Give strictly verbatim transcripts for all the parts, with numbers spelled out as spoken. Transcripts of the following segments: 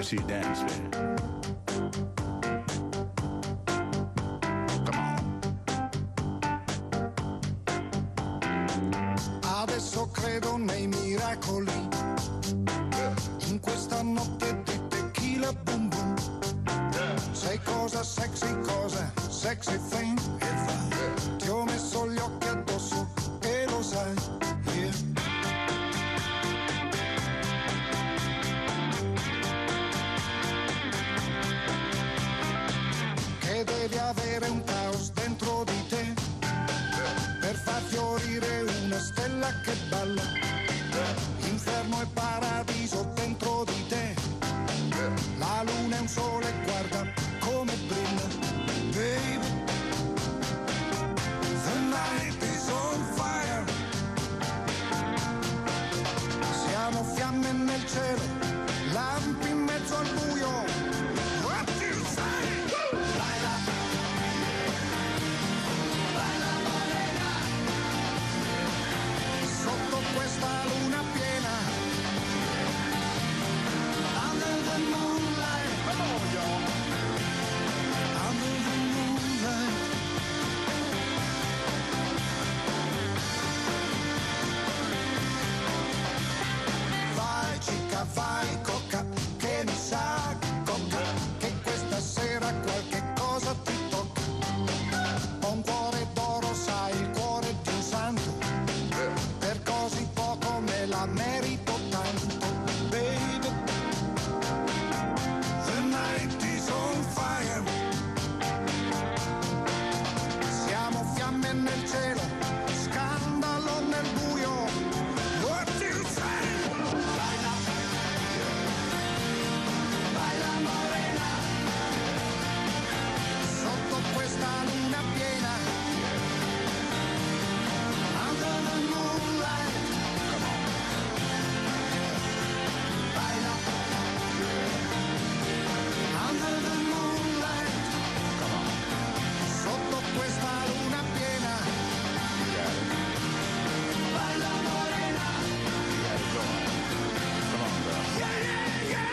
see you dance, baby. Come on. Adesso credo nei miracoli, in questa notte di tequila boom boom. Sei cosa sexy, cosa sexy thing. Ti ho messo gli occhi addosso e lo sai, yeah. Che devi avere un caos dentro di te per far fiorire una stella che balla. Inferno e paradiso dentro di te. La luna è un sole, guarda come brilla, baby. The night is on fire. Siamo fiamme nel cielo, lampi in mezzo al buio. What do you say? Baila, baila morena, sotto questa luna piena. Under the moonlight, come on y'all. Under the moonlight. Vai cica, vai coca, che mi sa coca, che questa sera qualche cosa ti tocca. Ho un cuore d'oro, sai, il cuore di un santo, per così poco me la merito tanto, baby. The night is on fire. Siamo fiamme nel cielo, scandalo nel buio. What do you say? Baila, baila morena, sotto questa luna piena. Under the moonlight, come on. Baila, under the moonlight, come on. Sotto questa luna piena. Baila morena. Come on, girl. Yeah, yeah, yeah.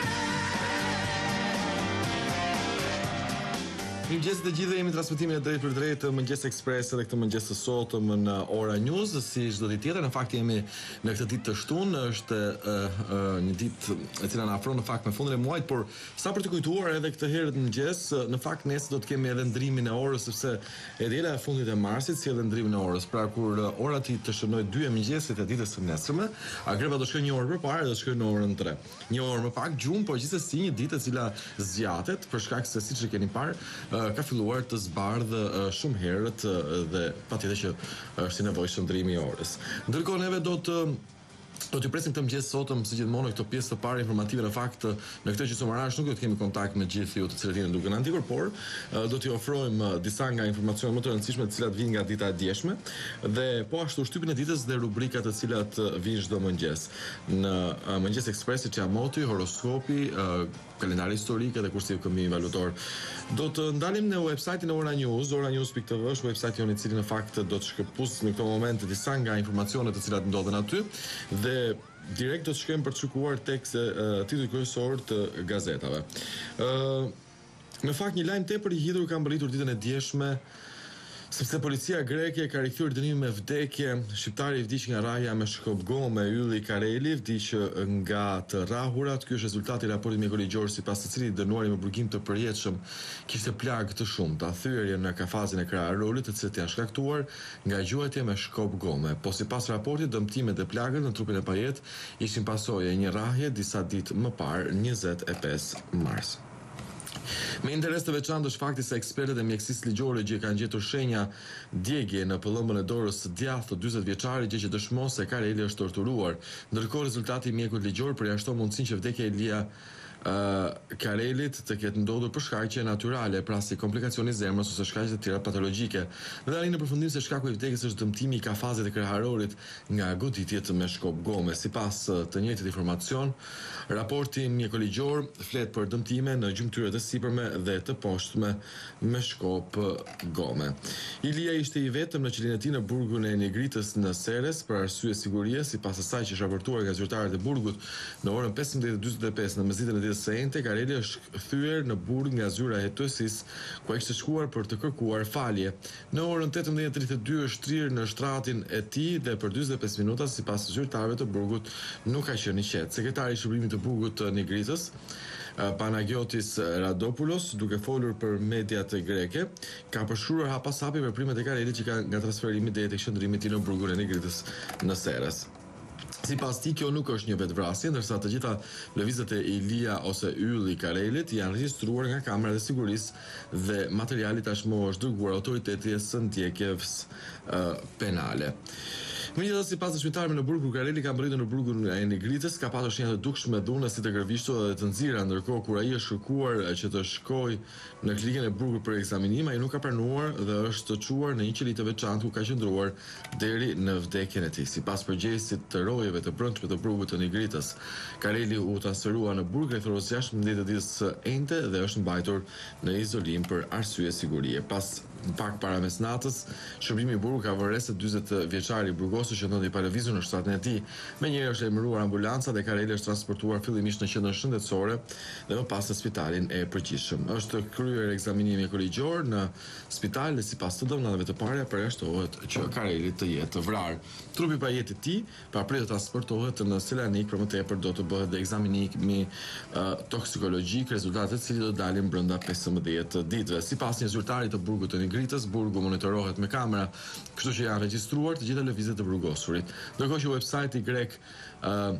Mëngjes të gjithë, jemi transmetimin e drejt për drejt të Mëngjes Express edhe këtë mëngjes të sotëm në Ora News, si çdo ditë tjetër. Në fakt jemi në këtë ditë të shtunë, është uh, uh, një ditë e cila na afron në fakt me fundin e muajit, por sa për të kujtuar edhe këtë herë të mëngjes, në fakt nesër do të kemi edhe ndrimin e orës, sepse e djela e fundit e marsit si edhe ndrimin e orës. Pra kur uh, ora ti të shënoj dy e mëngjesit e ditës së nesërme, Agreva do shkojë një orë përpara dhe do shkojë në orën tre. Një orë më pak gjumë, por gjithsesi një ditë e cila zgjatet për shkak se siç e keni parë, uh, ka filluar të zbardhë uh, shumë herët uh, dhe patjetër që është i nevojshëm ndrimi i orës. Ndërkohë neve do të do t'ju presim këtë mëngjes sotëm si gjithmonë këtë pjesë të parë informative. Në fakt në këtë gjysmërash nuk do të kemi kontakt me gjithë ju të cilët jeni duke na ndjekur, por uh, do t'ju ofrojmë uh, disa nga informacionet më të rëndësishme të cilat vijnë nga dita e djeshme dhe po ashtu shtypin e ditës dhe rubrikat të cilat uh, vijnë çdo mëngjes. Në uh, Mëngjes Express Çamoti, horoskopi, uh, kalendari historik dhe kursiv këmbimi valutor. Do të ndalim në website-in e Ora News, oranews pikë tv, është website joni i cili në fakt do të shkëpus në këtë moment disa nga informacionet të cilat ndodhen aty dhe direkt do të shkojmë për të shikuar tek uh, titulli kryesor të gazetave. Uh, me fakt një lajm tepër i hidhur ka mbërritur ditën e djeshme, sepse policia greke ka rikthyer dënimin me vdekje. Shqiptari i vdiq nga rrahja me shkop gome, Ylli Kareli vdiq nga të rrahurat. Ky është rezultati i raportit mjekëligjor sipas të cilit dënuari me burgim të përjetshëm kishte plagë të shumta, thyerje në kafazin e krahërolit, të cilët janë shkaktuar nga gjuajtja me shkop gome. Po sipas raportit, dëmtimet e plagës në trupin e pajet ishin pasojë e një rrahje disa ditë më parë, njëzet e pesë mars. Me interes të veçantë është fakti se ekspertët e mjekësisë ligjore gjë kanë gjetur shenja djegje në pëllëmbën e dorës së djathtë të dyzet vjeçarit, gjë që dëshmon se Kareli është torturuar. Ndërkohë rezultati i mjekut ligjor përjashton mundësinë që vdekja e Ilia Uh, Karelit të ketë ndodhur për shkaqe natyrale, pra si komplikacioni i zemrës ose shkaqe të tjera patologjike. Dhe tani në përfundim se shkaku i vdekjes është dëmtimi i kafazit të krahërorit nga goditjet me shkop gome. Sipas të njëjtit informacion, raporti mjekëligjor flet për dëmtime në gjymtyrët e sipërme dhe të poshtme me shkop gome. Ilia ishte i vetëm në qelinë e tij në burgun e Negritës në Seres për arsye sigurie, sipas asaj që është raportuar nga zyrtarët e burgut në orën pesëmbëdhjetë e dyzet e pesë në mesditën e ditës ditës së enjte, Kareli është thyer në burg nga zyra e hetuesis, ku ai kishte shkuar për të kërkuar falje. Në orën tetëmbëdhjetë e tridhjetë e dy është trirë në shtratin e tij dhe për dyzet e pesë minuta, sipas zyrtarëve të burgut, nuk ka qenë i qetë. Sekretari i shërbimit të burgut të Nigritës, Panagiotis Radopoulos, duke folur për mediat greke, ka përshkruar hapasapi veprimet e Karelit që ka nga transferimi deri tek qëndrimi i tij në burgun e Nigritës në Seres. Sipas tij, kjo nuk është një vetvrasje, ndërsa të gjitha lëvizjet e Ilia ose Ylli Karelit janë regjistruar nga kamerat e sigurisë dhe materiali tashmë është dërguar autoritetit së ndjekjes uh, penale. Megjithatë, sipas dëshmitarëve në burg, kur Kareli ka mbërritur në burgun e Nigritës, ka pasur shenja të dukshme dhune si të gërvishtura dhe të nxirra, ndërkohë kur ai është kërkuar që të shkojë në klinikën e burgut për ekzaminim, ai nuk ka pranuar dhe është çuar në një qelit të veçantë ku ka qëndruar deri në vdekjen e tij. Sipas përgjegjësit të rojeve të brendshme të burgut të Nigritës, Kareli u transferua në burg rreth orës gjashtëmbëdhjetë të ditës së enjte dhe është mbajtur në izolim për arsye sigurie. Pas pak para mesnatës, shërbimi i burgut ka vënë dyzet vjeçari burgosur që ndodhi pa lëvizur në shtratin e tij. Menjëherë është emëruar ambulanca dhe Kareli është transportuar fillimisht në qendrën shëndetësore dhe më pas në spitalin e përgjithshëm. Është kryer ekzaminimi kolegjior në spital dhe sipas të dhënave të para përjashtohet që Kareli të jetë vrarë. Trupi pa jetë i tij pa pritur të transportohet në Selanik, për më tepër do të bëhet dhe ekzaminimi uh, toksikologjik, rezultatet e cilit do dalin brenda pesëmbëdhjetë ditëve. Sipas një zyrtari të burgut të Nigritës, burgu monitorohet me kamera, kështu që janë regjistruar të gjitha lëvizjet e burgosurit. Ndërkohë që websajti grek uh,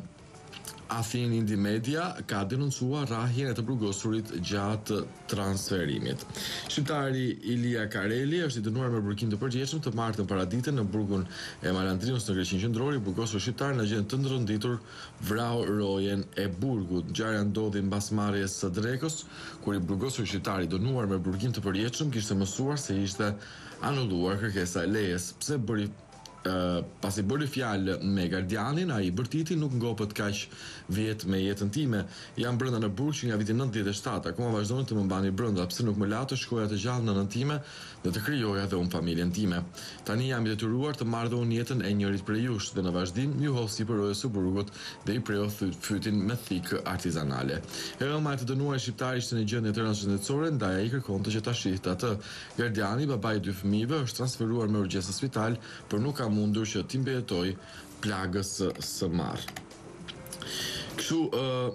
Athin Indi Media ka denoncuar rrahjen e të burgosurit gjatë transferimit. Shqiptari Ilia Kareli është i dënuar me burgim të përgjithshëm të martën paradite në burgun e Malandrinos në Greqinë Qendrore. Burgosur shqiptar në gjendje të ndërronditur vrau rojen e burgut. Ngjarja ndodhi mbas marrjes së drekës, kur i burgosur shqiptari dënuar me burgim të përgjithshëm kishte mësuar se ishte anulluar kërkesa e lejes. Pse bëri Uh, pasi bëri fjalë me gardianin, ai bërtiti nuk ngopët kaq vjet me jetën time. Jam brenda në burg që nga viti nëntëdhjetë e shtatë, akoma vazhdoni të më mbani brenda, pse nuk më la të shkoja të gjallë në nënën time dhe të krijoja dhe unë familjen time. Tani jam i detyruar të marr dhe unë jetën e njërit prej jush dhe në vazhdim ju hodh sipërrojës së burgut dhe i preu fytin me thikë artizanale. Ëma e të dënuar shqiptari ishte në gjendje të rëndësishme, ndaj ai kërkonte që ta shihte atë. Gardiani, babai i dy fëmijëve, është transferuar me urgjencë në spital, por nuk ka mundur që t'i mbijetoj plagës së marrë. Kështu uh,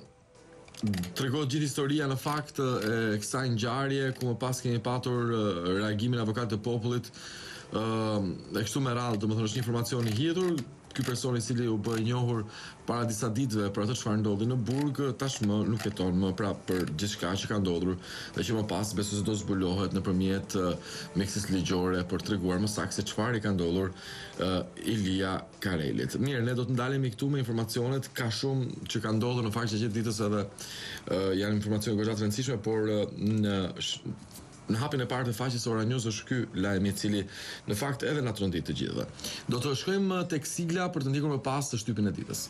tregon gjithë historia në fakt e kësaj ngjarje, ku më pas kemi patur uh, reagimin e avokatit të popullit, uh, e kështu me radhë, domethënë është një informacion i hidhur. Ky person i cili u bë i njohur para disa ditëve për atë çfarë ndodhi në burg, tashmë nuk jeton më prapë për gjithçka që ka ndodhur dhe që më pas besoj se do zbulohet nëpërmjet uh, mjekësisë ligjore për treguar më saktë se çfarë i ka ndodhur uh, Ilia Karelit. Mirë, ne do të ndalemi këtu me informacionet, ka shumë që ka ndodhur në fakt që gjithë ditës edhe uh, janë informacione goxha të rëndësishme, por uh, në Në hapin e parë të faqes Ora News është ky lajmi i cili në fakt edhe na trondit të gjithëve. Do të shkojmë tek sigla për të ndjekur më pas të shtypin e ditës.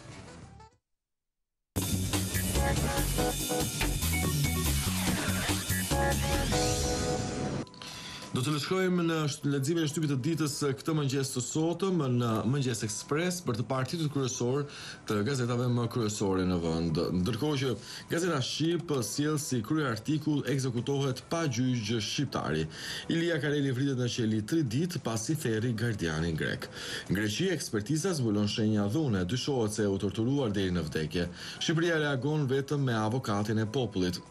Do të lëshkojmë në leximin e shtypit të ditës këtë mëngjes të sotëm në Mëngjes Ekspres për të parë titujt kryesor të gazetave më kryesore në vend. Ndërkohë që Gazeta Shqip sjell si krye artikull ekzekutohet pa gjyq shqiptari. Ilia Kareli vritet në qeli tri ditë pasi theri gardianin grek. Në Greqi ekspertiza zbulon shenja dhune, dyshohet se u torturuar deri në vdekje. Shqipëria reagon vetëm me avokatin e popullit.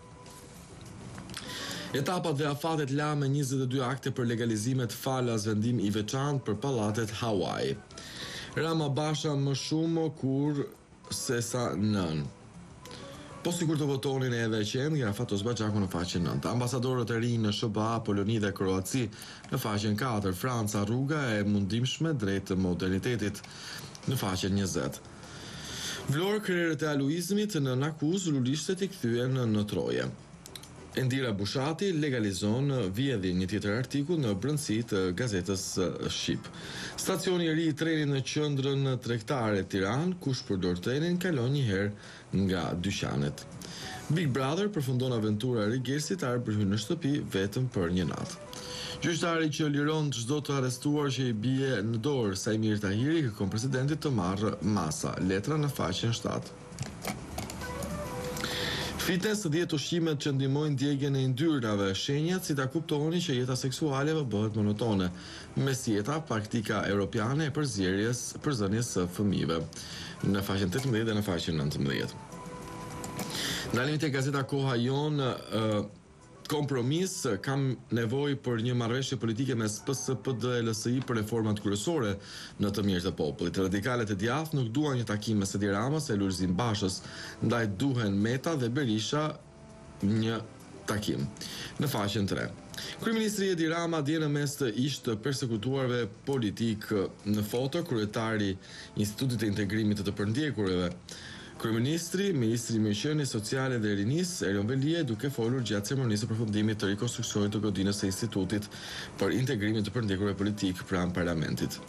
Etapat dhe afatet la me njëzet e dy akte për legalizimet falas vendim i veçantë për pallatet Hawaii. Rama Basha më shumë kur se sa nën. Po sikur të votonin edhe qenë, nga Fatos Baxhaku në faqen nëntë. Ambasadorët e rinj në S B A, Poloni dhe Kroaci në faqen katër. Franca, rruga e mundimshme drejt modernitetit në faqen njëzet. Vlorë krerët e aluizmit në akuzë lulishtet i kthyen në troje. Endira Bushati legalizon vjedhin, një tjetër artikull në brendësi të gazetës Shqip. Stacioni i ri i trenit në qendrën tregtare Tiranë, kush përdor trenin kalon një herë nga dyqanet. Big Brother përfundon aventura e Rigersit, arë hyn në shtëpi vetëm për një natë. Gjyqtari që liron çdo të arrestuar që i bie në dorë Sajmir Tahiri kërkon presidentit të marrë masa. Letra në faqen shtatë. Fitnes të dhjetë ushqimet që ndihmojnë ndjegjen e yndyrave, shenjat si ta kuptoni që jeta seksuale bëhet monotone, mesjeta, praktika europiane e përzierjes, përzënies së fëmijëve, në faqen tetëmbëdhjetë dhe në faqen nëntëmbëdhjetë. Ndalemi te gazeta Koha Jon, uh, kompromis, kam nevojë për një marrëveshje politike mes P S P D e L S I për reformat kryesore në të mirë të popullit. Radikalet e djathtë nuk duan një takim mes Edi Ramës e Lulzim Bashës, ndaj duhen Meta dhe Berisha një takim. Në faqen tre. Kryeministri Edi Rama dje në mes të ish të persekutuarve politik në foto, kryetari Institutit të Integrimit të të Përndjekurve. Kryeministri, Ministri i Mirëqenies Sociale dhe Rinisë, Erion Velie, duke folur gjatë ceremonisë së përfundimit të rikonstruksionit të godinës së Institutit për Integrimin të Përndjekurve politik pranë parlamentit.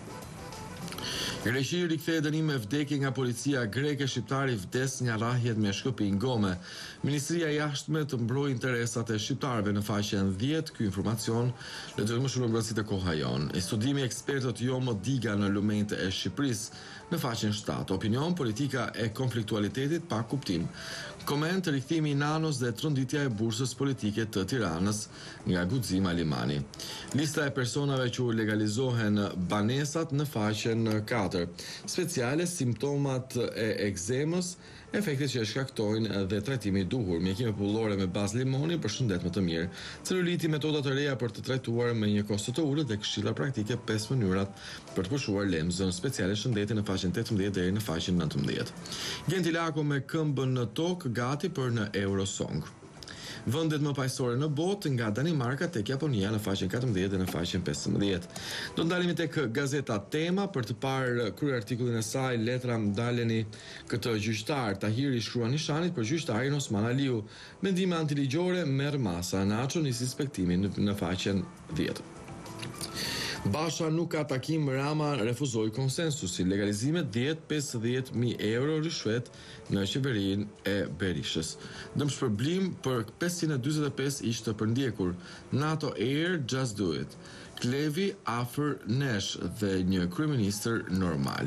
Greqi rikthehej dënim me vdekje nga policia greke, shqiptari vdes nga rrahjet me shkëpinj gome. Ministria e Jashtme të mbrojë interesat e shqiptarëve në faqen dhjetë. Ky informacion lexojmë më shumë në brëndësi të Koha Jon. Studimi ekspertët jo më diga në lumenjtë e Shqipërisë në faqen shtatë. Opinion, politika e konfliktualitetit pa kuptim. Koment, rikthimi i Nanos dhe tronditja e bursës politike të Tiranës nga Guxim Alimani. Lista e personave që u legalizohen banesat në faqen katër. Speciale, simptomat e ekzemës, efektet që e shkaktojnë dhe trajtimi i duhur, mjekime pullore me bazë limoni për shëndet më të mirë, celuliti, metoda të reja për të trajtuar me një kosto të ulët dhe këshilla praktike pesë mënyrat për të pushuar lemzën, speciale shëndeti në faqen tetëmbëdhjetë deri në faqen nëntëmbëdhjetë. Gentilako me këmbën në tokë gati për në Eurosong. Vendet më paqësore në botë nga Danimarka tek Japonia në faqen katërmbëdhjetë dhe në faqen pesëmbëdhjetë. Do ndalemi tek gazeta Tema për të parë krye artikullin e saj. Letra ndaleni këtë gjyqtar. Tahiri shkruan nishanit për gjyqtarin Osman Aliu. Mendime antiligjore merr masa. Naço nisi spektimin në, në faqen dhjetë. Basha nuk ka takim, Rama refuzoi konsensusin. Legalizimet dhjetë pesëdhjetë mijë euro rishvet në qeverinë e Berishës. Dëmshpërblim për pesëqind e dyzet e pesë ish të përndjekur. NATO Air, just do it. Klevi afër nesh dhe një kryeministër normal.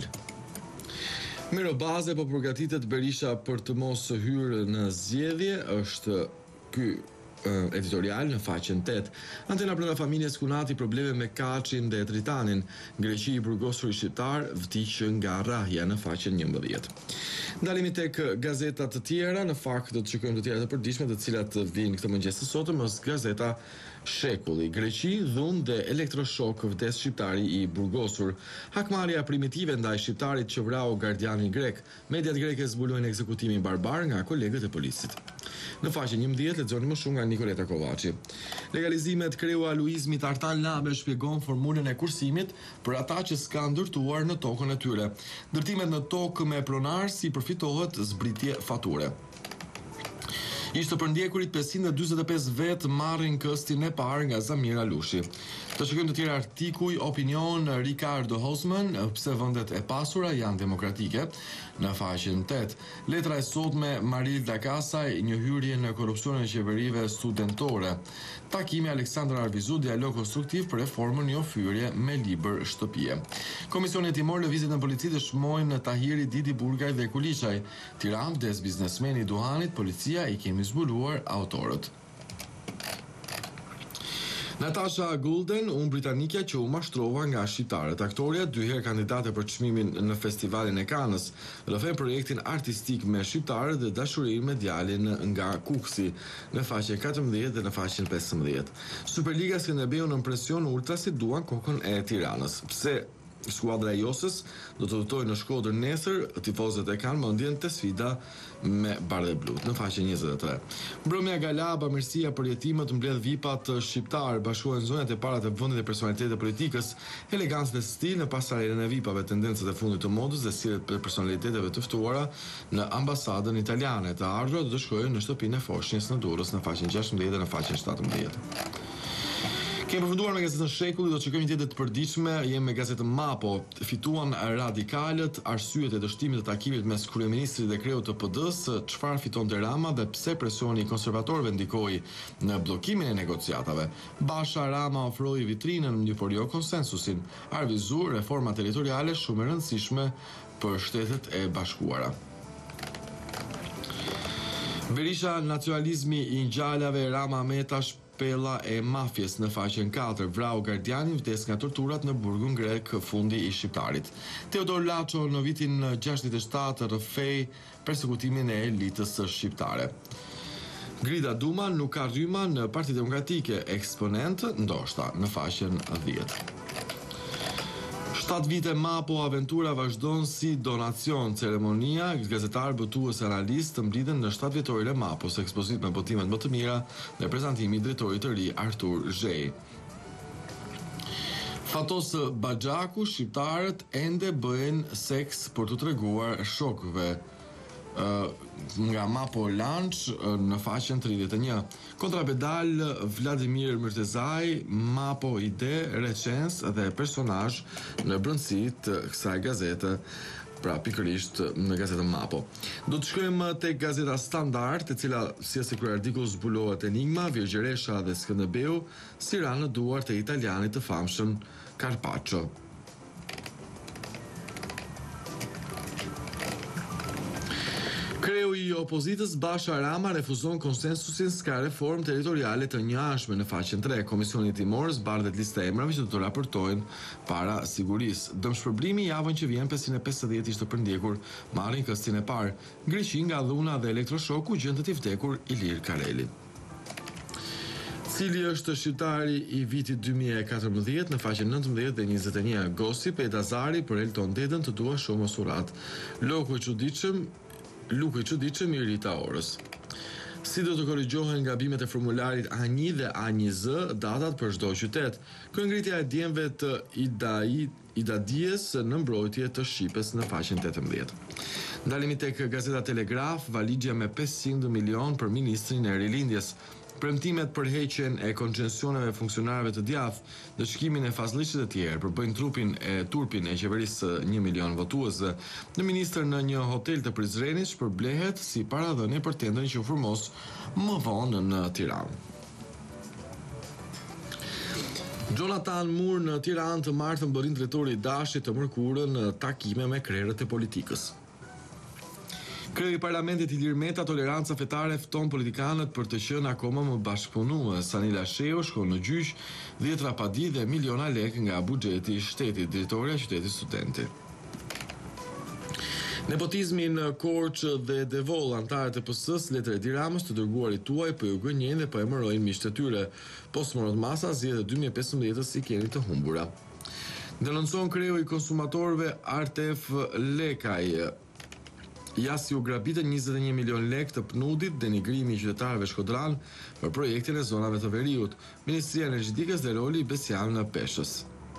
Mirobaze po përgatitet Berisha për të mos hyrë në zgjedhje, është ky editorial në faqen tetë. Antena brenda familjes Kunati, probleme me Kaçin dhe Tritanin. Greqi i burgosur shqiptar vdiq nga rrahja në faqen njëmbëdhjetë. Ndalemi tek gazetat të tjera, në fakt do të shikojmë të tjera të përditshme të cilat vijnë këtë mëngjes të sotëm, është gazeta Shekulli. Greqi, dhunë dhe elektroshok vdes shqiptari i burgosur. Hakmarrja primitive ndaj shqiptarit që vrau gardianin grek. Mediat greke zbulojnë ekzekutimin barbar nga kolegët e polisit. Në faqen njëmbëdhjetë lexoni më shumë nga Nikoleta Kovaçi. Legalizimet kreu Aluizmi Tartan Labe shpjegon formulën e kursimit për ata që s'kan ndërtuar në tokën e tyre. Ndërtimet në tokë me pronar si përfitohet zbritje fature. Ishte të përndjekurit pesëqind e dyzet e pesë vet marrin këstin e parë nga Zamir Alushi. Të shikojmë të tjera artikuj, opinion, Ricardo Hosman, pse vendet e pasura janë demokratike, në faqen tetë. Letra e sotme Marilda Kasaj, një hyrje në korrupsionin e qeverive studentore. Takimi Aleksandar Arvizu, dialog konstruktiv për reformën, një ofyrje me libër shtëpie. Komisioni hetimor lëvizjet në polici dëshmojnë Tahiri, Didi Burgaj dhe Kuliçaj. Tiranë vdes biznesmeni i duhanit, policia i kemi zbuluar autorët. Natasha Gulden, unë britanikja që u mashtrova nga shqiptarët. Aktoria, dy herë kandidate për çmimin në festivalin e Kanës, rrëfen projektin artistik me shqiptarët dhe dashurinë me djalin nga Kuksi, në faqen katërmbëdhjetë dhe në faqen pesëmbëdhjetë. Superliga Skënderbeu në presion ultrasit duan kokën e Tiranës. Pse skuadra e Josës do të lutojë në Shkodër nesër, tifozët e kanë mendjen te sfida me Bardhë Blut në faqen njëzet e tre. Mbrëmja Gala, bamirësia për jetimet mbledh vipat shqiptar, bashkohen zonjat e para të vendit e personalitetit të politikës, elegancë dhe stil në pasarelën e vipave, tendencat e fundit të modës dhe sjelljet e personaliteteve të ftuara në ambasadën italiane. Të ardhurat do të shkojnë në shtëpinë e Foshnjës në Durrës në faqen gjashtëmbëdhjetë dhe në faqen shtatëmbëdhjetë. Kemi përfunduar me gazetën Shekulli, do të shikojmë një tjetër të përditshme, jemi me gazetën Mapo. Fituan radikalët, arsyet e dështimit të takimit mes kryeministrit dhe kreut të P D-s, çfarë fitonte Rama dhe pse presioni i konservatorëve ndikoi në bllokimin e negociatave. Basha Rama ofroi vitrinën një por jo konsensusin. Arvizu reforma territoriale shumë e rëndësishme për Shtetet e Bashkuara. Berisha, nacionalizmi i ngjallave, Rama Meta, shpella e mafjes në faqen katër, vrau gardianin, vdes nga torturat në burgun grek, fundi i shqiptarit. Teodor Laço në vitin gjashtëdhjetë e shtatë rrëfej persekutimin e elitës shqiptare. Grida Duma nuk ka rryma në Partitë Demokratike, eksponent ndoshta në faqen dhjetë. shtatë vite Mapo, aventura vazhdon si donacion. Ceremonia, gazetar, botues, analist mblidhen në shtatë vjetorin e Mapos, ekspozit me botimet më të mira dhe prezantimi i drejtorit të ri Artur Zhej. Fatos Baxhaku, shqiptarët ende bëjnë seks për të treguar shokëve. Uh, nga Mapo Lunch uh, në faqen tridhjetë e një. Kontrapedal Vladimir Myrtezaj, Mapo ide, recens dhe personazh në brendësitë të kësaj gazete, pra pikërisht në gazetën Mapo. Do të shkojmë tek gazeta Standard, e cila si as kur artikull zbulohet enigma, Virgjeresha dhe Skënderbeu si ranë në duart e italianit të famshëm Carpaccio. Kreu i opozitës Basha Rama refuzon konsensusin s'ka reform territoriale të njashme në faqen tre. Komisioni timor zbardhet lista emrave që do të raportojnë para sigurisë. Dëmshpërblimi javën që vjen pesëqind e pesëdhjetë ishte përndjekur, marrin këstin e parë. Greqi nga dhuna dhe elektroshoku gjendet i vdekur Ilir Kareli. Cili është shqiptari i vitit dy mijë e katërmbëdhjetë në faqen nëntëmbëdhjetë dhe njëzet e një. Gossip e Dazari për Elton Dedën të dua shumë surat. Loku i çuditshëm Luku i çuditshëm i Rita Orës. Si do të korrigjohen gabimet e formularit A një dhe A një Z, datat për çdo qytet. Këngritja e djemve të Idai Idadies në mbrojtje të Shqipës në faqen tetëmbëdhjetë. Ndalemi tek gazeta Telegraf, valigja me pesëqind milion për ministrin e rilindjes. Premtimet për heqjen e koncesioneve funksionarëve të djathtë, dëshkimin e fazliqit e tjerë, përbëjnë trupin e turpin e qeverisë një milion votuesve. Në ministër në një hotel të Prizrenit shpërblehet si paradhënie për tendrin që u formos më vonë në Tiranë. Jonathan Moore në Tiranë të martën bërin drejtori i Dashit të mërkurën në takime me krerët e politikës. Kreu i Parlamentit Ilir Meta, toleranca fetare fton politikanët për të qenë akoma më bashkëpunues. Sanila Sheu shkon në gjyq, dhjetra padi dhe miliona lek nga buxheti i shtetit, drejtoria e qytetit studenti. Nepotizmi në Korçë dhe Devol, antarët e P S-s, letër e Tiramës të dërguarit tuaj po ju gënjejnë dhe po emërojnë miqtë e tyre. Postmorot Masa zgjedhë dy mijë e pesëmbëdhjetë si keni të humbura. Denoncon kreu i konsumatorëve Artef Lekaj. Jasi u grabitën njëzet e një milion lek të P N U D-it, denigrimi i qytetarëve shkodran për projektin e zonave të veriut. Ministria Energjetikës dhe roli i Besian në Peshës.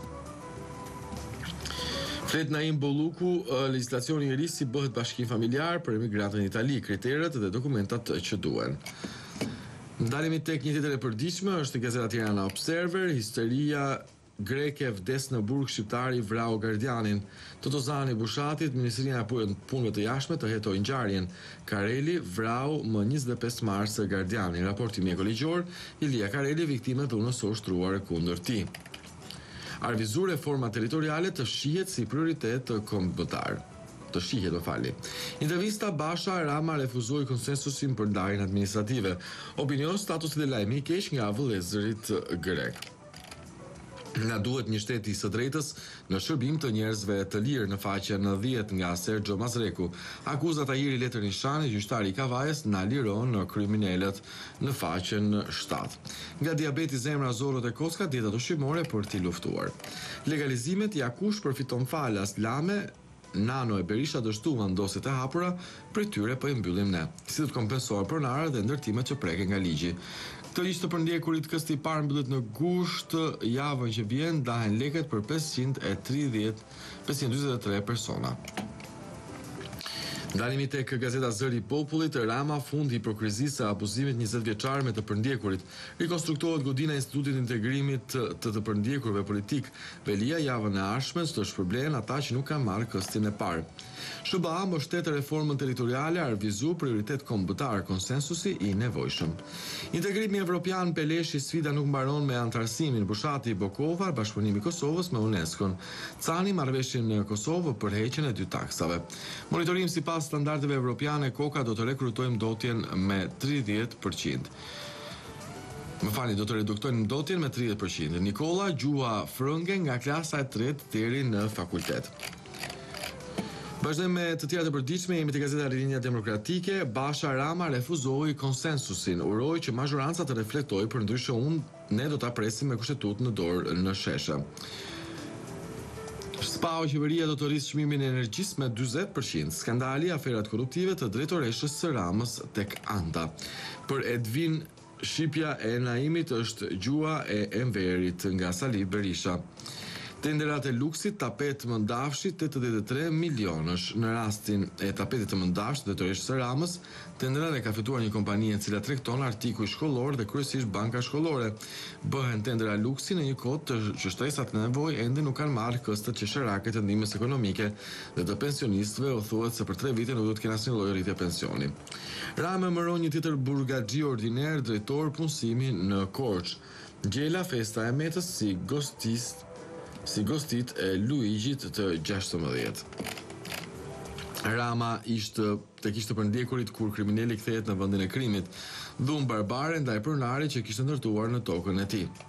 Flet Naim Bolluku, legjislacioni i ri si bëhet bashkim familjar për emigrantët në Itali, kriteret dhe dokumentat që duhen. Ndalemi tek një tjetër e përditshme, është gazeta Tirana Observer, histeria greke vdes në burg shqiptari vrau gardianin. Totozani Bushatit, Ministria e Punëve të Jashtme të hetoi ngjarjen. Kareli vrau më njëzet e pesë mars gardianin. Raporti mjekoligjor, Ilia Kareli viktime dhe dhunës së ushtruar kundër tij. Arvizur reforma territoriale të shihet si prioritet kombëtar. Të shihet, më fali. Intervista Basha Rama refuzoi konsensusin për ndarjen administrative. Opinion, statusi dhe lajmi i keq nga vëllezërit grek. Na duhet një shtet i së drejtës në shërbim të njerëzve të lirë në faqen dhjetë nga Sergio Mazreku. Akuzat Tahiri Letër Nishani, gjyqtari i Kavajës, na liron në kriminalet në faqen shtatë. Nga diabeti, zemra, zorët e koska, dietat ushqimore për t'i luftuar. Legalizimet, Jakush përfiton falas, Lame, Nano e Berisha dështuan ndosit e hapura, për tyre po i mbyllim ne. Si do të kompensohen pronarët dhe ndërtimet që preken nga ligji. Këtë ishte përndjekurit kësti i parë mbyllet në gusht, javën që vjen dahen leket për pesëqind e tridhjetë, pesëqind e dyzet e tre persona. Ndalemi tek gazeta Zëri i Popullit, Rama fundi hipokrizisë e abuzimit njëzet vjeçar me të përndjekurit. Rikonstruktohet godina e Institutit Integrimit të të përndjekurve politik. Velia javën e ardhshme të shpërblen ata që nuk kanë marrë këstin e parë. S B A mbështet reformën territoriale, arvizu prioritet kombëtar, konsensusi i nevojshëm. Integrimi evropian Peleshi, sfida nuk mbaron me antarësimin. Bushati Bokova, bashkëpunimi i Kosovës me UNESCO-n. Cani marrëveshjen në Kosovë për heqjen e dy taksave. Monitorim sipas Sipas standardeve evropiane, Koka do të rekrutojë mdotjen me tridhjetë përqind. Më falni, do të reduktojnë mdotjen me tridhjetë përqind. Nikola Gjua Frënge nga klasa e tretë deri në fakultet. Vazhdojmë me të tjera të përditshme, jemi te Gazeta Rinia Demokratike. Basha Rama refuzoi konsensusin, uroi që mazhoranca të reflektojë, përndryshe unë ne do ta presim me kushtetutën në dorë në sheshe. SPAO qeveria do të rrisë çmimin e energjisë me dyzet përqind. Skandali, aferat korruptive të drejtoreshës së Ramës tek Anta. Për Edvin, shipja e Naimit është gjua e Enverit nga Sali Berisha. Tenderat e luksit, tapet mëndafshit tetëdhjetë e tre milionësh. Në rastin e tapetit të mëndafshit dhe të së Ramës, tenderat e ka fituar një kompani e cila tregton artikuj shkollor dhe kryesisht banka shkollore. Bëhen tendera luksi në një kohë të që shtresat në nevojë ende nuk kanë marrë këstët që sherake të ndihmës ekonomike dhe të pensionistëve, u thuhet se për tre vite nuk do të kenë asnjë lloj rritje pensioni. Rama mëron një tjetër burgaxhi ordiner, drejtor punësimi në Korç. Gjela festa e Metës si gostist si gostit e Luigjit të gjashtëmbëdhjetë. Rama ishte tek ishte përndjekurit kur kriminali kthehet në vendin e krimit, dhunë barbare ndaj pronarit që kishte ndërtuar në tokën e tij.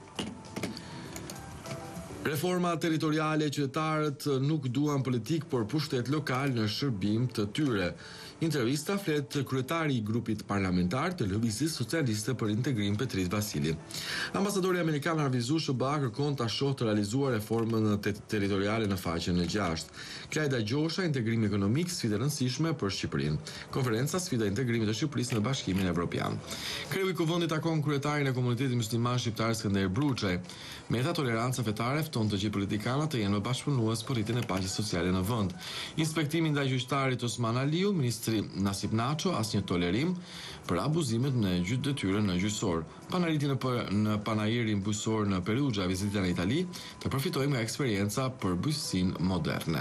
Reforma territoriale, qytetarët nuk duan politik, por pushtet lokal në shërbim të tyre. Intervista flet kryetari i grupit parlamentar të Lëvizjes Socialiste për Integrim Petrit Vasili. Ambasadori amerikan Arvizu S B A kërkon ta shohë të realizuar reformën territoriale në faqen e gjashtë. Klajda Gjosha, integrimi ekonomik, sfida e rëndësishme për Shqipërinë. Konferenca sfida e integrimit të Shqipërisë në Bashkimin Evropian. Kreu i Kuvendit takon kryetarin e komunitetit musliman shqiptar Skënder Bruçaj. Meta toleranca fetare fton të gjithë politikanët të jenë më bashkëpunues për rritjen e paqes sociale në vend. Inspektimi ndaj gjyqtarit Osman Aliu, ministri Nasip Naço, asnjë tolerim për abuzimet në detyrën në gjyqësor. Panariti në, në panajirin bujësor në Perugia, vizita në Itali, të përfitojmë nga eksperienca për bujqësinë moderne.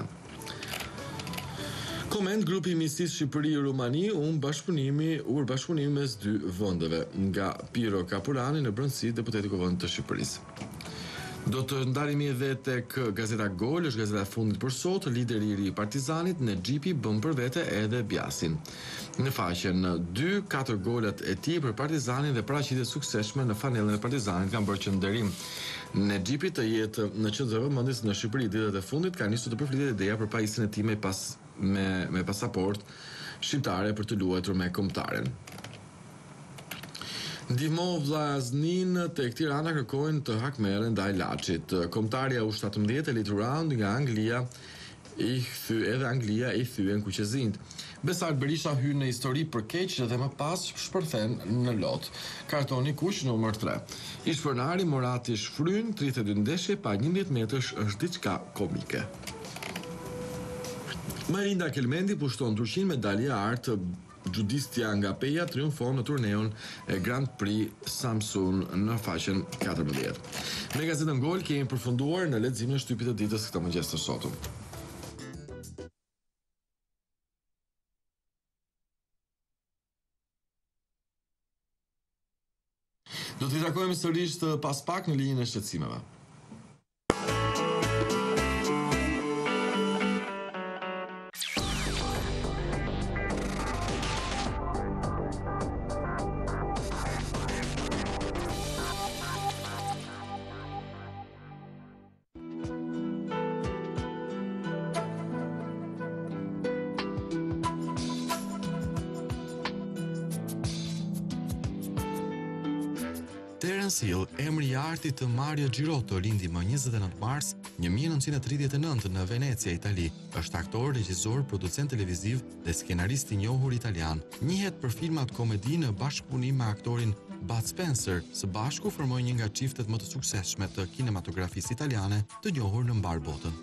Koment, grupi Mistis Shqipëri-Rumani unë bashkëpunimi, ur bashkëpunimi mes dy vendeve, nga Piro Kapurani në brendësi deputeti Kuvendit të Shqipërisë. Do të ndalemi edhe tek Gazeta Gol, është gazeta e fundit për sot, lideri i ri i Partizanit në Xhipi bën për vete edhe Bjasin. Në faqen dy, katër golat e tij për Partizanin dhe paraqitje suksesshme në fanellën e Partizanit kanë bërë qëndrim. Në Xhipi të jetë në qendër të vëmendjes në Shqipëri ditët e fundit ka nisur të përflitet ideja për pajisjen e tij me pas me me pasaport shqiptare për të luajtur me kombëtaren. Ndihmo vllaznin tek Tirana kërkojnë të hakmerren ndaj Laçit. Kombëtarja U shtatëmbëdhjetë Elite Round nga Anglia i kthy edhe Anglia i thyen kuqezinjt. Besar Berisha hyn në histori për keq dhe më pas shpërthen në lot. Kartoni kuq numër tre. Ishpërnari Morati shfryn tridhjetë e dy ndeshje pa njëmbëdhjetë metrash është diçka komike. Marinda Kelmendi pushton Turqin me dalje artë. Gjudistja nga Peja triumfon në turneun e Grand Prix Samsun në faqen katërmbëdhjetë. Me gazetën Gol kemi përfunduar në leximin e shtypit të ditës këtë mëngjes të sotëm. Do t'i takojmë sërish pas pak në linjën e shqetësimeve. Terence Hill, emri i artit të Mario Girotto, lindi më njëzet e nëntë mars një mijë e nëntëqind e tridhjetë e nëntë në Venecia, Itali. Është aktor, regjisor, producent televiziv dhe skenarist i njohur italian. Njihet për filmat komedi në bashkëpunim me aktorin Bud Spencer. Së bashku formojnë një nga çiftet më të suksesshme të kinematografisë italiane të njohur në mbar botën.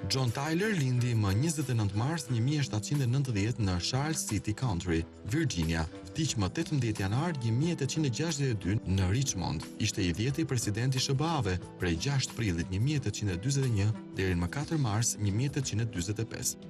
John Tyler lindi më njëzet e nëntë mars një mijë e shtatëqind e nëntëdhjetë në Charles City County, Virginia. Vdiq më tetëmbëdhjetë janar një mijë e tetëqind e gjashtëdhjetë e dy në Richmond. Ishte i dhjeti presidenti i S B A-ve prej gjashtë prillit një mijë e tetëqind e dyzet e një deri në katër mars një mijë e tetëqind e dyzet e pesë.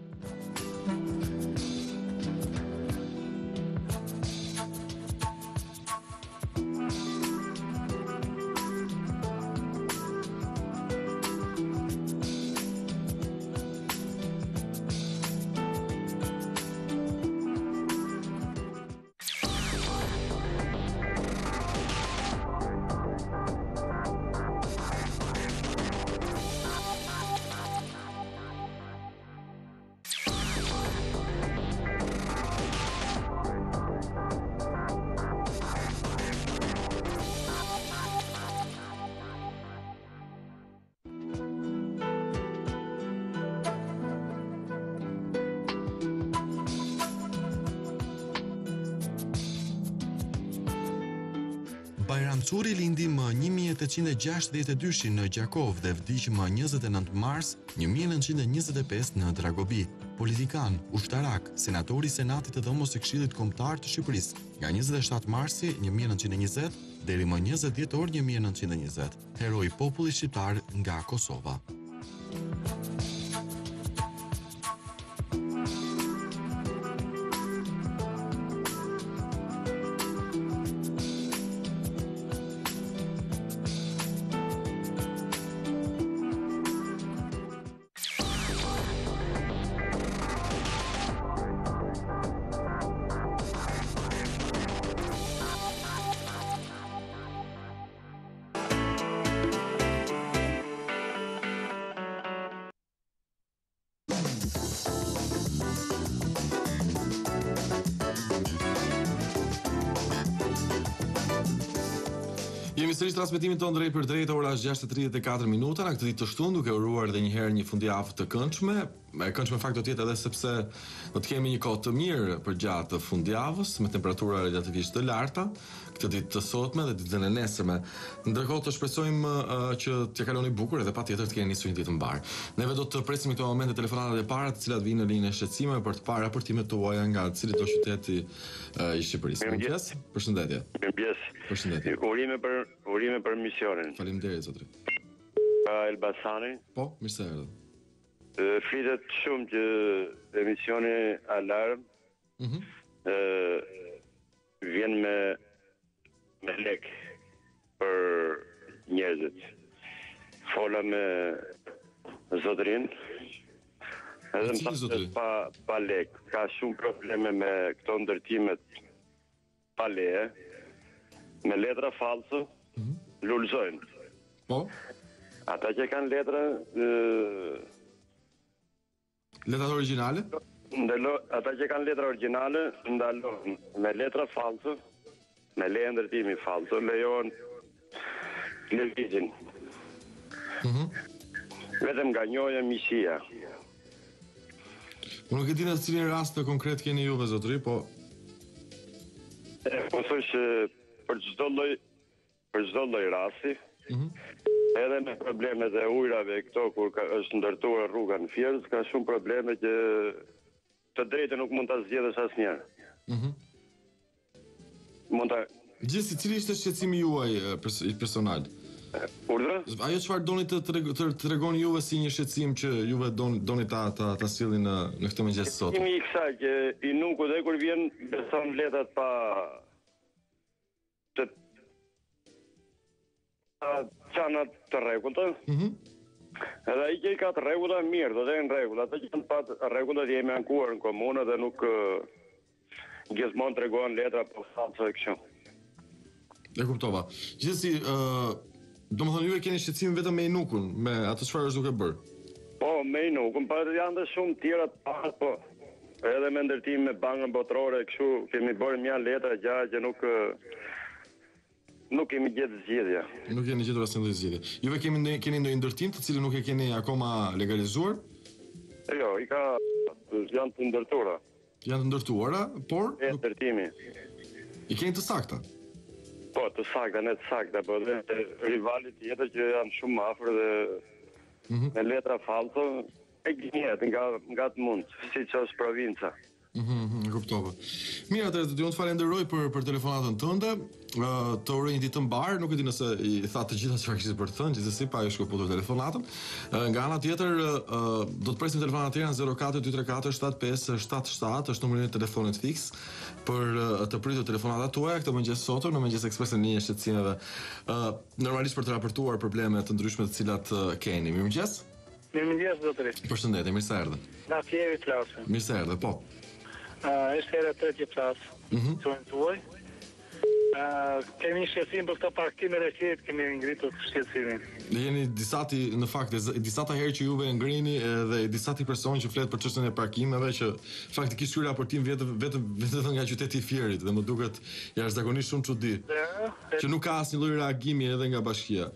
Bajram Curi lindi më një mijë e tetëqind e gjashtëdhjetë e dy në Gjakov dhe vdiq më njëzet e nëntë mars një mijë e nëntëqind e njëzet e pesë në Dragobi. Politikan, ushtarak, senatori i Senatit të Dhomës së Këshillit Kombëtar të Shqipërisë, nga njëzet e shtatë marsi një mijë e nëntëqind e njëzet deri më njëzet dhjetor një mijë e nëntëqind e njëzet. Heroi i popullit shqiptar nga Kosova. Jemi sërish transmetimin tonë drejt për drejt, ora është gjashtë e tridhjetë e katër minuta në këtë ditë të shtunë, duke uruar edhe një herë një fundjavë të këndshme. E këndshme fakt do të jetë edhe sepse do të kemi një kohë të mirë për gjatë fundjavës me temperatura relativisht të larta, këtë ditë të sotme dhe ditën e nesërme. Ndërkohë të shpresojmë uh, që t'ja kaloni bukur edhe patjetër të keni nisur një ditë të mbar. Neve do të presim këto momente telefonatat e para të cilat vinë në linjën e shqetësimeve për të parë raportimet tuaja nga cili do qyteti uh, i Shqipërisë. Mirëmëngjes. Përshëndetje. Mirëmëngjes. Përshëndetje. Urime për urime për misionin. Faleminderit zotri. Pa Elbasani. Po, mirë se erdhë. Flitet shumë që emisioni Alarm Mhm. ë vjen me me lek për njerëzit. Fola me zotrin. Edhe më thashë pa pa lek, ka shumë probleme me këto ndërtimet pa leje, me letra false, Mhm. lulëzojnë. Po, Ata që kanë letra ë letrat origjinale? ndalo, ata që kanë letra origjinale ndalojnë me letra false, me leje ndërtimi false, lejohen lëvizjen. Mhm. Vetëm nga njoja mishia. Unë nuk e di në cilin rast të konkret keni juve zotri, po E, po thosh që për çdo lloj për çdo lloj rasti, Mhm. edhe me problemet e ujrave këto kur ka, është ndërtuar rruga në Fierz, ka shumë probleme që të drejtë nuk mund ta zgjedhësh asnjëherë. Mhm. Mund ta Gjithsesi, cili ishte shqetësimi juaj e, pers i personal? urdhra? Ajo çfarë doni të treg- të tregoni juve si një shqetësim që juve doni doni ta ta ta sillni në në këtë mëngjes sot? Kimi i kësaj që i nuku dhe kur vjen beson letrat pa të pa çanat të rregullta. Mhm. Edhe ai që i ka të rregullta mirë, do të jenë rregull. Ata që kanë pa të rregullta jemi ankuar në komunë dhe nuk uh, gjithmonë tregojnë letra po false kështu. E kuptova. Gjithsesi, ë, domethënë ju e keni shqetësim vetëm me Inukun, me atë çfarë është duke bërë. Po, me i nukun, pa janë dhe shumë tjera të parë, po. Edhe me ndërtim me bankën botërore, kështu kemi bërë mja letra gjatë që nuk uh, nuk kemi gjetë zgjidhje. Nuk keni gjetur asnjë lloj zgjidhje. Juve kemi ndonjë keni ndonjë ndërtim të cilin nuk e keni akoma legalizuar? Jo, i ka janë të ndërtura. Janë të ndërtuara, por E nuk, ndërtimi. i keni të sakta. Po, të sakta, ne të sakta, po dhe rivalit tjetër që janë shumë afër dhe Mhm. me letra falso e gënjet nga nga të mund, siç është provinca. Mhm, e kuptova. Mirë, atëherë do t'ju falenderoj për për telefonatën tënde. Uh, të uroj një ditë të mbar, nuk e di nëse i tha të gjitha çfarë kishte për të thënë, gjithsesi pa e shkëputur telefonatën. Uh, nga ana tjetër, uh, do të presim telefonat tjera në zero katër dy tre katër shtat pesë shtat shtat, është numri i telefonit fiks për uh, të pritur telefonatat tuaja këtë mëngjes sotëm në Mëngjes Ekspres në linjë shqetësimeve. Uh, normalisht për të raportuar probleme të ndryshme të cilat uh, keni. Mirëmëngjes. Mirëmëngjes zotëri. Përshëndetje, mirë se erdhe. Nga Fjevi flasë. Mirë se erdhe, po. Uh, është hera të që flasë. Mhm. Qojnë të uaj. Uh, kemi një shqetësim për këta parkime rëqet, kemi ngritur shqetësimin. Jeni disati në fakt, disata herë që juve ngrini dhe disati person që flet për çështjen e parkimeve që faktikisht ky raportim vetëm vetëm vetëm nga qyteti i Fierit dhe më duket jashtëzakonisht shumë çudi. Që nuk ka asnjë lloj reagimi edhe nga bashkia.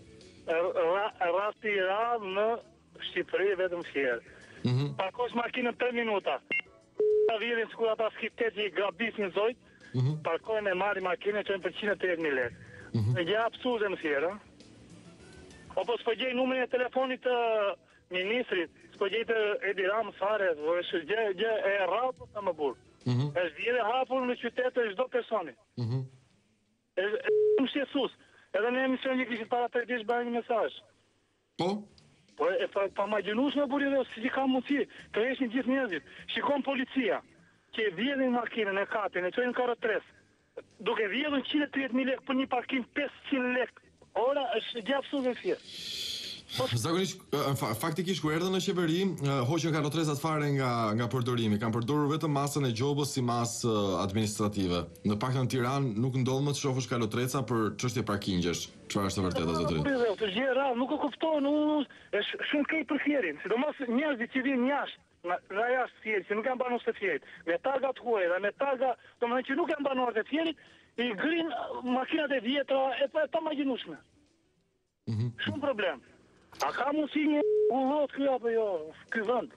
Rasti i radhë në Shqipëri vetëm Fier. Mhm. Parkosh makinën tre minuta. Ta vjerin sikur ata skiptet që i grabisin zojt. Mhm. Parkojnë e marri makinë që për njëqind e tridhjetë mijë lekë. Mhm. E gjë absurde në Fier, ëh. Apo s'po gjej numrin e telefonit të ministrit, s'po gjej të Edi Ramës fare, është gjë gjë e rrapur sa më burr. Mhm. Është vjerë e hapur në qytet të çdo personi. Mhm. Është më shqetësues. Edhe në emision që kishit para tre ditë bënë një mesazh. Po? Po e pa, pa imagjinosh në burrë si ka mundësi të heshin gjithë njerëzit. Shikon policia që vjedhin makinën e katin, e çojnë karrotres. Duke vjedhur njëqind e tridhjetë mijë lekë për një parkim pesëqind lekë. Ora është gjë absurde fjet. Zakonisht, faktikisht kur erdhën në qeveri, hoqën karrotrezat fare nga nga përdorimi. Kanë përdorur vetëm masën e gjobës si masë administrative. Në paktën në Tiranë nuk ndodh më të shohësh karrotreca për çështje parkingjesh. Çfarë është e vërtetë zotëri? Është gjë e rrallë, nuk e kupton, është shumë keq për Fierin, sidomos njerëzit që vinë jashtë. Nga jashtë Fierit, që nuk janë banorë të Fierit, me targa të huaja, me targa, domethënë që nuk janë banorë të Fierit, i grin makinat e vjetra e pa të imagjinueshme. Mhm. Shumë problem. A ka mundësi një ullot kjo apo jo, ky vend?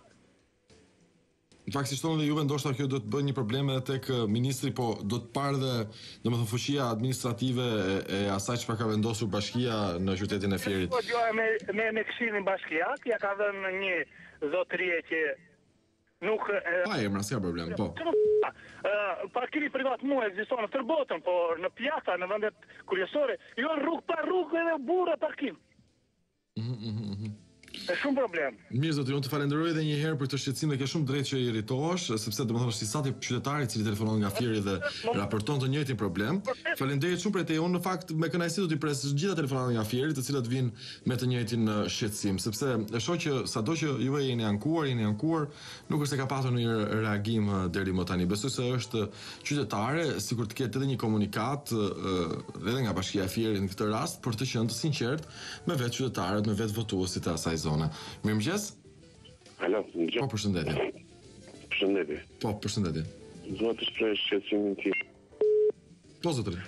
Në fakt, si shtonë dhe juve, ndoshta kjo do të bëjë një problem edhe tek ministri, po do të parë dhe, domethënë, fuqia administrative e, e asaj çfarë ka vendosur bashkia në qytetin e Fierit. Po jo me me me këshillin bashkiak, ja ka dhënë një zotërie që nuk e, Pa emra, s'ka problem, po. Uh, parkimi privat mu ekziston në tërë botën, po në pjata, në vendet kryesore, jo rrugë pa rrugë edhe burra parkim. Mhm, mhm, mhm. Është shumë problem. Mirë zotëri, unë të falenderoj edhe një herë për këtë shqetësim dhe ke shumë drejt që i irritohesh, sepse domethënë është si sa ti qytetari i cili telefonon nga Fieri dhe raporton të njëjtin problem. Faleminderit shumë për te. Unë në fakt me kënaqësi do t'i pres gjitha telefonat nga Fieri, të cilat vinë me të njëjtin shqetësim, sepse e shoh që sado që juve jeni ankuar, jeni ankuar, nuk është se ka pasur ndonjë reagim deri më tani. Besoj se është qytetare, sikur të ketë edhe një komunikat edhe nga Bashkia e Fierit në këtë rast për të qenë të sinqert me vetë qytetarët, me vetë votuesit e asaj zone. Mirëmëngjes. Alo, mirëmëngjes. Po, përshëndetje. Përshëndetje. Po, përshëndetje. Dua të shpreh shqetësimin tim. Po, zotëri.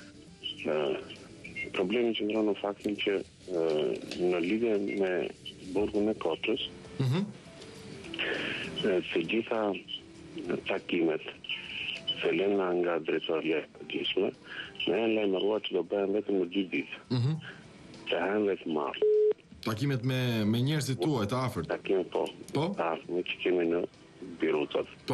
Uh, problemi qëndron në faktin që uh, në lidhje me burgun e Koçës, Mhm. uh, se gjitha takimet se lëna nga drejtoria e përgjithshme, ne janë lajmëruar që do bëhen vetëm në dy ditë. Mhm. Të hanë dhe të marrë. Takimet me me njerëzit tuaj të afërt. Takimet po. Po? Të afërmit që kemi në birutat. Po.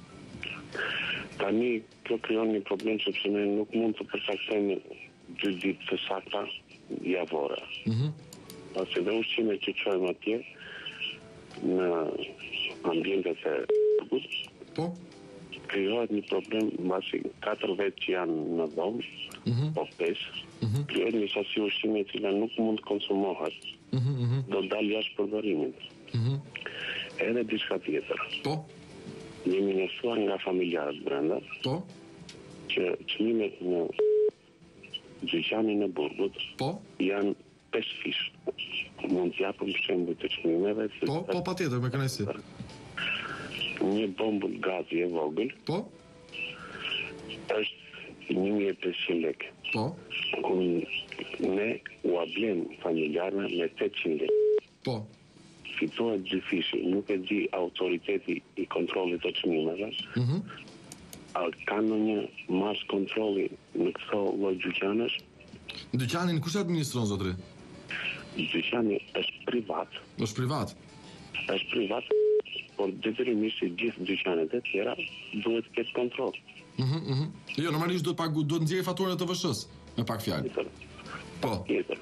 Tani kjo krijon një problem sepse ne nuk mund të përcaktojmë dy ditë të sakta javore. Mhm. Pasi dhe ushqime që çojmë atje në ambientet e burgut, Po. krijohet një problem mbasi katër vetë që janë në dhomë, Mhm. po pesë, Mhm. krijohet një sasi ushqime e cila nuk mund të konsumohet, Mhm. Mhm. do dalë jashtë përdorimit. Mhm. Edhe diçka tjetër. Po. Jemi njësuar nga familjarët brenda Po. që çmimet në dyqanin e burgut Po. janë pesë fish. Mund të japim shembull të çmimeve. Po, po patjetër me kënaqësi. Një bombull gazi e vogël Po. është një mijë e pesëqind lekë. Po. Ku ne u ablen familjarëve me tetëqind lekë. Po. Fitohet dy fishi, nuk e di autoriteti i kontrollit të çmimeve. Mhm. A ka ndonjë mas kontrolli në këto lloj dyqanesh? Dyqanin kush administron zotëri? Dyqani është privat, Është privat. është privat por detyrimisht që gjithë dyqanet e tjera duhet të ketë kontroll. Mhm, mhm. Jo, normalisht duhet pagu, duhet nxjerrë faturën e T V S-s, me pak fjalë. Po. Tjetër.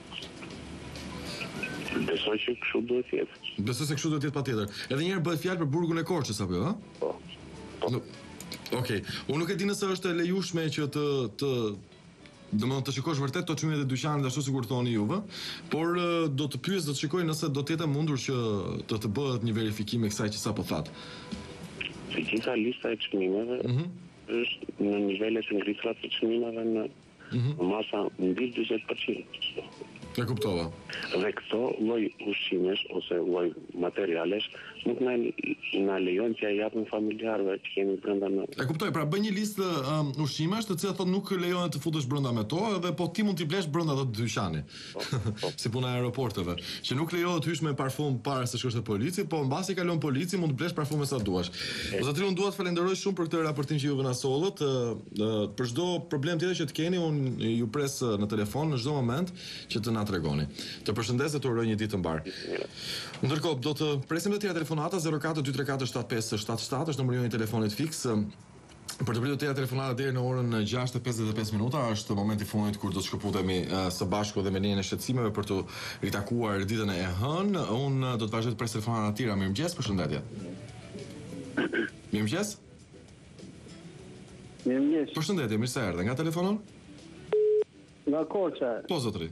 Besoj që kështu duhet të jetë. Besoj se kështu duhet të jetë patjetër. Edhe një herë bëhet fjalë për burgun e Korçës apo jo, ha? Po. Po. No. Okej. Unë nuk e di nëse është e lejueshme që të të domethënë të shikosh vërtet të çmimet e dyqanit ashtu sikur thoni juve, por do të pyes, do të shikoj nëse do të jetë mundur që të të bëhet një verifikim e kësaj që sapo thatë. Se gjitha lista e çmimeve Mhm. është në nivele të ngritura të çmimeve në Mhm. masa mbi dyzet përqind. E kuptova. Dhe këto lloj ushqimesh ose lloj materialesh nuk na na lejon t'ja japim familjarëve që kemi brenda në. E kuptoj, pra bëj një listë um, ushqimesh të cilat thotë nuk lejohet të futesh brenda me to, edhe po ti mund t'i blesh brenda ato dyqani. Po, po. Si puna e aeroporteve, që nuk lejohet hysh me parfum para se shkosh te polici, po mbasi kalon polici mund të blesh parfume sa duash. Po zotëri, unë dua të falenderoj shumë për këtë raportim që juve na sollët. Për çdo problem tjetër që të keni, unë ju pres në telefon në çdo moment që të na tregoni. Të përshëndes dhe të uroj një ditë të mbar. Ndërkohë do të presim të tjera telefonata zero katër dy tre katër shtat pesë shtat shtat është numri i telefonit fiks. Për të pritur të tjera telefonata deri në orën gjashtë e pesëdhjetë e pesë minuta është momenti i fundit kur do të shkëputemi uh, së bashku dhe me linjën e shqetësimeve për të ritakuar ditën e hënë. Unë do të vazhdoj të pres telefonata të tjera. Mirëmëngjes, përshëndetje. Mirëmëngjes. Mirëmëngjes. Përshëndetje, mirë se erdhe. Nga telefonon? Nga Korça. Po zotëri.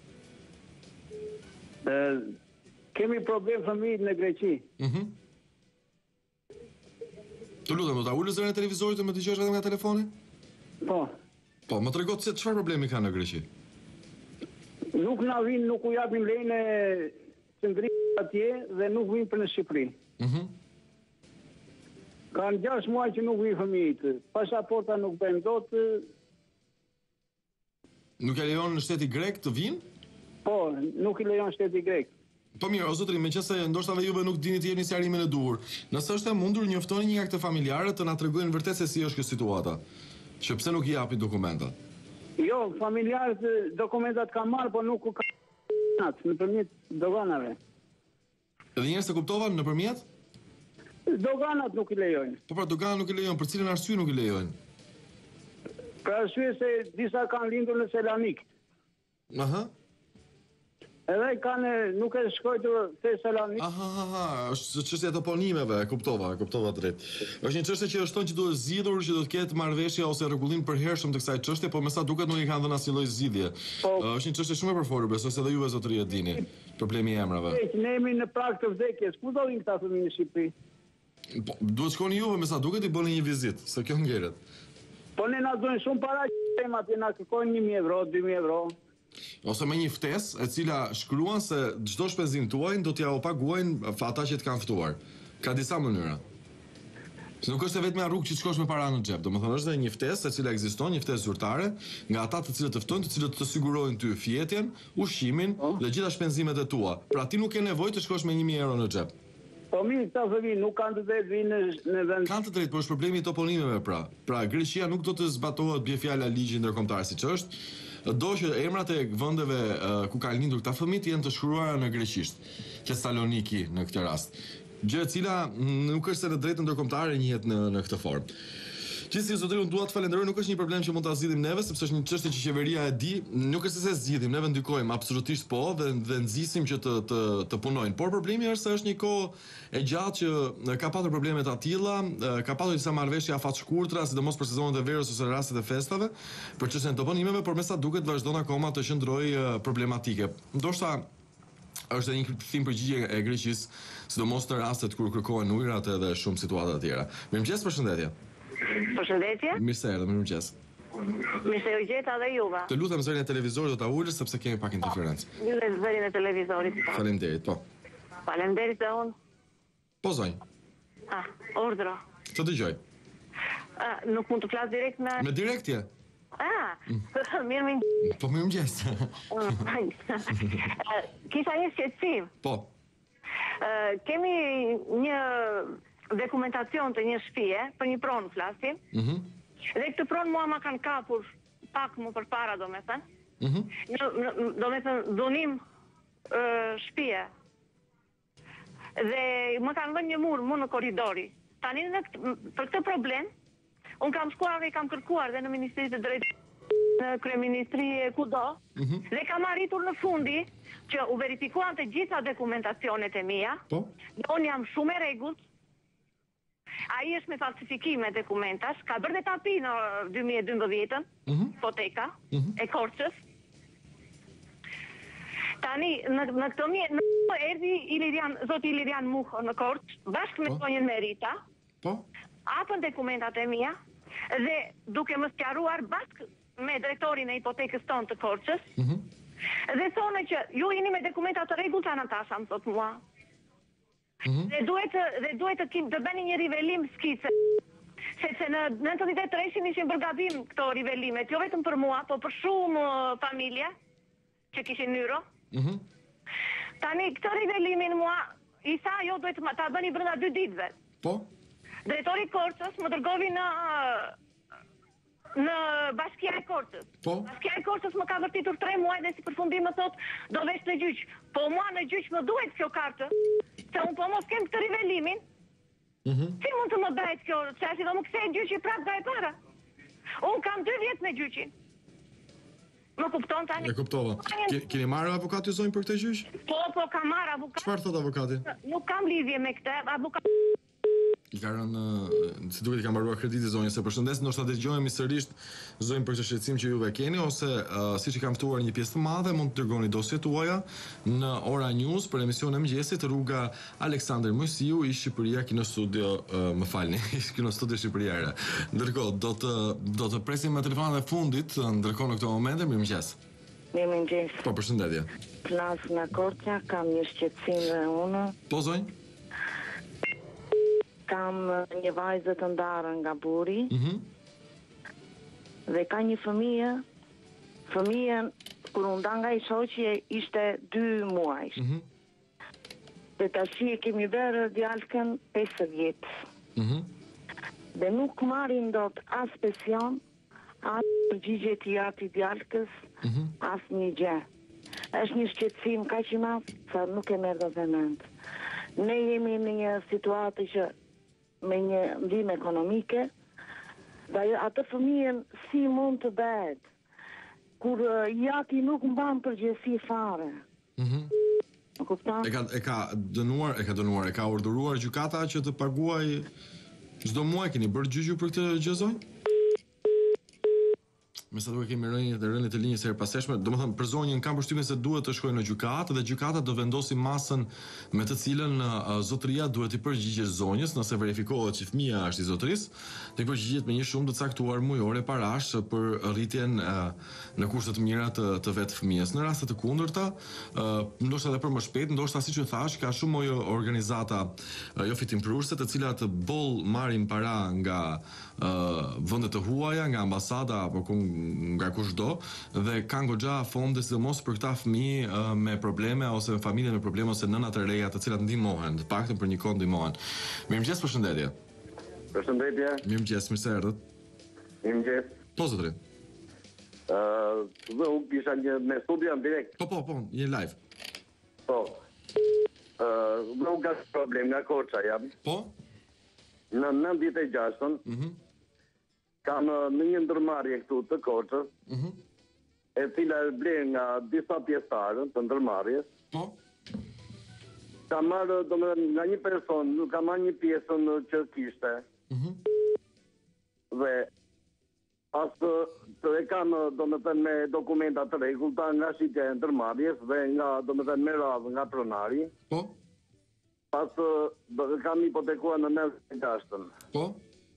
Ë kemi problem fëmijët në Greqi. Mhm. Të lutem, do ta ulësh zërin e televizorit dhe më dëgjosh vetëm nga telefoni? Po. Po, më trego se çfarë problemi ka në Greqi? Nuk na vin, nuk u japin lejnë qendrimit atje dhe nuk vin për në Shqipëri. Mhm. Kanë gjashtë muaj që nuk vin fëmijët. Pasaporta nuk bëjnë dot. Nuk e lejon në shteti grek të vinë? Po, nuk i lejon shteti grek. Po mirë, o zotëri, meqense ndoshta edhe juve nuk dini të jepni sqarimin e duhur. Nëse është e mundur, njoftoni një nga këto familjarë të na tregojnë vërtet se si është kjo situata. Që pse nuk i japin dokumentat. Jo, familjarët dokumentat kanë marrë, po nuk u kanë nëpërmjet doganave. Edhe njerëz se kuptova nëpërmjet? Doganat nuk i lejojnë. Po pra dogana nuk i lejon, për cilën arsye nuk i lejojnë? Për arsye se disa kanë lindur në Selanik. Aha. Edhe kanë nuk e shkojtur te Selanik. Aha, aha, është çështja e toponimeve, e kuptova, e kuptova drejt. Është një çështje që është tonë që duhet zgjidhur, që do të ketë marrëveshje ose rregullim përhershëm të kësaj çështje, por me sa duket nuk i kanë dhënë asnjë lloj zgjidhje. Po. Është një çështje shumë e përfolur, besoj se edhe juve zotëri e dini. Problemi i emrave. Ne jemi në prag të vdekjes. Ku do vinë këta fëmijë në Shqipëri? Po, duhet shkoni juve, me sa duket i bëni një vizitë, se kjo ngeret. Po ne na duhen shumë para që tema atje na kërkojnë një mijë euro, dy mijë euro. Ose me një ftesë e cila shkruan se çdo shpenzim tuaj do t'ja u paguajnë ata që të kanë ftuar. Ka disa mënyra. Se nuk është vetëm rrugë që të shkosh me para në xhep, domethënë është edhe një ftesë e cila ekziston, një ftesë zyrtare nga ata të cilët të ftojnë, të cilët të sigurojnë ty fjetjen, ushqimin dhe gjitha shpenzimet e tua. Pra ti nuk ke nevojë të shkosh me një mijë euro në xhep. Po mirë, këta fëmijë nuk kanë të drejtë vinë në, në vend. Kanë të drejtë, por është problemi i toponimeve pra. Pra Greqia nuk do të zbatohet bie fjala ligjit ndërkombëtar siç është. Do që emrat e vendeve uh, ku kanë lindur këta fëmijë jenë të shkruara në greqisht, Thessaloniki në këtë rast. Gjë e cila nuk është se në drejtën ndërkombëtare njihet në në këtë formë. Gjithsesi zotëri, unë dua të falenderoj, nuk është një problem që mund ta zgjidhim neve, sepse është një çështje që qeveria e di, nuk është se zgjidhim, neve ndikojmë absolutisht po dhe dhe nxisim që të të të punojnë. Por problemi është se është një kohë e gjatë që ka patur probleme të tilla, ka patur disa marrëveshje afat shkurtra, sidomos për sezonet e verës ose rastet e festave, për çështjen e toponimeve, por me sa duket vazhdon akoma të qëndrojë problematike. Ndoshta është edhe një kthim përgjigje e Greqisë, sidomos në rastet kur kërkohen ujërat edhe shumë situata të tjera. Mirëmëngjes, përshëndetje. Përshëndetje. Mirë se erdhe, mirëmëngjes. Mirë se u gjeta dhe juve. Të lutem zërin e televizorit do ta ulësh sepse kemi pak interferencë. Ulë zërin e televizorit. Faleminderit, po. Faleminderit dhe unë. Po zonjë. Ah, ordro. Të dëgjoj. Ah, nuk mund të flas direkt me Me direktje? Ah, mirë më. Po mirëmëngjes. Kisha një shqetësim. Po. Uh, kemi një dokumentacion të një shtëpie për një pronë flasim. Mhm. Dhe këtë pronë mua ma kanë kapur pak më përpara, domethënë. Mhm. Në, në, domethënë dhunim uh, shtëpie. Dhe më kanë vënë një mur mu në korridori. Tani në për këtë problem, unë kam shkuar dhe kam kërkuar dhe në Ministri të Drejtë, në Kryeministri kudo, mm-hmm. dhe kam arritur në fundi që u verifikuan të gjitha dokumentacionet e mia. Po? Dhe unë jam shumë e rregullt. Ai është me falsifikime dokumentash, ka bërë dhe tapi në dy mijë e dymbëdhjetë, mm-hmm. hipoteka mm-hmm. e Korçës. Tani në në këtë mje në erdhi Ilirian, zoti Ilirian Muho në Korçë, bashkë me zonjën Merita. Po? Hapën dokumentat e mia dhe duke më sqaruar bashkë me drejtorin e hipotekës tonë të Korçës. Mm-hmm. Dhe thonë që ju jeni me dokumenta të rregullta, Natasha, më thotë mua. Mm-hmm. Dhe duhet dhe duhet të kim të bëni një rivelim skice. Sepse në nëntëdhjetë e treshin ishin bërë gabim këto rivelimet, jo vetëm për mua, po për shumë uh, familje që kishin nyro. Mm-hmm. Tani këtë rivelimin mua i tha jo duhet ta bëni brenda dy ditëve. Po? Drejtori i Korçës më dërgovi në në Bashkia e Korçës. Po? Bashkia e Korçës më ka vërtitur tre muaj dhe si përfundim më thot do vesh në gjyq. Po mua në gjyq më duhet kjo kartë, se unë po mos kem këtë rivelimin. Mm-hmm. Si mund të më bëhet kjo, çfarë do më kthej gjyqi prapë nga e para? Unë kam dy vjet me gjyqin. Më kupton tani? E kuptova. Keni marrë avokat ju zonjë për këtë gjyq? Po, po kam marrë avokat. Çfarë thot avokati? Nuk kam lidhje me këtë, avokat. I ka rënë, si duket i ka mbaruar krediti zonjë, se përshëndes, ndoshta dëgjojmë sërish zonjë për këtë shqetësim që juve keni, ose uh, siç i kam ftuar një pjesë të madhe, mund të dërgoni dosjet tuaja në Ora News për emisionin e mëngjesit, rruga Aleksandër Mojsiu i Shqipëria, ki në studio, uh, më falni, ki në studio shqipëriare. Ndërkohë, do të do të presim me telefonat e fundit, ndërkohë në këtë moment, mirëmëngjes. Mirëmëngjes. Po, përshëndetje. Plas në Korça, kam një shqetësim dhe unë. Po, zonjë? Kam një vajzë të ndarë nga buri. Mm-hmm. Dhe ka një fëmijë. Fëmijën, kur unë nda nga i shoqje, ishte dy muajsh. Mm-hmm. Dhe tashi e kemi bërë djalkën pesë vjetë. Mm-hmm. Dhe nuk marrin dot as pension, as përgjigje të jati djalkës, mm-hmm. as një gjë. Është një shqetësim kaq i madh, sa nuk e merr dot mend. Ne jemi në një situatë që me një ndihmë ekonomike, dhe atë fëmijën si mund të bëhet, kur uh, jati nuk mban përgjegjësi fare. Mhm. Më kupton? E ka e ka dënuar, e ka dënuar, e ka urdhëruar gjykata që të paguaj çdo muaj, keni bërë gjyqje për këtë gjë zonjë? Me sa duke kemi rënë të rënë të linjës së herpaseshme, domethënë për zonjën kam përshtypjen se duhet të shkojë në gjykatë dhe gjykata do vendosi masën me të cilën uh, zotëria duhet i përgjigjesh zonjës nëse verifikohet që fëmia është i zotërisë, dhe përgjigjet me një shumë të caktuar mujore parash për rritjen uh, në kurse të mira të, të vetë fëmijës. Në raste të kundërta, uh, ndoshta edhe për më shpejt, ndoshta siç e thash, ka shumë organizata uh, jo fitimprurse të cilat boll marrin para nga uh, vendet të huaja, nga ambasada apo nga kushdo, dhe kanë goxha fonde sidomos për këta fëmijë uh, me probleme ose familje me probleme ose nëna të reja të cilat ndihmohen, të paktën për një kohë ndihmohen. Mirëmëngjes, përshëndetje. Përshëndetje. Mirëmëngjes, mirë se erdhët. Mirëmëngjes. Po zotëri. Ë, uh, do u kisha një me studio direkt. Po po po, je live. Po. Ë, uh, do u ka problem nga Korça jam. Po. Në nëntëdhjetë e gjashtën. Mhm. Kam në një ndërmarrje këtu të Korçës, mm-hmm. e cila e blen nga disa pjesëtarë të ndërmarrjes. Po. Kam marrë domethënë nga një person, nuk kam marrë një pjesën që kishte. Mhm. Dhe as të e kam domethënë me dokumenta të rregullta nga shitja e ndërmarrjes dhe nga domethënë me radhë nga pronari. Po. Pas do të kam hipotekuar në nëntëdhjetë e gjashtën. Po.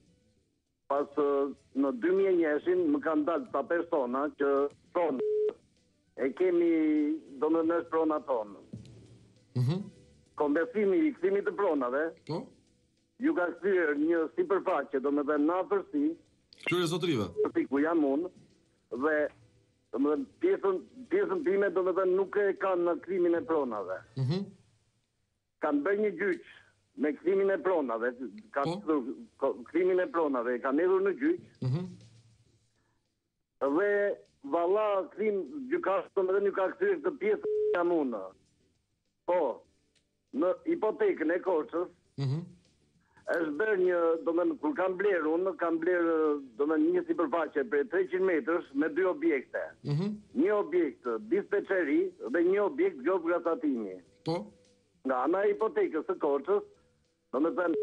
Pas në dy mijë e njëshin më kanë dalë ta persona që pronë e kemi do më nështë prona tonë. Mm-hmm. Konversimi i kthimit të pronave, po? Ju ka kthyer një sipërfaqe, do më dhe në afërsi, këtyre zotërive. Ku jam unë, dhe do më dhe pjesën, pjesën time do më dhe nuk e kanë në kthimin e pronave. Mm-hmm. Kanë bërë një gjyq me kthimin e pronave, ka po? Kthimin e pronave, ka nedhur në gjyq. Mm-hmm. Dhe valla kthim gjykatës dhe nuk ka kthyer këtë pjesë jam unë. Po. në hipotekën e Korçës, Mhm. është bërë një, do të thënë, kur kam blerë unë, kam blerë, do të thënë, një sipërfaqe për treqind metrash me dy objekte. Mhm. Një objekt dispeçeri dhe një objekt gjobgratatimi. Po. Nga ana e hipotekës së Korçës, do të thënë,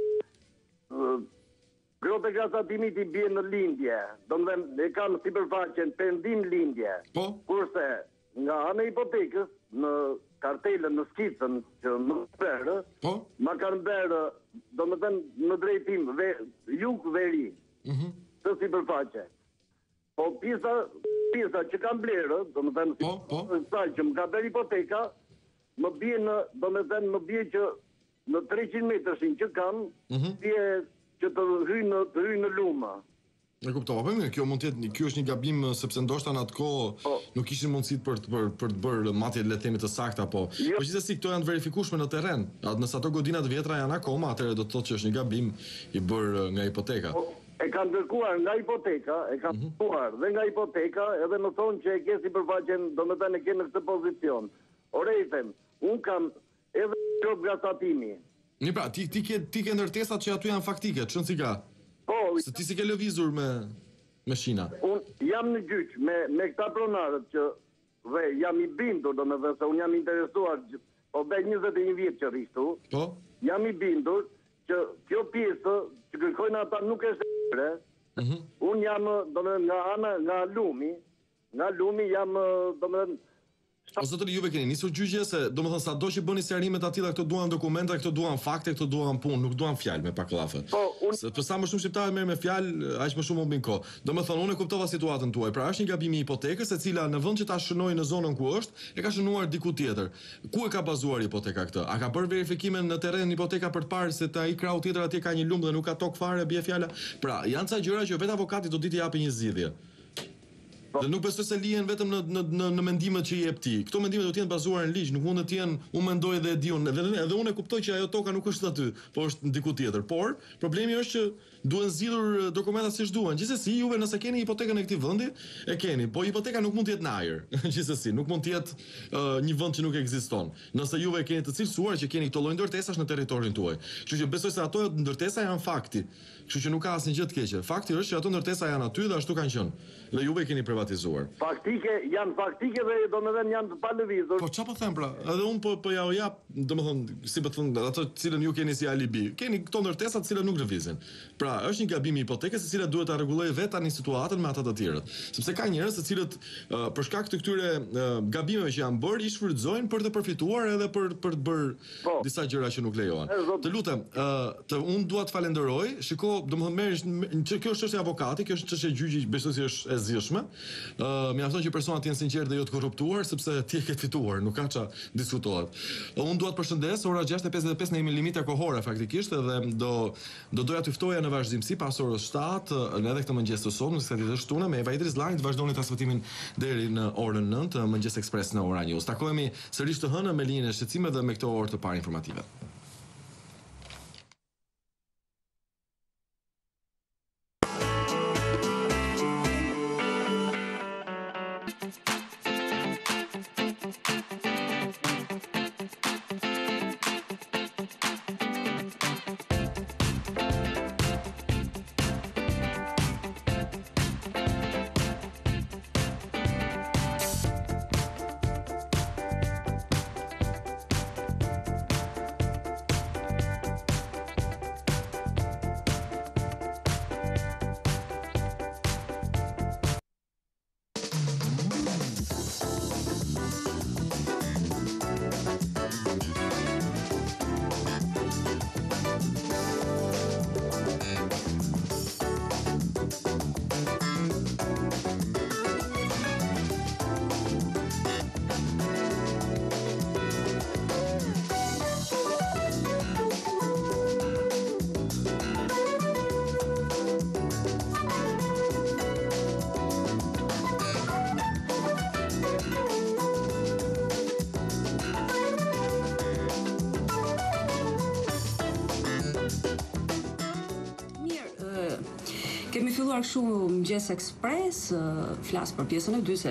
grotë gratatimi i bie në lindje, do të thënë, e kam sipërfaqen perëndim lindje. Po. Kurse nga ana e hipotekës në kartelën, në skicën që më bërë, po, ma kanë bërë, do më thënë, në drejtim ve, jug-veri, Mhm. të sipërfaqe. Po pjesa, pjesa që kanë blerë, do më thënë, po, po, sa që më ka bërë hipoteka, më bie në, do më thënë, më bie që në treqind metrashin që kam, Mhm. bie që të hyjë në, të hyjë në luma. E kuptova, po mirë, kjo mund të jetë, kjo është një gabim sepse ndoshta në atë kohë nuk kishin mundësi për të për, për të bërë matje le të themi të sakta, po. Jo. Po gjithsesi këto janë të verifikueshme në terren. Atë nëse ato godinat vjetra janë akoma, atëherë do të thotë që është një gabim i bërë nga hipoteka. Po, e kanë dërkuar nga hipoteka, e kanë dërkuar dhe nga hipoteka, edhe më thonë që e ke sipërfaqen, do më thënë e ke në këtë pozicion. Ore i them, unë kam edhe job gratatimi. Një pra, ti ti ke ti ke ndërtesat që aty janë faktike, çon si ka? Po, se ti si ke lëvizur me me shina. Unë jam në gjyq me me këta pronarët që dhe jam i bindur, domethënë se unë jam interesuar, po bëj njëzet e një vjet që rri këtu. Po. Jam i bindur që kjo pjesë që kërkojnë ata nuk është e Mhm. Unë jam, domethënë nga ana nga lumi, nga lumi jam, domethënë O zotëri, juve keni nisur gjyqje se domethënë sado që bëni sqarimet atilla, këto duan dokumenta, këto duan fakte, këto duan punë, nuk duan fjalë me paklafe. Po, unë se për sa më shumë shqiptarë merr me fjalë, aq më shumë humbin kohë. Domethënë unë e kuptova situatën tuaj. Pra është një gabim i hipotekës, e cila në vend që ta shënojë në zonën ku është, e ka shënuar diku tjetër. Ku e ka bazuar hipoteka këtë? A ka bërë verifikimin në terren hipoteka për të parë se ai krau tjetër atje ka një lumë dhe nuk ka tokë fare, bie fjala? Pra, janë ca gjëra që vetë avokati do ditë japë një zgjidhje. Dhe nuk besoj se lihen vetëm në në në, në mendimet që i jep ti. Këto mendime do të jenë bazuara në ligj, nuk mund të jenë unë mendoj dhe e di unë. Edhe, edhe unë e kuptoj që ajo toka nuk është aty, po është diku tjetër. Por problemi është që duhen zgjidhur dokumentat siç duhen. Gjithsesi, juve nëse keni hipotekën e këtij vendi, e keni, po hipoteka nuk mund të jetë në ajër. Gjithsesi, nuk mund të jetë uh, një vend që nuk ekziston. Nëse juve keni të cilësuar që keni këto lloj ndërtesash në territorin tuaj. Kështu që besoj se ato ndërtesa janë fakti. Kështu që nuk ka asnjë gjë të keqe. Fakti është që ato ndërtesa janë aty dhe ashtu kanë qenë. Dhe juve keni privatizuar. Faktike, janë faktike dhe domethënë janë të palëvizur. Po çfarë po them pra? Edhe un po po ja u jap, domethënë, si po thon, ato të cilën ju keni si alibi. Keni këto ndërtesa të cilat nuk lëvizin. Pra, është një gabim i hipotekës e cila duhet ta rregullojë vetë tani situatën me ata të tjerët. Sepse ka njerëz të cilët uh, për shkak të këtyre uh, gabimeve që janë bërë, i shfrytëzojnë për të përfituar edhe për për të bërë po. disa gjëra që nuk lejohen. Të lutem, uh, të un dua të falenderoj. Shiko, domethënë merresh, kjo është çështje avokati, kjo është çështje gjyqi, besoj se është e zgjidhshme. Uh, mjafton që personat të jenë sinqertë dhe jo të korruptuar, sepse ti e ke fituar, nuk ka ç'a diskutohet. Uh, un dua të përshëndes, ora gjashtë e pesëdhjetë e pesë ne jemi limite kohore faktikisht dhe do do doja të ftoja në vazhdimsi pas orës shtatë, edhe këtë mëngjes të sotme, se ditë është tunë me Eva Idris Line, të vazhdoni transmetimin deri në orën nëntë, Mëngjes Ekspres në Ora News. Takohemi sërish të hënë me linjën e shqetësimeve dhe me këto orë të parë informative. Kemi filluar kështu Mëngjes Ekspres, flas për pjesën e dytë se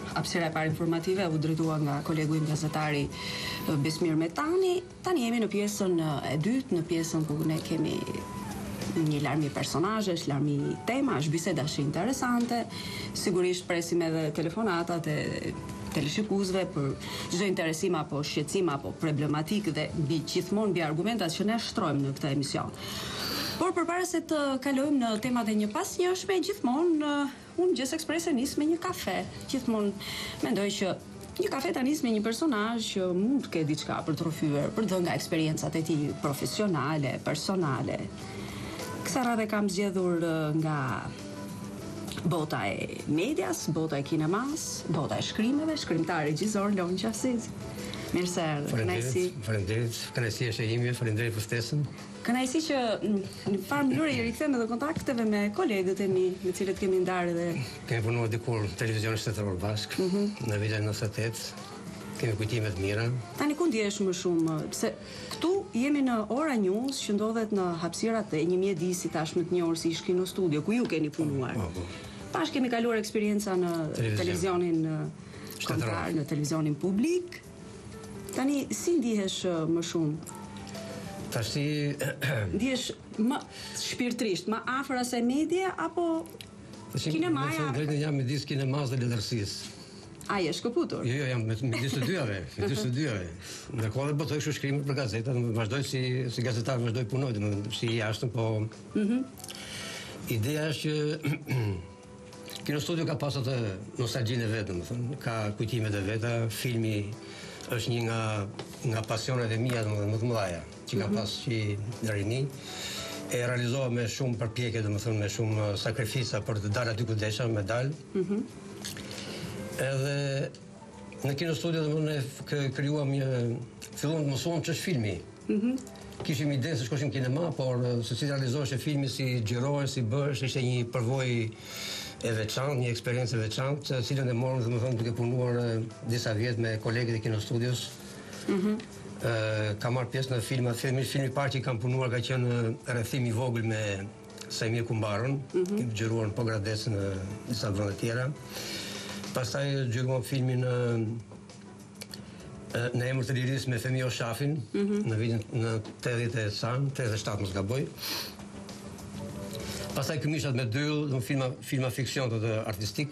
hapësira e parë informative u drejtua nga kolegu im gazetari Besmir Metani. Tani jemi në pjesën e dytë, në pjesën ku ne kemi një larmi personazhesh, larmi tema, është biseda shumë interesante. Sigurisht presim edhe telefonatat e teleshikuesve për çdo interesim apo shqetësim apo problematikë dhe mbi gjithmonë mbi argumentat që ne shtrojmë në këtë emision. Por përpara se të kalojmë në temat e një pas njëshme, gjithmonë unë Mëngjes Ekspresi nis me një kafe. Gjithmonë mendoj që një kafe ta nis me një personazh që mund të ketë diçka për të rrëfyer, për të dhënë nga eksperiencat e tij profesionale, personale. Kësa radhe kam zgjedhur nga bota e medias, bota e kinemas, bota e shkrimeve, shkrimtar regjisor Lonqa Azizi. Mirë se erdhe. Faleminderit, faleminderit. Kënaqësia është e ime, faleminderit për ftesën. Kënaqësi që në farë mënyrë i rikthem edhe kontakteve me kolegët e mi, me cilët kemi ndarë dhe kemi punuar dikur në televizionin shtetëror bashk, mm -hmm. në vitin nëntëdhjetë e tetë. Kemi kujtime të mira. Tani ku ndihesh më shumë, pse këtu jemi në Ora News që ndodhet në hapësirat e një mjedisi tashmë të njohur si Kino Studio, ku ju keni punuar. Po, po. Pash kemi kaluar eksperienca në Televizion. televizionin kombëtar, në televizionin publik. Tani si ndihesh më shumë? Tash si ndihesh më shpirtërisht, më afër asaj medie apo kinemaja? Drejtën jam midis kinemas dhe letërsisë. A je shkëputur? Jo, jo, jam midis të dyave, midis të dyave. Ndërkohë dhe botoj kështu shkrime për gazeta, vazhdoj si si gazetar, vazhdoj punoj, domethënë si jashtëm, po Mhm. Ideja është që Kino Studio ka pas atë nostalgjinë e vet, domethënë, ka kujtimet e veta, filmi është një nga nga pasionet e mia domethënë më të mëdha që kam pas që në rini. E realizova me shumë përpjekje, domethënë me shumë sakrifica për të dalë aty ku desha me dal. Mhm. Edhe në Kino Studio domethënë ne krijuam një filluam të mësuam ç'është filmi. Mhm. Kishim ide se shkoshim kinema, por se si realizohej filmi, si xhirohesh, si bëhesh, ishte një përvojë e veçantë, një eksperiencë e veçantë, të cilën e morëm domethënë duke punuar disa vjet me kolegët e Kino Studios. Mhm. Ë kam marrë pjesë në filma, filmi filmi i parë që kam punuar ka qenë Rrethim i vogël me Sajmir Kumbarën, kemi xhiruar në Pogradec në disa vende të tjera. Pastaj xhiruam filmin në në Emër të lirisë me Femio Shafin, në vitin në tetëdhjetë e sa, tetëdhjetë e shtatë mos gaboj. Pastaj këmishat me dyll, në filma filma fiksion të artistik.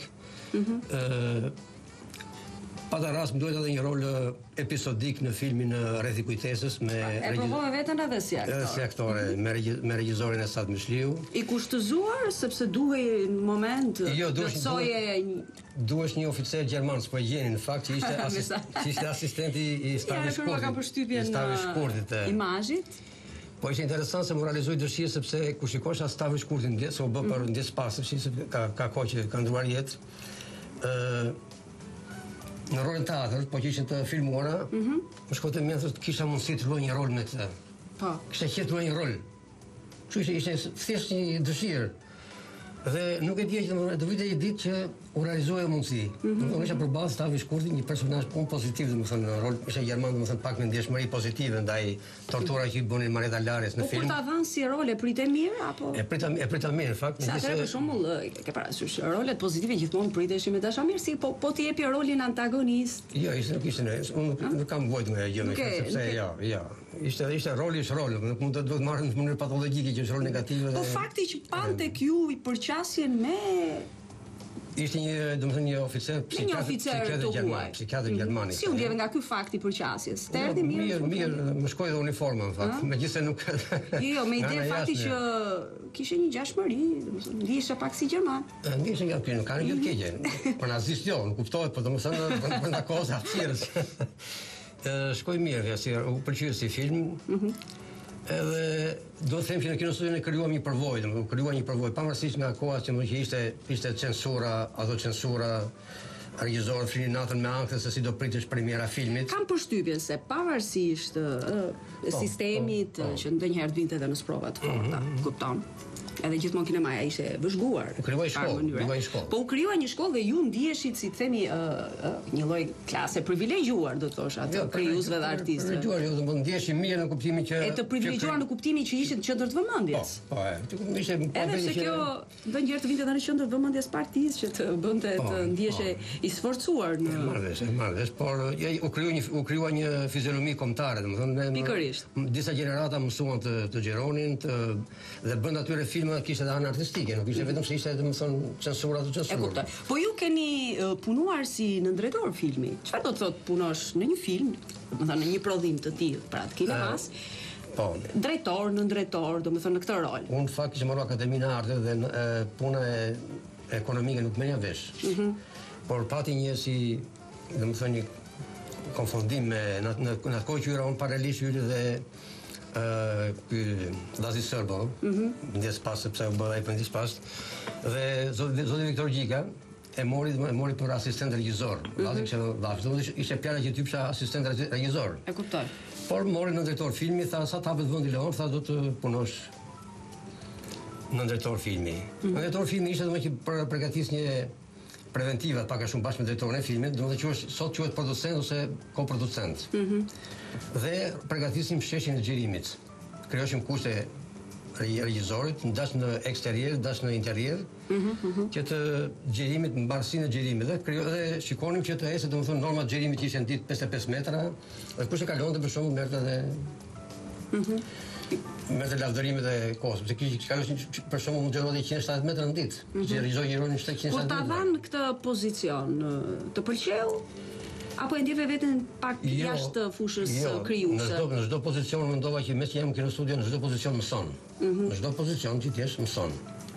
Ë Pata rast më duhet edhe një rol episodik në filmin Rreth i kujtesës me E provove veten edhe si aktor. Edhe si aktore, me me regjisorin Esad Mishliu. I kushtëzuar sepse duhej në moment Jo, duhesh soje duhesh një oficer gjerman, s'po e gjeni në fakt që ishte asist, që ishte asistenti i Stavi Shkurtit. Ja, kam përshtypjen në imazhit. Po ishte interesant se më realizoi dëshirë sepse kur shikosh as Stavi Shkurtin ndjes, se u bë për ndjes pas, sepse ka ka kohë që ka ndruar jetë. Ë Në rolin teatr, po që ishin të filmuara, Mhm. më shkote më thotë kisha mundësi të luaj një rol me këtë. Po. Kishte qejf të luaj një rol. Kështu ishte ishte thjesht një dëshirë. Dhe nuk e di që do vite një ditë që u realizoi mundësi. Unë isha përballë Stavi Shkurtit, një personazh shumë pozitiv, domethënë në rol, ishte gjerman, domethënë pak me ndjeshmëri pozitive ndaj torturave që i bënin Mareta Lares në Po film. kur ta dhanë si rol e pritet mirë apo? E prita e prita mirë në fakt. Sa atëherë për shembull, ke parasysh rolet pozitive gjithmonë priteshin me dashamirësi, po po ti jepi rolin antagonist. Jo, ishte nuk ishte ne. Unë nuk, nuk kam vojt me gjë, Nuk e- sepse nuk e- jo, jo. Ishte ishte roli është rol, nuk mund të duhet marrë në mënyrë patologjike që është rol negativ Po dhe fakti që pan tek ju i përqasjen me ishte një, domethënë një oficer me një psikiatër oficer psikiatër të gjerman, huaj. psikiatër gjerman. Si u ndjeve nga ky fakti i përqasjes? Të erdhi mirë? Mirë, mirë, më shkoi edhe uniforma në fakt, megjithëse nuk Jo, jo, me ide fakti që kishe një gjashmëri, domethënë ndihesha pak si gjerman. Ndihesha nga ky, nuk ka gjë të keqe. Për nazist jo, nuk kuptohet, por domethënë për për narkoza hapësirës. Ë shkoi mirë, si u pëlqeu si film. Edhe do të them që në Kino Studio ne krijuam një përvojë, domethënë krijuam një përvojë pavarësisht nga koha që më që ishte ishte censura, ato censura regjisorët flinin natën me ankth se si do pritesh premiera filmit. Kam përshtypjen se pavarësisht ë, sistemit po, po. që ndonjëherë vinte edhe në sprova të forta, kupton? Edhe gjithmonë kinemaja ishte vëzhguar. U krijuai shkollë, krijuai shkollë. Po u krijuai një shkollë dhe ju ndiheshit, si themi, uh, uh, një lloj klase privilegjuar, do të thosh, atë krijuesve dhe artistëve. Privilegjuar, jo, do të ndiheshim mirë në kuptimin që e të privilegjuar në kuptimin që ishin në qendër të vëmendjes. Po, po, ishte edhe pse kjo ndonjëherë të vinte në qendër të vëmendjes partisë që të bënte të ndiheshe i sforcuar në marrëvesh, marrëvesh, por u krijua një u krijua një fizionomi kombëtare, domethënë pikërisht. Disa gjenerata mësuan të të Gjeronin, të dhe bën atyre filma kishte edhe anë artistike, nuk ishte vetëm se ishte domethënë censura të censurë. E kuptoj. Po ju keni uh, punuar si në drejtor filmi. Çfarë do të thotë punosh në një film, domethënë në një prodhim të tillë, pra të kinemas? Po. Drejtor në drejtor, domethënë në këtë rol. Unë fakt kisha marrë Akademinë e Arteve dhe e, puna e ekonomike nuk merrja vesh. Mm -hmm. Por pati një si domethënë një konfundim me në në në atë kohë që era unë paralelisht hyri dhe ky Dazi Serbo, ndjes pas sepse u bëra i pendis pas, dhe zoti zoti Viktor Gjika e mori e mori për asistent regjisor. Dazi kishte dashur, ishte pjana që typsha asistent regjisor. E kuptoj. Por mori në drejtor filmi, tha sa të hapet vendi Leon, tha do të punosh në drejtor filmi. Në drejtor filmi ishte domethënë që për përgatis një preventiva pak a shumë bashkë me drejtorin e filmit, domethënë që sot quhet producent ose koproducent. Mhm. Dhe përgatisim sheshin e xhirimit. Krijoshim kushte regjisorit, ndash në eksterior, ndash në interior, mm-hmm. që të xhirimit, mbarsinë e xhirimit dhe krijo dhe shikonim që të ecë, domethënë normat e xhirimit ishin ditë pesëdhjetë e pesë metra, dhe kush e kalonte për shkakun merrte edhe mhm. me të lavdërimit e kohës, sepse kishte kaloshin për shkakun mund të ndodhi njëqind e shtatëdhjetë metra në ditë. Si regjizoi Jeronin shtatëqind e shtatëdhjetë. Po ta dhanë këtë pozicion, të pëlqeu? Apo e ndjeve veten pak jo, jashtë fushës jo, krijuese? Në çdo në çdo pozicion mendova që mes që jam në studio, në çdo pozicion mëson. Mm -hmm. Në çdo pozicion që ti jesh mëson.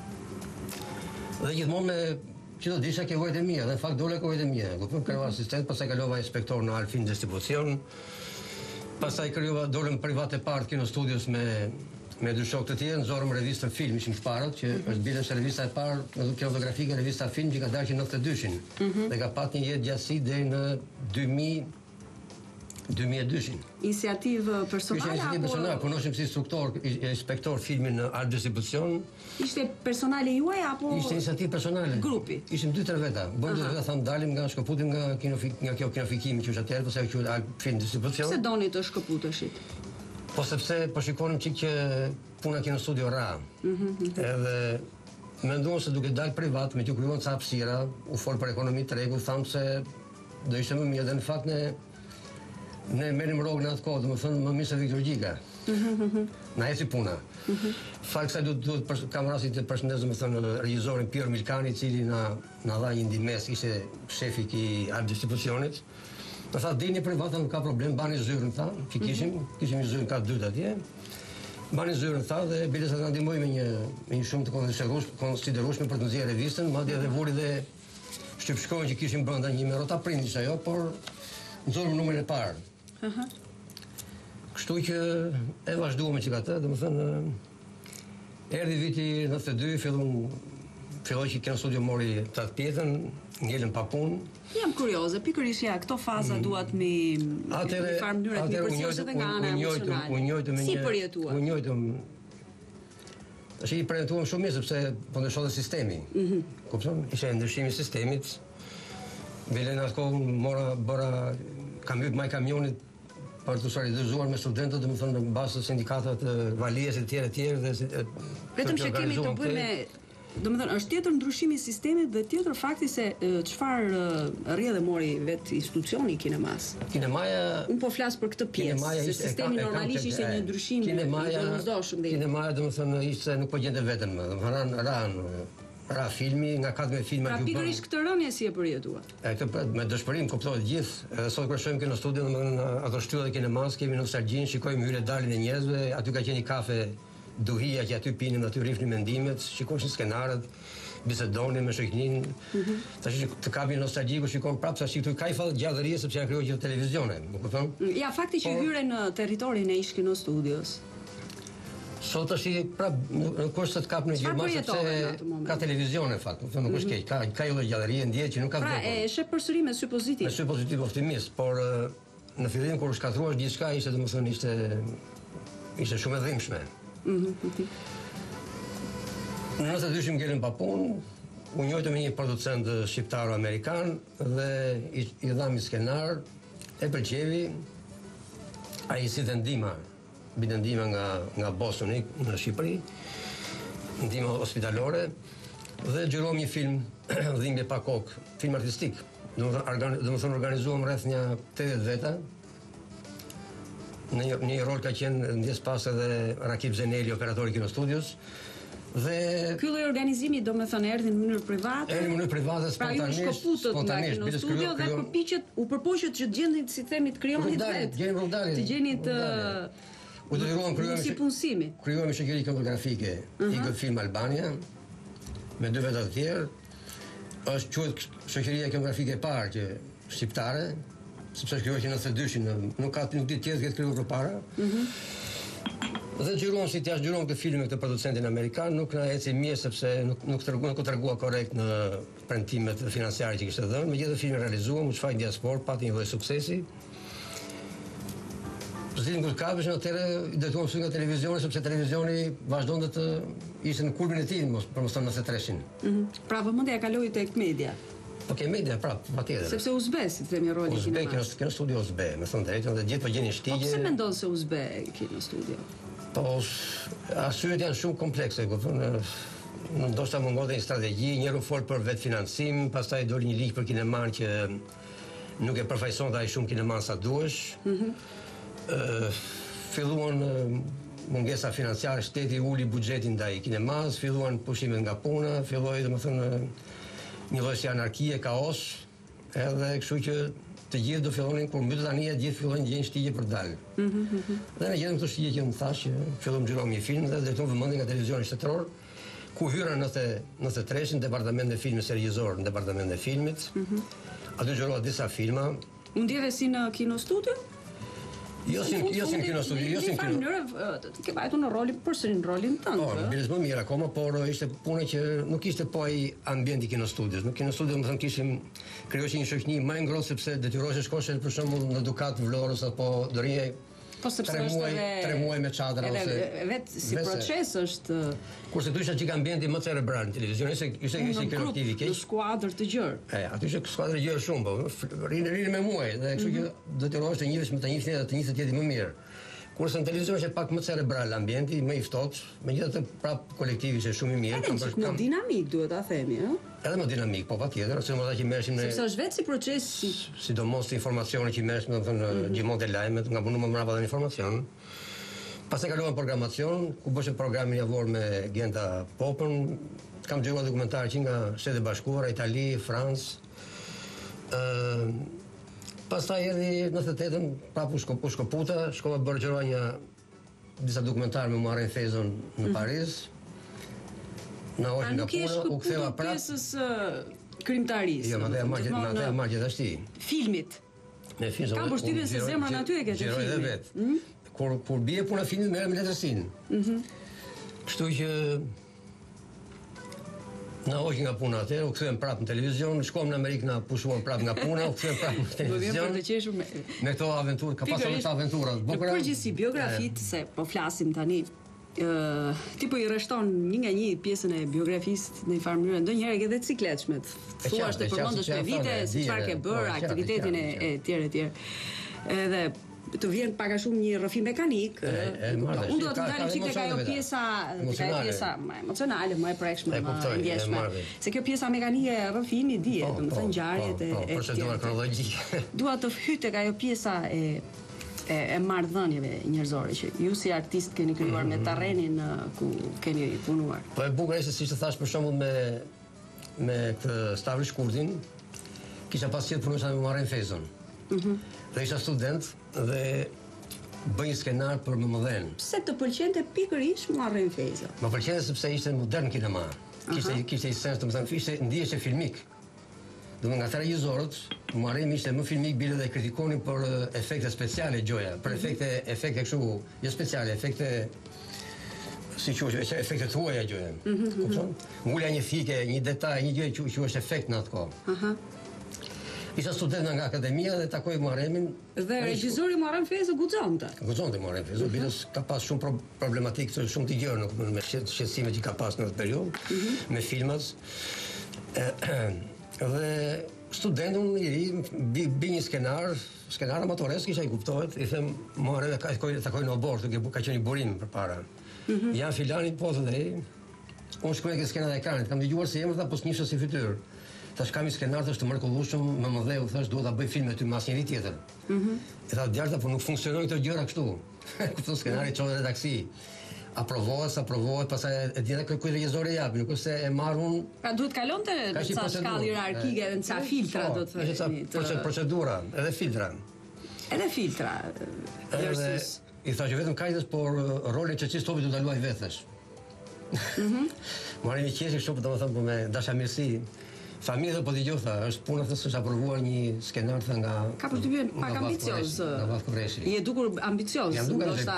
Dhe gjithmonë me që do disha ke vojtë e mia, dhe në fakt dole ke vojtë e mia. Kupton, krijova asistent, pastaj kalova inspektor në Alfin distribucion. Pastaj krijova dolëm private part në studios me me dy shokë të tjerë, nxorëm revistën Film, ishim të parët, që është bile është revista e parë, kinematografike, revista Film, që ka dalë që në nëntëdhjetë dyshin. Dhe ka pat një jetë gjatësi deri në dy mijë dy mijë e dyshin. Iniciativë personale? Ishte iniciativë personale, punoshim si instruktor, inspektor filmin në art distribucion. Ishte personale juaj apo? Ishte iniciativë personale. Grupi? Ishim dy tre veta. Bëm dy veta, tham dalim nga shkëputim nga kinofik, nga kjo kinofikimi që është atëherë, pastaj quhet art film distribucion. Pse doni të shkëputeshit? Po sepse po shikonim çik që puna kino studio ra. Mm-hmm. Edhe menduam se duke dalë privat me të krijuar ca hapësira, u fol për ekonomi të rregull, tham se do ishte më mirë, dhe në fakt ne ne merrim rrogën atë kohë, domethënë më mirë se Viktor Gjika. Mm-hmm. Na eci puna. Mm-hmm. Fakt sa duhet duhet kam rastin të përshëndes domethënë regjisorin Piero Milkani, i cili na na dha një ndihmës, ishte shefi i art distribucionit. Në tha, dini privat, nuk ka problem, bani zyrën, tha, që kishim, kishim një zyrën ka dytë atje, bani zyrën, tha, dhe bile sa të ndihmoj me një, me një shumë të konsiderueshme për të nxjerrë revistën, madje edhe vuri dhe shtypshkojnë që kishim brenda një me rota prindis ajo, por nxorëm numrin e parë. Uh-huh. Kështu që e vazhduam me çka atë, domethënë erdhi viti nëntëdhjetë e dy, fillon filloi që kino studio mori të atë pjetën, ngelën pa punë. Jam kurioze, pikërisht ja, këto faza mm. duat me atëre, në farë mënyrë të përcjellse dhe nga ana emocionale. Unë njojtë me si një... përjetuar? Unë njojtë... Është i përjetuam shumë mirë, sepse po ndryshonte sistemi. Mm-hmm. Kupton? Ishte ndryshimi i sistemit. Bile në atë kohë mora, bëra, kam hyrë maj kamionit për të solidarizuar me studentët, domethënë në bazë të sindikatat valijes e tjera e tjera dhe vetëm që kemi të bëjmë me domethënë është tjetër ndryshimi i sistemit dhe tjetër fakti se çfarë rrjedhë mori vetë institucioni i kinemas. Kinemaja, un po flas për këtë pjesë, se sistemi normalisht ishte një ndryshim i domosdoshëm dhe kinemaja domethënë ishte nuk po gjente veten më, domethënë ran ra filmi nga katër filma që bën. Pra pikërisht këtë rënje si e përjetuat? E këtë me dëshpërim kuptohet gjithë. Edhe sot kur shohim këtu në studio domethënë ato shtyllët e kinemas, kemi nostalgjinë, shikojmë hyrje dalin e njerëzve, aty ka qenë kafe duhia që aty pinim, aty rrifnim mendimet, shikoshin skenarët, bisedonin me shoqërinë. Mm-hmm. Tash që të kapi nostalgjiku, shikon prapë sa këtu ka i fat gjallërie sepse janë krijuar gjithë televizione, më kupton? Ja, fakti që hyre në territorin e ish kino studios. Sot tash prapë në kusht të kap në Gjermani sepse ka televizione fakt, nuk është keq, ka ka një gjallërie ndjehet që nuk ka. Pra, e sheh përsëri me sy pozitiv. Me sy pozitiv optimist, por në fillim kur shkatruash diçka ishte domethënë ishte ishte shumë e dhimbshme. Mm-hmm. Në nëntëdhjetë e dy ngellën pa punë, u njojtë me një producent shqiptaro-amerikan dhe i, i dham një skenar, e pëlqevi, a i si të ndima, bide ndima nga, nga Bostoni në Shqipëri, ndima hospitalore, dhe gjërom një film, Dhimbje pa kokë, film artistik. Dhe më thonë organizuam rreth një tetëdhjetë veta, në një, një rol ka qenë ndjes pas edhe Rakip Zeneli, operatori Kino Studios. Dhe ky lloj organizimi do me thënë erdhi në mënyrë private. Erdhi në mënyrë private, spontanisht, pra ju spontanisht në studio dhe përpiqet, u përpoqet që të gjendit, si themi, të krijoni vetë. Gjeni rrodalin. Të gjeni të u detyruam krijuam si punësimi. Krijuam shoqëri kinematografike, I G Film Albania, me dy veta të tjerë. Është quhet shoqëria kinematografike e parë që shqiptare, sepse është krijuar në nëntëdhjetë e dy, nuk ka nuk di tjetër që të krijuar përpara. Dhe gjyruam si t'ja gjyruam këtë film me këtë producentin amerikan, nuk na eci mirë sepse nuk nuk tregua nuk u tregua korrekt në premtimet financiare që kishte dhënë. Megjithatë filmi realizuam, u shfaq në diasporë, pati një lloj suksesi. Zilin kur kapeshin atëherë detyruam të nga televizioni sepse televizioni vazhdonte të ishte në kulmin e tij, mos për mos thënë nëntëdhjetë e treshin. Mhm. Pra vëmendja e kaloi tek media. Po ke media prap, patjetër. Sepse uzbe, si themi roli i kinemas. Uzbe, kino studio uzbe, me thënë drejtën, dhe gjithë po gjeni shtigje. Po pse mendon se uzbe kino studio? Po, arsyet janë shumë komplekse, kupton. Ndoshta mungon një strategji, njëru fol për vetë financim, pastaj doli një ligj për kineman që nuk e përfaqësonte ai shumë kineman sa duhesh. Mhm. Ë filluan mungesa financiare, shteti uli buxhetin ndaj kinemas, filluan pushimet nga puna, filloi domethënë një lloj si anarkie, kaos, edhe kështu që të gjithë do fillonin kur mbytet tani, të gjithë fillojnë gjejnë shtigje për dalë. Mhm. Mm dhe ne gjetëm këtë shtigje që më thash që fillom xhirom një film dhe drejtuam vëmendjen nga televizioni shtetëror, ku hyra në nëntëdhjetë e treshin departament e filmit seriozor në departament e filmit. Mhm. Aty xhirova disa filma. U ndjeve si në kino studio? Jo si jo si në kino studio, jo si në kino. Mënyrë ke vajtur në rolin përsëri në rolin tënd. Po, bëhet më mirë akoma, por ishte puna që nuk ishte po ai ambienti kino studios. Në kino studio më thënë kishim krijohej një shoqëni më e ngrohtë sepse detyrohesh të shkosh për shembull në Dukat Vlorës apo do rije po sepse është edhe tre muaj me çadra ose vetë si proces është kurse tu isha çik ambienti më cerebral në televizion, ishte ishte ishte kreativ i keq. Në skuadër të gjerë. E, aty ishte skuadër e gjerë shumë, po rinë rinë me muaj dhe kështu që detyrohesh të njihesh me të njëjtin të njëjtë tjetër më mirë. Kurse në televizion është pak më cerebral ambienti, më i ftohtë, megjithatë prap kolektivi është shumë i mirë, kam bërë kam dinamik duhet ta themi, ëh. Edhe më dinamik, po patjetër, se më dha që merreshim në sepse është vetë si proces, sidomos informacioni që merresh, domethënë gjithmonë të lajmet, nga punuam më mbrapa dhe informacion. Pastaj kaluam programacion, ku bëshë programin javor me Genta Popën, kam xhiruar dokumentar që nga Shtetet e Bashkuara, Itali, Francë. Ë Pastaj erdhi në nëntëdhjetë e tetën, prapë u shkoputa, shkova bërë gjëra një disa dokumentar me Muharrem Fezon në Paris. Na ojë nga puna, u ktheva prapë pjesës krimtarisë. Jo, më marrë më atë marrë gjithashti. Filmit. Me film. Kam përshtypjen se zemrën aty e ke të filmit. Kur kur bie puna filmit merrem me letërsinë. Mhm. Kështu që na ojë nga puna atë, u kthem prapë në televizion, shkojmë në Amerikë, na pushuan prapë nga puna, u kthem prapë në televizion. Do të qeshur me me këto aventurë, ka pasur këto aventura të bukura. Përgjithësi biografitë se po flasim tani Uh, ti po i rreshton një nga një pjesën e biografisë në një farë mënyrë, ndonjëherë edhe të cikletshmet. Thuash të përmendesh me vite, se çfarë ke bërë, aktivitetin e tjerë e tjerë. Edhe të vjen pak a shumë një rrëfim mekanik. Unë do të ndalim çik tek ajo pjesa, tek ajo pjesa më emocionale, më e prekshme, më e ndjeshme. Se kjo pjesa mekanike e rrëfimit dihet, domethënë ngjarjet e e procedura kronologjike. Dua të hyj tek ajo pjesa e e, e marrëdhënieve njerëzore që ju si artist keni krijuar mm -hmm. me terrenin ku keni punuar. Po e bukur është se siç e thash për shembull me me këtë Stavri Shkurtin, kisha pas qenë punuar me Muharrem Fezon. Mhm. Mm dhe isha student dhe bëj një skenar për më mëdhen. Pse të pëlqente pikërisht Muharrem Fezon? Më pëlqente sepse ishte modern kinema. Kishte kishte sens, domethënë ishte ndihej filmik. Dhe nga të regjizorët, Muharrem ishte më filmik, bile dhe kritikonin për efekte speciale gjoja, për efekte, efekte kështu, jo speciale, efekte, si që efekte të huaja gjoja. Kupton? Ngulja një thike, një detaj, një gjë që është efekt në atë kohë. Isha student nga akademia dhe takoj Muharemin. Dhe regjizori Muharem Fezë guxonte. Guxonte Muharem Fezë, mm -hmm. Bidës ka pas shumë pro problematikë, shumë të gjërë me shqetësime që ka pas në atë periudhë, mm -hmm. me filmat. Dhe studentun i ri bi një skenar, skenar amatoresk isha i kuptohet, i them Muharem ka takoj në obor, ka qenë i burim përpara. Mm -hmm. Jan filani po dhe unë shkruaj ke skenat e ekranit, kam dëgjuar se emër, po s'njifsha si fytyrë. Thash kam i skenar, thash të mrekullueshëm, më mëdheu, thash duhet ta bëj film me ty me asnjëri tjetër. Mhm. E tha djalta, po nuk funksionojnë këto gjëra kështu. Kupton, skenari çon në taksi. Aprovohet, aprovohet, pastaj e di edhe kërkoj regjizori japi, nuk është se e marr unë. Pra duhet kalonte ca shkallë hierarkike dhe ca filtra, do të thotë. Procedura, edhe filtra. Edhe filtra. Versus i thash vetëm kajtës, por rolin që çist topi do ta luaj vetesh. Mhm. Morën një qeshi kështu, domethënë po me dashamirësi. Familja po dëgjoj tha, është puna thosë është aprovuar një skenar tha nga ka përshtypjen pak ambicioz. Nga Vllafko Vreshi. Je dukur ambicioz, ndoshta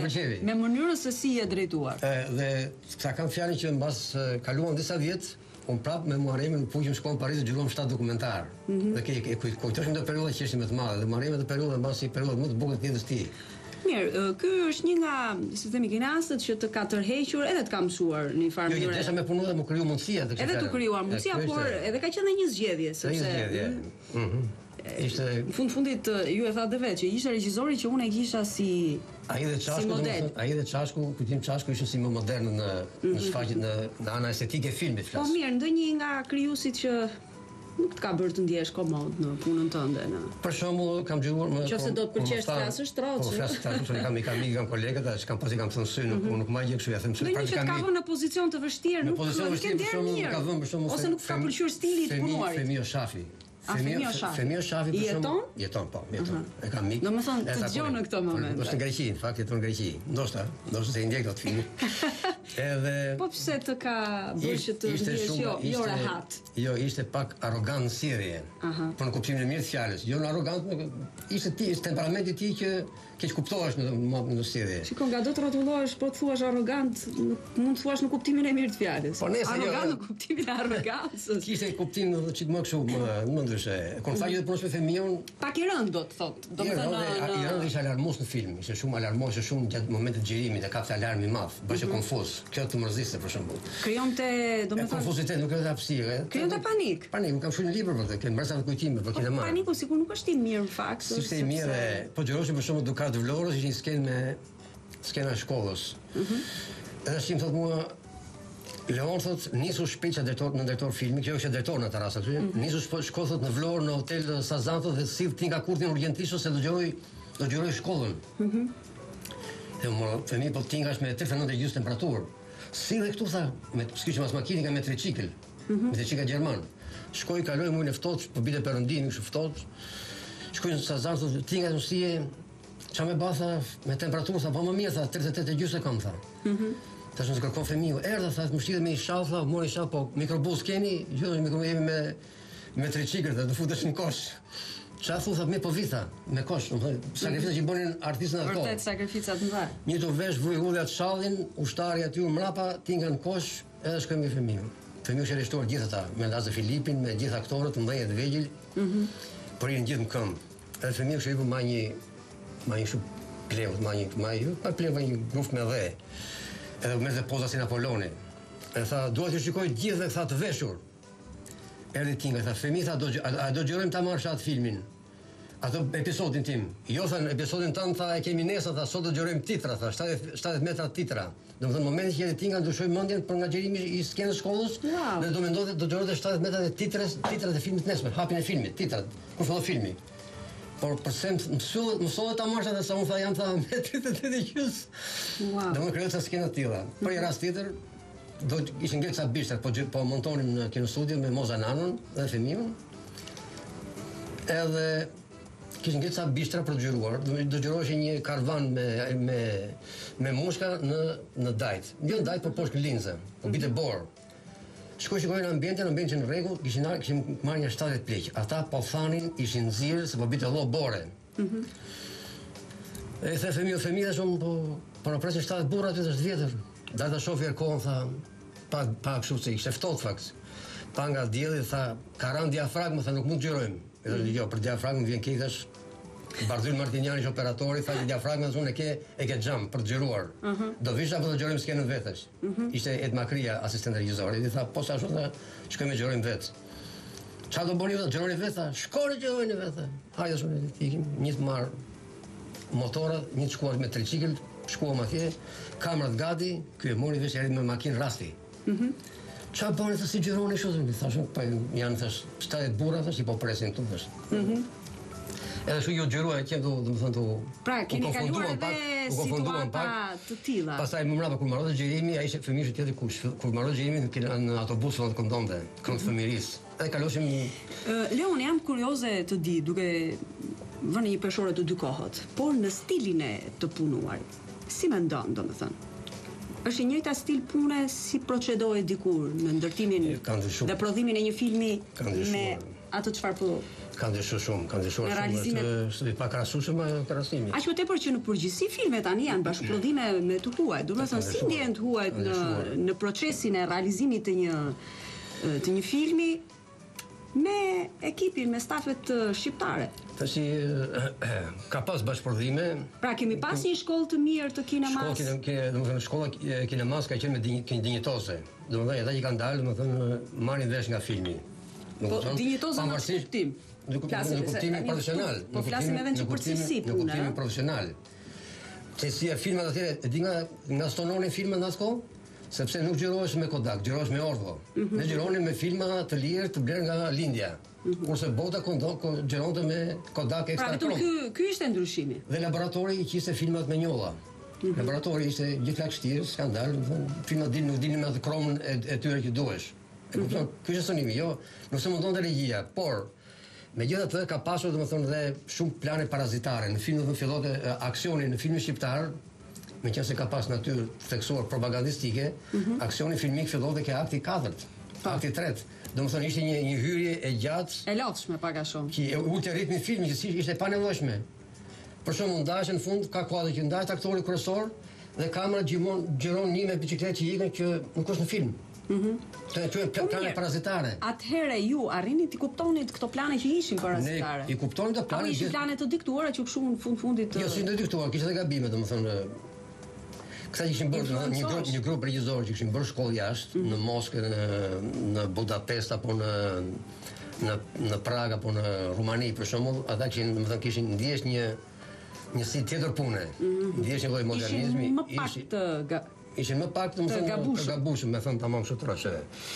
me mënyrën se si je drejtuar. Dhe sa kam fjalën që mbas kaluan disa vjet, unë prap me Muharemin u puqëm shkon në Paris dhe gjyruam shtat dokumentar. Dhe ke kujtoshim të periudha që ishim më të madhe, dhe Muharemi të periudha mbasi periudha më të bukur të jetës tij. Mirë, ky është një nga, si themi, kinastët që të ka tërhequr edhe të ka mësuar në një farë mënyrë. Jo, desha me punu dhe më kriju mundësia të Edhe të krijuar mundësia, por edhe ka qenë një zgjedhje, sepse një zgjedhje. Mhm. Ishte në fund fundit ju e thatë vetë që ishte regjizori që unë e kisha si ai dhe Çashku, ai dhe Çashku, kujtim Çashku ishin si më modern në në shfaqjen në në ana estetike e filmit flas. Po mirë, ndonjë nga krijuesit që nuk të ka bërë të ndjesh komod në punën tënde. Për shembull, kam dëgjuar më nëse do të pëlqesh të flasësh troç. Po flas troç, unë kam i kam ikën kolegët, tash kam pasi kam thënë sy, nuk më gjej kështu, ja them se praktikisht. Ka vënë në pozicion të vështirë, nuk ka vënë ka vënë për shembull ose nuk ka pëlqyer stili i punuarit. Femio Shafi. Femio Shafi. Femio Shafi për shembull. Jeton po, jeton. E kam mik. Domethënë të dëgjon në këtë moment. Është në Greqi, në fakt jeton në Greqi. Ndoshta, ndoshta se i ndjek dot filmin. Edhe po pse të ka bërë që të ndihesh jo, jo rehat. Jo, ishte pak arrogant në sjellje. Po në kuptimin e mirë të fjalës. Jo në arrogant, ishte ti, temperamenti i tij që keq kuptohesh në në sjellje. Shikon, nga do të rrotullohesh, po të thuash arrogant, mund të thuash në kuptimin e mirë të fjalës. Arrogant në kuptimin e arrogancës. Kishte kuptim çik më kështu, më ndryshe. Kur tha që të punosh me Femion, pak i rënd do të thotë. Domethënë i rënd ishte alarmues në film, ishte shumë alarmues, shumë gjatë momentit të xhirimit, e kapte alarm i madh, bashkë konfuz. Kjo të mërziste për shembull. Krijonte, domethënë konfuzitet, nuk është hapësirë. Krijonte panik. Panik, kam shkruar një libër për këtë, mbërsa të kujtime për kinema. Paniku sikur nuk është i mirë në fakt. Si ishte i mirë, po gjëroshi për shembull Dukat të Vlorës, ishin skenë me skena e shkollës. Mhm. Edhe shim thotë mua Leon thot nisu shpejt drejtor në drejtor filmi, kjo është drejtor në atë rast aty. Nisu shkollët në Vlorë në hotel Sazanto dhe sill ti nga kurthi urgjentisht ose do gjëroj do gjëroj shkollën. Mhm. Dhe më themi po tingash me tridhjet e nëntë gjys temperaturë. Si dhe këtu tha, me s'kishim as makinë nga me tricikël. Me tricikël gjerman. Shkoi kaloi mua në ftohtë, po bile perëndimi kështu ftohtë. Shkoi në Sazanto, tingash në si ç'a me batha me temperaturë sa po më mirë tha tridhjet e tetë gjys e kam tha. Mhm. Tash nëse kërkon fëmiu, erdha tha, më shtihet me një shall, tha, mori shall, po mikrobus keni, jo mikro jemi me me tricikër, do të futesh në kosh. Çfarë thu tha, me po vita, me kosh, do të thotë, sakrificat që bënin artistët ato. Vërtet sakrifica të mëdha. Një të vesh vuj ullat shallin, ushtari aty u mrapa, tinga në kosh, edhe shkoi me fëmiu. Fëmiu është rreshtuar gjithë ata, me Lazo Filipin, me gjithë aktorët të mëdhenj të vegjël. Mhm. Por janë gjithë në këmbë. Edhe fëmiu shëri ma një ma një shup pleut, ma një ma një pa pleut, ma një gruft me dhe. Edhe u merrte poza si Napoleoni. E tha, dua të shikoj gjithë dhe tha të veshur. Erdhi Kinga, tha, fëmi, tha, do, a, a do gjërojmë ta marrë atë filmin. Ato episodin tim. Jo, tha, në episodin tanë, tha, e kemi nesa, tha, sot do gjërojmë titra, tha, shtatëdhjetë metra titra. Domethënë, momentin që jeni Kinga ndryshoi mendjen për nga gjerimi i skenës shkollës, wow. Dhe do mendonte do gjëronte shtatëdhjetë metra të titrat, titrat e filmit nesër, hapin e filmit, titrat, kur fillon filmi. Por përse mësohet ta marrë atë sa unë tha jam tha me tridhjet e tetë gjys. Wow. Dhe më krijoi ca skena të tilla. Për një rast tjetër do ishin ngritur ca bishtra, po po montonim në kinostudio me Moza Nanën dhe fëmijën. Edhe kishin ngritur ca bishtra për të xhiruar. Do do xhirohej një karvan me me me mushka në në dajt. Jo në dajt, por poshtë linze, po bite bor. Shkoj shikoj në ambientin, ambientin në rregull, kishin kishin marrë një shtatëdhjetë pleq. Ata po thanin ishin nxirr se po bite lloj bore. Mhm. E the fëmijë, fëmijë shumë po po na presin shtatëdhjetë burra aty është vjetër. Data shofi erkon tha pa pa kështu se ishte ftohtë fakt. Pa nga dielli tha ka rënë diafragmë, tha nuk mund të xhirojmë. Edhe jo, për diafragmën vjen keqësh. Barzil Martiniani është operatori, tha që diafragmën unë e ke e ke xham për të xhiruar. Do vish apo do xhirojmë skenën vetesh. Ishte Ed Makria, asistent regjisori, i tha po sa ashtu tha, shkojmë xhirojmë vetë. Çfarë do bëni vetë? Xhironi vetë? Shkoni xhirojeni vetë. Hajde shumë ikim, një të marr motora, një të shkuar me tricikël, shkuam atje, kamerat gati, ky e mori vesh erdhi me makinë rasti. Mhm. Çfarë bëni se si xhironi kështu? Thashë po janë thash shtatë burra thash i po presin këtu thash. Mhm. Edhe shu ju xhiruaj që do të thonë tu. Pra, keni kaluar edhe situata të tilla. Pastaj më mbrapa kur mbaroi xhirimi, ai ishte fëmijë tjetër kush. Kur mbaroi xhirimin në autobus në Kondonte, kënd fëmirisë. Edhe kaloshim Leon, jam kurioze të di, duke vënë një peshore të dy kohët, por në stilin e të punuar. Si mendon, domethënë? Është i njëjta stil pune si procedohet dikur në ndërtimin dhe prodhimin e një filmi me atë çfarë po kanë ndryshuar shumë, kanë ndryshuar shumë, është pa krahasueshëm me krahasimin. Aq më tepër që në përgjithësi filmet tani janë bashkëprodhime me të huaj. Do të thonë si ndjen të huajt në në procesin e realizimit të një të një filmi me ekipin, me stafet shqiptare. Tashi ka pas bashkëprodhime. Pra kemi pas një shkollë të mirë të kinemas. Shkolla, domethënë shkolla e kinemas ka qenë me dinjitoze. Domethënë ata që kanë dalë, domethënë marrin vesh nga filmi. Po dinjitoze në kuptim. Në kuptimin profesional. Po flasim edhe në përcilësi pune. Në kuptimin profesional. Se si e filmat atje, e di nga nga stononin filmat në atë kohë, sepse nuk xhirohesh me Kodak, xhirohesh me Ordo. Ne xhironim me filma të lirë të blerë nga Lindja. Kurse bota xhironte me Kodak Extra. Pra vetëm ky ky ishte ndryshimi. Dhe laboratori i qiste filmat me njolla. Laboratori ishte gjithë vështirë, skandal, do të thonë, filmat dilin nuk dilin me atë kromën e tyre që duhesh. E kupton? Ky është sonimi, jo, nuk se mundon të regjia, por megjithatë ka pasur domethënë dhe shumë plane parazitare. Në filmin do fillonte aksioni në filmin shqiptar, meqense ka pas natyrë theksuar propagandistike, aksioni filmik fillonte ke akti katërt, akti tretë. Domethënë ishte një një hyrje e gjatë, e lodhshme pak a shumë. Që ulte ritmin e filmit që ishte pa nevojshme. Për shembull ndajën në fund ka kuadër që ndahet aktori kryesor dhe kamera gjimon gjiron një me biçikletë që ikën që nuk është në film. Mhm. Të të plane parazitare. Atëherë ju arrini të kuptonit këto plane që ishin parazitare. Ne i kuptonin të plane. Apo ishin plane të diktuara që kështu në fund fundit të... Jo, si të diktuar, kishte edhe gabime, domethënë. Këta ishin bërë një grup një grup regjizor që kishin bërë shkollë jashtë në Moskë, në në Budapest apo në në në Prag apo në Rumani për shembull, ata kishin domethënë kishin ndjesh një një si tjetër pune. Ndjesh një lloj modernizmi, ishin të ishin më pak të më thënë të gabushëm, me thënë tamam shumë trashë.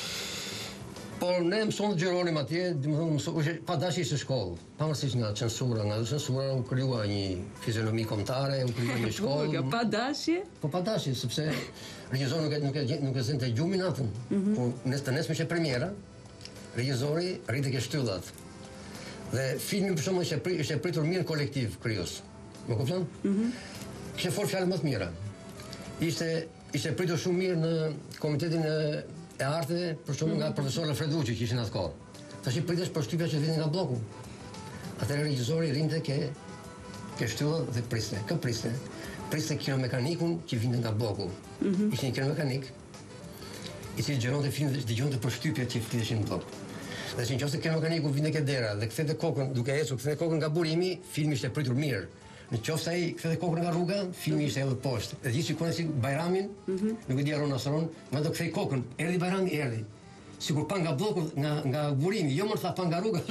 Por ne mëson të gjironim atje, më thënë, pa dashi ishte shkollë, pavarësisht nga censura, nga censura u krijua një fizionomi kombëtare, u krijua një shkollë. Pa dashje? Po pa dashje, sepse regjizori nuk e nuk e nuk e zinte gjumin natën. Po nes të nesme ishte premiera, regjizori rritë ke shtyllat. Dhe filmi për shembull ishte ishte pritur mirë kolektiv krijos. Më kupton? Mhm. Kishte fort fjalë më të mira. Ishte ishte pritur shumë mirë në komitetin e, e arteve, për shumë nga profesor Alfreducci që ishin atë kohë. Tash i pritesh për shtypja që vinin nga bloku. Atëherë regjizori rinte ke ke shtyllat dhe priste, kë priste. Priste kinomekanikun që vinte nga bloku. Mm -hmm. Ishte një kinomekanik i cili gjeronte filmin dhe dëgjonte për shtypjet që fliteshin në blok. Dhe si nëse kinomekaniku vinte ke dera dhe kthente kokën duke ecur, kthente kokën nga burimi, filmi ishte pritur mirë. Në qoftë ai kthente kokën nga rruga, filmi ishte edhe poshtë. Dhe gjithë shikojnë si Bajramin, mm -hmm. nuk e di Aron Asron, ma do kthej kokën, erdhi Bajrami, erdhi. Sigur pa nga bloku, nga nga burimi, jo më tha pa nga rruga.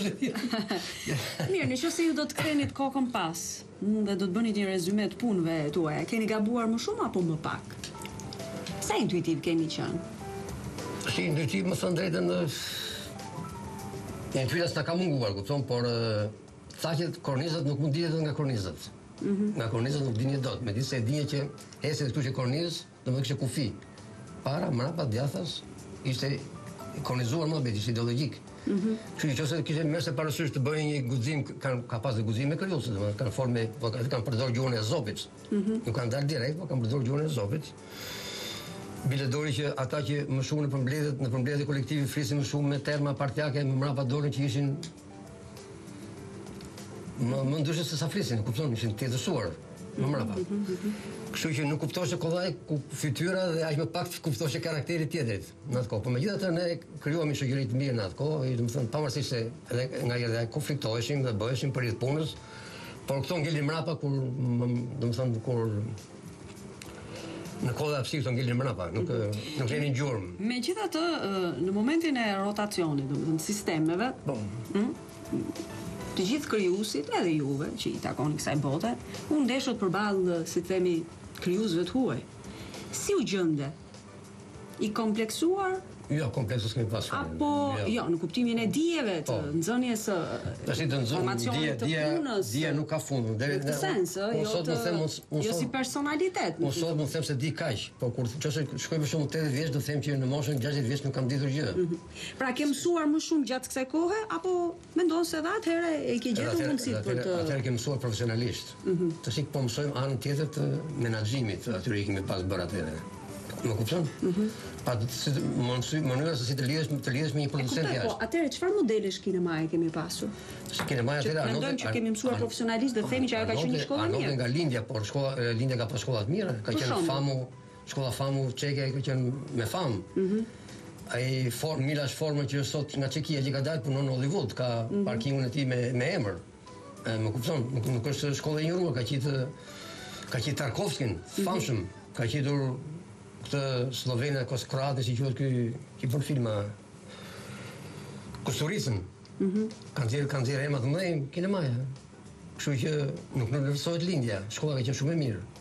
Mirë, nëse ju do të ktheni kokën pas, dhe do të bëni një rezume të punëve tuaja, keni gabuar më shumë apo më pak? Sa intuitiv keni qenë? Si intuitiv, më thënë drejtën, intuita s'ta ka munguar, kupton, por thaqet kornizat nuk mund dihet nga kornizat. Mm -hmm. Nga kornizat nuk dini dot, me disa e dinje që ese këtu që korniz, domethënë kishte kufi. Para, mrapa, djathas, ishte kornizuar më bet, ishte ideologjik. Mhm. Kështu që ose kishte mëse parasysh të bëjë një guxim, kanë ka pasur guxim me krijues, domethënë kanë formë, kanë përdorur gjuhën e Zopit. Mhm. Nuk kanë dalë direkt, por kanë përdorur gjuhën e Zopit. Biledori që ata që më shumë në përmbledhjet, në përmbledhje kolektive flisin më shumë me terma partijake, më mrapa dorën që ishin më më ndryshe se sa flisin, kupton, ishin të tjetërsuar. më mbrapa. Kështu që nuk kuptoshe kollaj ku fytyra dhe aq më pak kuptoshe karakteri tjetrit në atë kohë. Po megjithatë ne krijuam një shoqëri të mirë në atë kohë, domethënë pavarësisht se edhe nga edhe konfliktoheshim dhe bëheshim për jetë punës, por këto ngelin mbrapa kur domethënë kur në kohë hapësirë këto ngelin mbrapa, nuk nuk keni gjurmë. Megjithatë, në momentin e rotacionit, domethënë sistemeve, po. Të gjithë krijuesit, edhe juve që i takoni kësaj bote, u ndeshët përballë, si themi, krijuesve të huaj. Si u gjende? I kompleksuar? Jo, kompleksus kemi pasur. Apo, jo, në kuptimin e dijeve të nxënjes së informacionit të punës. Dija nuk ka fund. Në këtë sens, jo si personalitet. Unë sot më them se di kaq, po kur çështoj shkoj për shembull tetëdhjetë vjeç, do them që në moshën gjashtëdhjetë vjeç nuk kam ditur gjë. Pra ke mësuar më shumë gjatë kësaj kohe apo mendon se edhe atëherë e ke gjetur mundësitë për të Atëherë ke mësuar profesionalisht. Tash po mësojmë anën tjetër të menaxhimit, atyre i kemi pas bërë atëherë. Më kupton? Pa mënyra se si të lidhesh të lidhesh me një producent jashtë. Po, atëherë çfarë modelesh kinemaje kemi pasur? Kinemaja atëherë anonë. Mendojmë që kemi mësuar profesionalisht dhe themi që ajo ka qenë një shkollë e mirë. Anonë nga lindja, por shkolla lindja ka pas shkolla të mira, ka qenë famu, shkolla famu çeke ka qenë me famë. Ai form Milash Forma që sot nga Çekia që ka dalë punon në Hollywood, ka parkingun e tij me me emër. Më kupton? Nuk është shkolla e njohur, ka qitë ka qitë Tarkovskin, famshëm, ka qitur këtë Slovenia kos kroatë si quhet ky që bën filma Kusturicën. Kanë dhënë kanë dhënë emra të mëdhenj kinemaja. Kështu që nuk nënvlerësohet lindja, shkolla ka qenë shumë e mirë.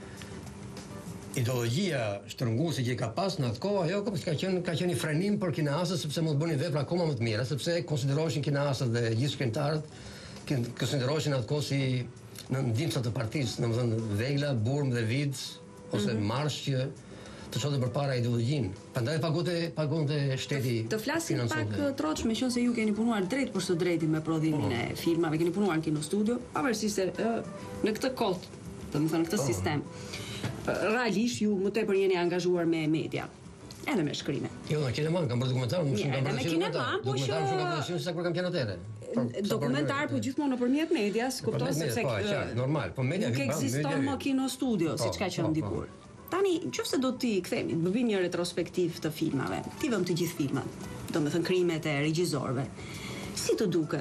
Ideologjia shtrënguese që ka pas në atë kohë, ajo ka qenë ka qenë një frenim për kineasët sepse mund të bënin vepra akoma më të mira, sepse konsideroheshin kineasët dhe gjithë shkrimtarët konsideroheshin atë kohë si në ndihmësa të partisë, domethënë Vegla, Burm dhe Vic ose Marsh që të çonte përpara ideologjinë. Prandaj pagonte pagonte shteti. Të flasim pak troç, me qenë se ju keni punuar drejt për së drejtin me prodhimin e filmave, keni punuar në kinostudio, pavarësisht se në këtë kod, domethënë këtë sistem, realisht ju më tepër jeni angazhuar me media. Edhe me shkrime. Jo, në kinema kam bërë dokumentar, më shumë kam bërë dokumentar. Po që kam bërë sa kur kam qenë atëre. Dokumentar po gjithmonë nëpërmjet medias, kupton sepse normal, po media nuk ekziston më kinostudio, siç ka qenë dikur. Tani, nëse do ti kthemi, do bëjmë një retrospektiv të filmave. Ti vëm të gjithë filmat, domethënë krimet e regjizorëve. Si të duke?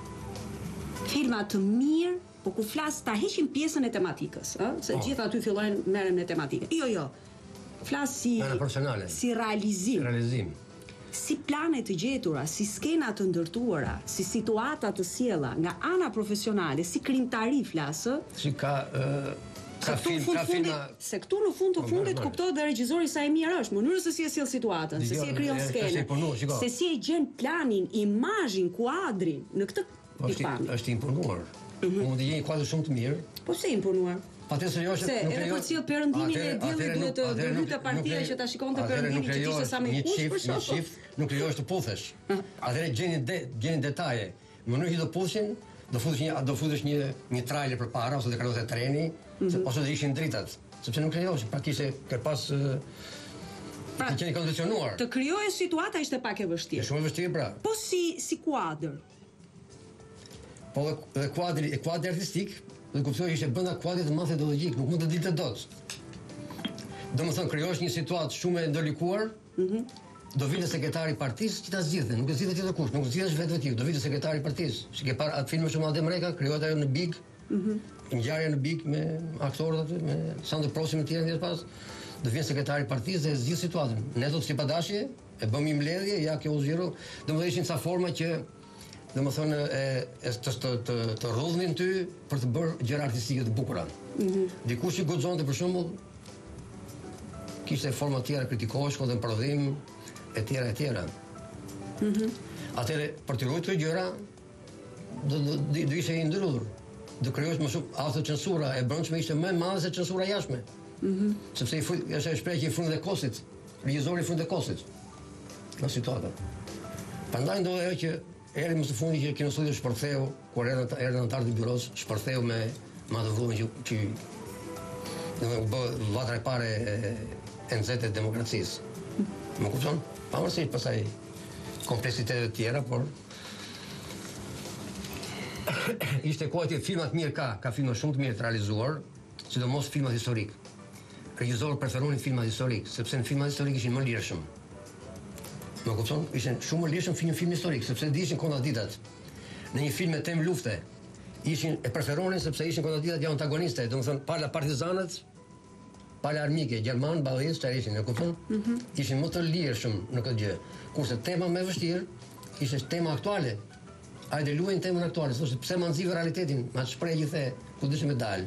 Filma të mirë, po ku flas ta heqim pjesën e tematikës, ëh, se gjithë aty fillojnë merren me tematikën. Jo, jo. Flas si si realizim. Realizim. Si plane të gjetura, si skena të ndërtuara, si situata të sjella nga ana profesionale, si krimtari flasë. Si ka Ka film, ka filma... Se këtu në fund të fundit kuptohet dhe regjizori sa e mirë është, mënyrë se si e sjell situatën, se si e krijon skenën, se si e gjen planin, imazhin, kuadrin në këtë pikpamje. Është imponuar. Mund të jeni kuadër shumë të mirë. Po pse imponuar? Patë serioze, nuk edhe për cilë perëndimin e diellit duhet të vërtetë partia që ta shikonte perëndimin që ishte sa më i kush për shkak. Një çift nuk lejohesh të puthesh. Atëherë gjeni gjeni detaje. Mënyrë që do puthshin, do futesh një do futesh një një trailer përpara ose do kalote treni, ose do ishin dritat, sepse nuk lejohesh, pra kishte ke pas pra të qenë kondicionuar. Të krijoje situata ishte pak e vështirë. Është shumë e vështirë pra. Po si si kuadër. Po dhe kuadri, e kuadri artistik, dhe kuptoj ishte brenda kuadrit të madh ideologjik, nuk mund të dilte dot. Domethënë krijosh një situatë shumë e ndërlikuar, do vitë sekretari i partisë që ta zgjidhte, nuk e zgjidhet tjetër kush, nuk zgjidhesh vetë vetë, do vitë sekretari i partisë. Si ke parë atë film shumë Adem Reka, krijohet ajo në Big. Ngjarja në Big me aktorët aty, me Sandro Prosi me tjerë pas. Do vjen sekretari i partisë dhe zgjidh situatën. Ne do të si padashje, e bëm një mbledhje, ja kjo u zgjeru, domethënë ishin ca forma që domethënë e të të të, të rrudhnin ty për të bërë gjëra artistike të bukura. Dikush që guxonte për shembull kishte forma të tjera kritikohesh, shkonte në prodhim e tjera e tjera. Atëre për të ruajtur gjëra do do ishte i ndrydhur. Do krijosh më shumë autocensura e brendshme ishte më e madhe se censura jashtme. Sepse i fut është shprehje i fundit të kosit, regjizori i fundit të kosit. Në situata. Prandaj ndodhi ajo që erdhi më së fundi që kinostudio shpërtheu, kur erdhën erdhën anëtarët e byros, shpërtheu me me atë vullën që që do të bëj vatra e parë e nxehtë e demokracisë. Më kupton? Pavarësisht pasaj kompleksitetet e tjera, por ishte kohë që filmat mirë ka, ka filma shumë të mirë të realizuar, sidomos filmat historik. Regjisorët preferonin filmat historik, sepse në filmat historik ishin më lirshëm. Më kupton? Ishin shumë më lirshëm film film historik, sepse dishin kontradiktat. Në një film me temë lufte, ishin e preferonin sepse ishin kontradiktat janë antagoniste, domethënë pala partizanët, pala armike, gjerman, ballistë, çfarë ishin, e kupton? Mm-hmm. Ishin më të lirshëm në këtë gjë. Kurse tema më e vështirë ishte tema aktuale. Hajde luajnë temën aktuale, thoshte pse ma nxive realitetin, ma shpreh gjithë ku dishim me dal.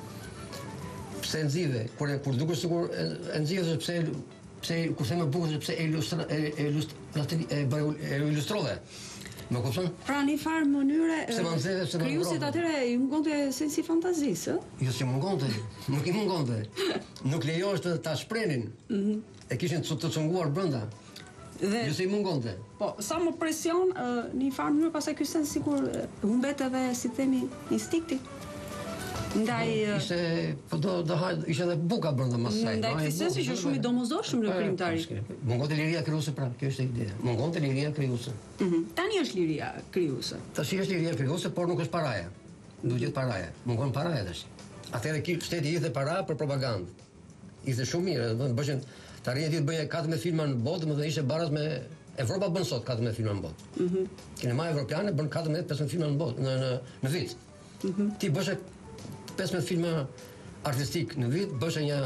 Pse nxive, kur kur duket sikur e nxive pse pse kur them më bukur se pse e ilustra e e e ilustrove. Më kupton? Pra në një farë mënyre krijuesit atëre i mungonte sensi fantazisë, ë? Jo, si mungonte, nuk i mungonte. Nuk lejohej ta shprenin. Mhm. E kishin të çunguar brenda. Dhe jo se i mungonte. Po, sa më presion në një farë mënyrë pastaj ky sens sikur humbet edhe si themi instikti. Ndaj ishte po do do haj ishte edhe buka brenda më saj. Ndaj këtij sensi që shumë i domosdoshëm në krimtari. Mungonte liria krijuese pra, kjo është ideja. Mungonte liria krijuese. Mhm. Tani është liria krijuese. Tash është liria krijuese, por nuk është paraja. Duhet jetë paraja. Mungon paraja tash. Atëherë ky shteti i dhe para për propagandë. Ishte shumë mirë, do të bëshin të arrijë ti të bëje katërmbëdhjetë filma në botë, më dhe ishte baraz me Evropa bën sot katërmbëdhjetë filma në botë. Mhm. Kinema evropiane bën katërmbëdhjetë pesëmbëdhjetë filma në botë në në në vit. Mhm. Ti bësh pesëmbëdhjetë filma artistik në vit, bësh një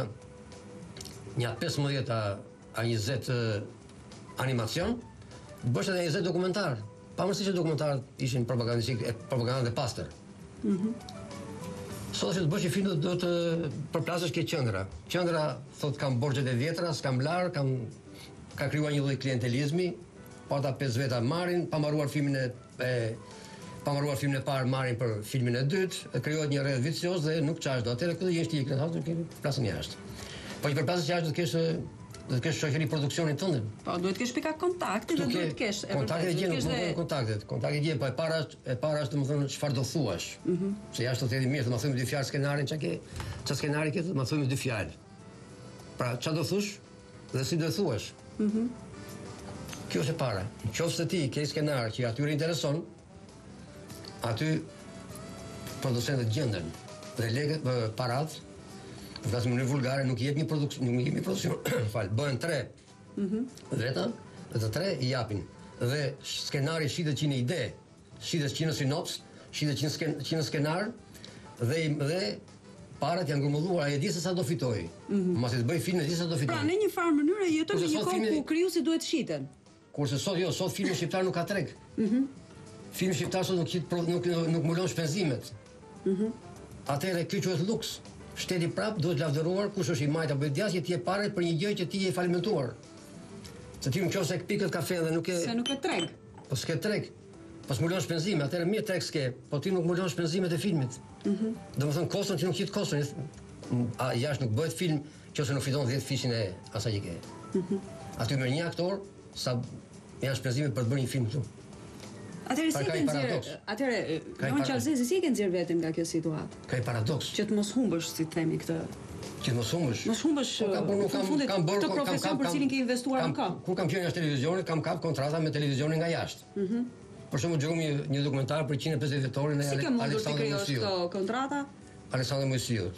një pesëmbëdhjetë a njëzet animacion, bësh edhe njëzet dokumentar. Pavarësisht se dokumentarët ishin propagandistik, propagandë e pastër. Mhm. Sot që të bësh një film do të përplasësh ke qendra. Qendra thot kam borxhet e vjetra, s'kam lar, kam ka krijuar një lloj klientelizmi, po ata pesë veta marrin, pa mbaruar filmin e, e pa mbaruar filmin e parë marrin për filmin e dytë, krijohet një rreth vicioz dhe nuk çash do. Atëherë këtë gjë është ikën, thotë kemi plasën jashtë. Po i përplasësh jashtë do të kesh do të kesh shoqëri produksionin tënd. Po duhet të kesh pika kontakte dhe duhet të kesh kontakte gjë, kontaktet, kontakte gjë, po e para e para është domethënë çfarë do thuash. Mhm. Se jashtë do të thënë mirë, të më thëmë dy fjalë skenarin, çka ke, çka skenari ke, të më thëmë dy fjalë. Pra çfarë do thush dhe si do e thuash. Mhm. Kjo është e para. Nëse ti ke skenar që atyre intereson, aty producentët gjenden dhe legët parat. Në mënyrë vulgare nuk jep një produksion, nuk jep një produksion, fal, bëhen tre. Mhm. Veta, dhe të tre i japin. Dhe skenari shitet që në ide, shitet që në sinops, shitet që në sken, që në skenar dhe dhe parat janë grumbulluar, ai e di se sa do fitoj. Mos e të bëj film e di se sa do fitoj. Pra në një farë mënyrë jeton në një kohë ku krijuesi duhet shiten. Kurse sot jo, sot filmi shqiptar nuk ka treg. Mhm. Filmi shqiptar sot nuk nuk nuk mulon shpenzimet. Mhm. Atëherë ky quhet luks. Shteti prap duhet lavdëruar kush është i majt apo i djathtë që ti e parë për një gjë që ti je falimentuar. Se ti nëse pikët kafe dhe nuk e se nuk e treg. Po s'ke treg. Po s'mulon shpenzime, atëherë mirë treg s'ke, po ti nuk mulon shpenzimet e filmit. Mhm. Domethënë koston ti nuk qit koston. A jashtë nuk bëhet film nëse nuk fiton dhjetë fishin e asaj që ke. Mhm. Aty me një aktor sa janë shpenzimet për të bërë një film këtu. Atëherë si e ke nxjerr? Atëherë, Jon Qalzezi si e ke nxjerr veten nga kjo situatë? Ka një paradoks. Që të mos humbësh, si themi këtë. Që të mos humbësh. Mos humbësh. Në fund kam bërë këtë profesion për cilin ke investuar në kohë. Kur kam qenë jashtë televizionit, kam kap kontrata me televizionin nga jashtë. Mhm. Për shembull, gjegom një, një dokumentar për njëqind e pesëdhjetë vjetorin e Aleksandrit Mojsiut. Këto kontrata? Aleksandrit Mojsiut.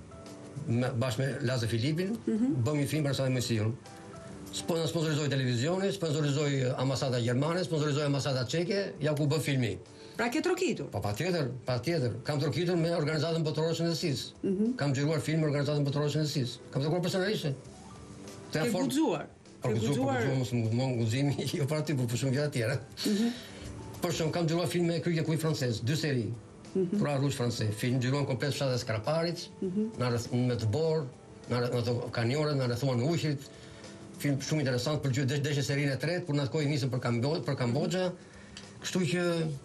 Bashkë me Laze Filipin, bëm një film për Aleksandrit Mojsiun. Sponsorizoi televizioni, sponsorizoi ambasada gjermane, sponsorizoi ambasada çeke, ja ku bë filmi. Pra ke trokitur? Po patjetër, patjetër. Kam trokitur me organizatën botërore të shëndetësisë. Mm -hmm. Kam xhiruar film me organizatën botërore të shëndetësisë. Kam trokuar personalisht. Ke guxuar. Ke guxuar, mos më guximi, jo para ti, por për shumë gjëra tjera. Mhm. Por shumë kam xhiruar film me kryqë kuj francez, dy seri. Mhm. Pra rush francez, film xhiruan komplet fshatet e Skraparit, në me të bor, në ato kanionet, në rrethuan e Uqit. Film shumë interesant për gjë deshë serinë e tretë, por në atë kohë nisëm për Kambodžë, për Kambodža. Kështu që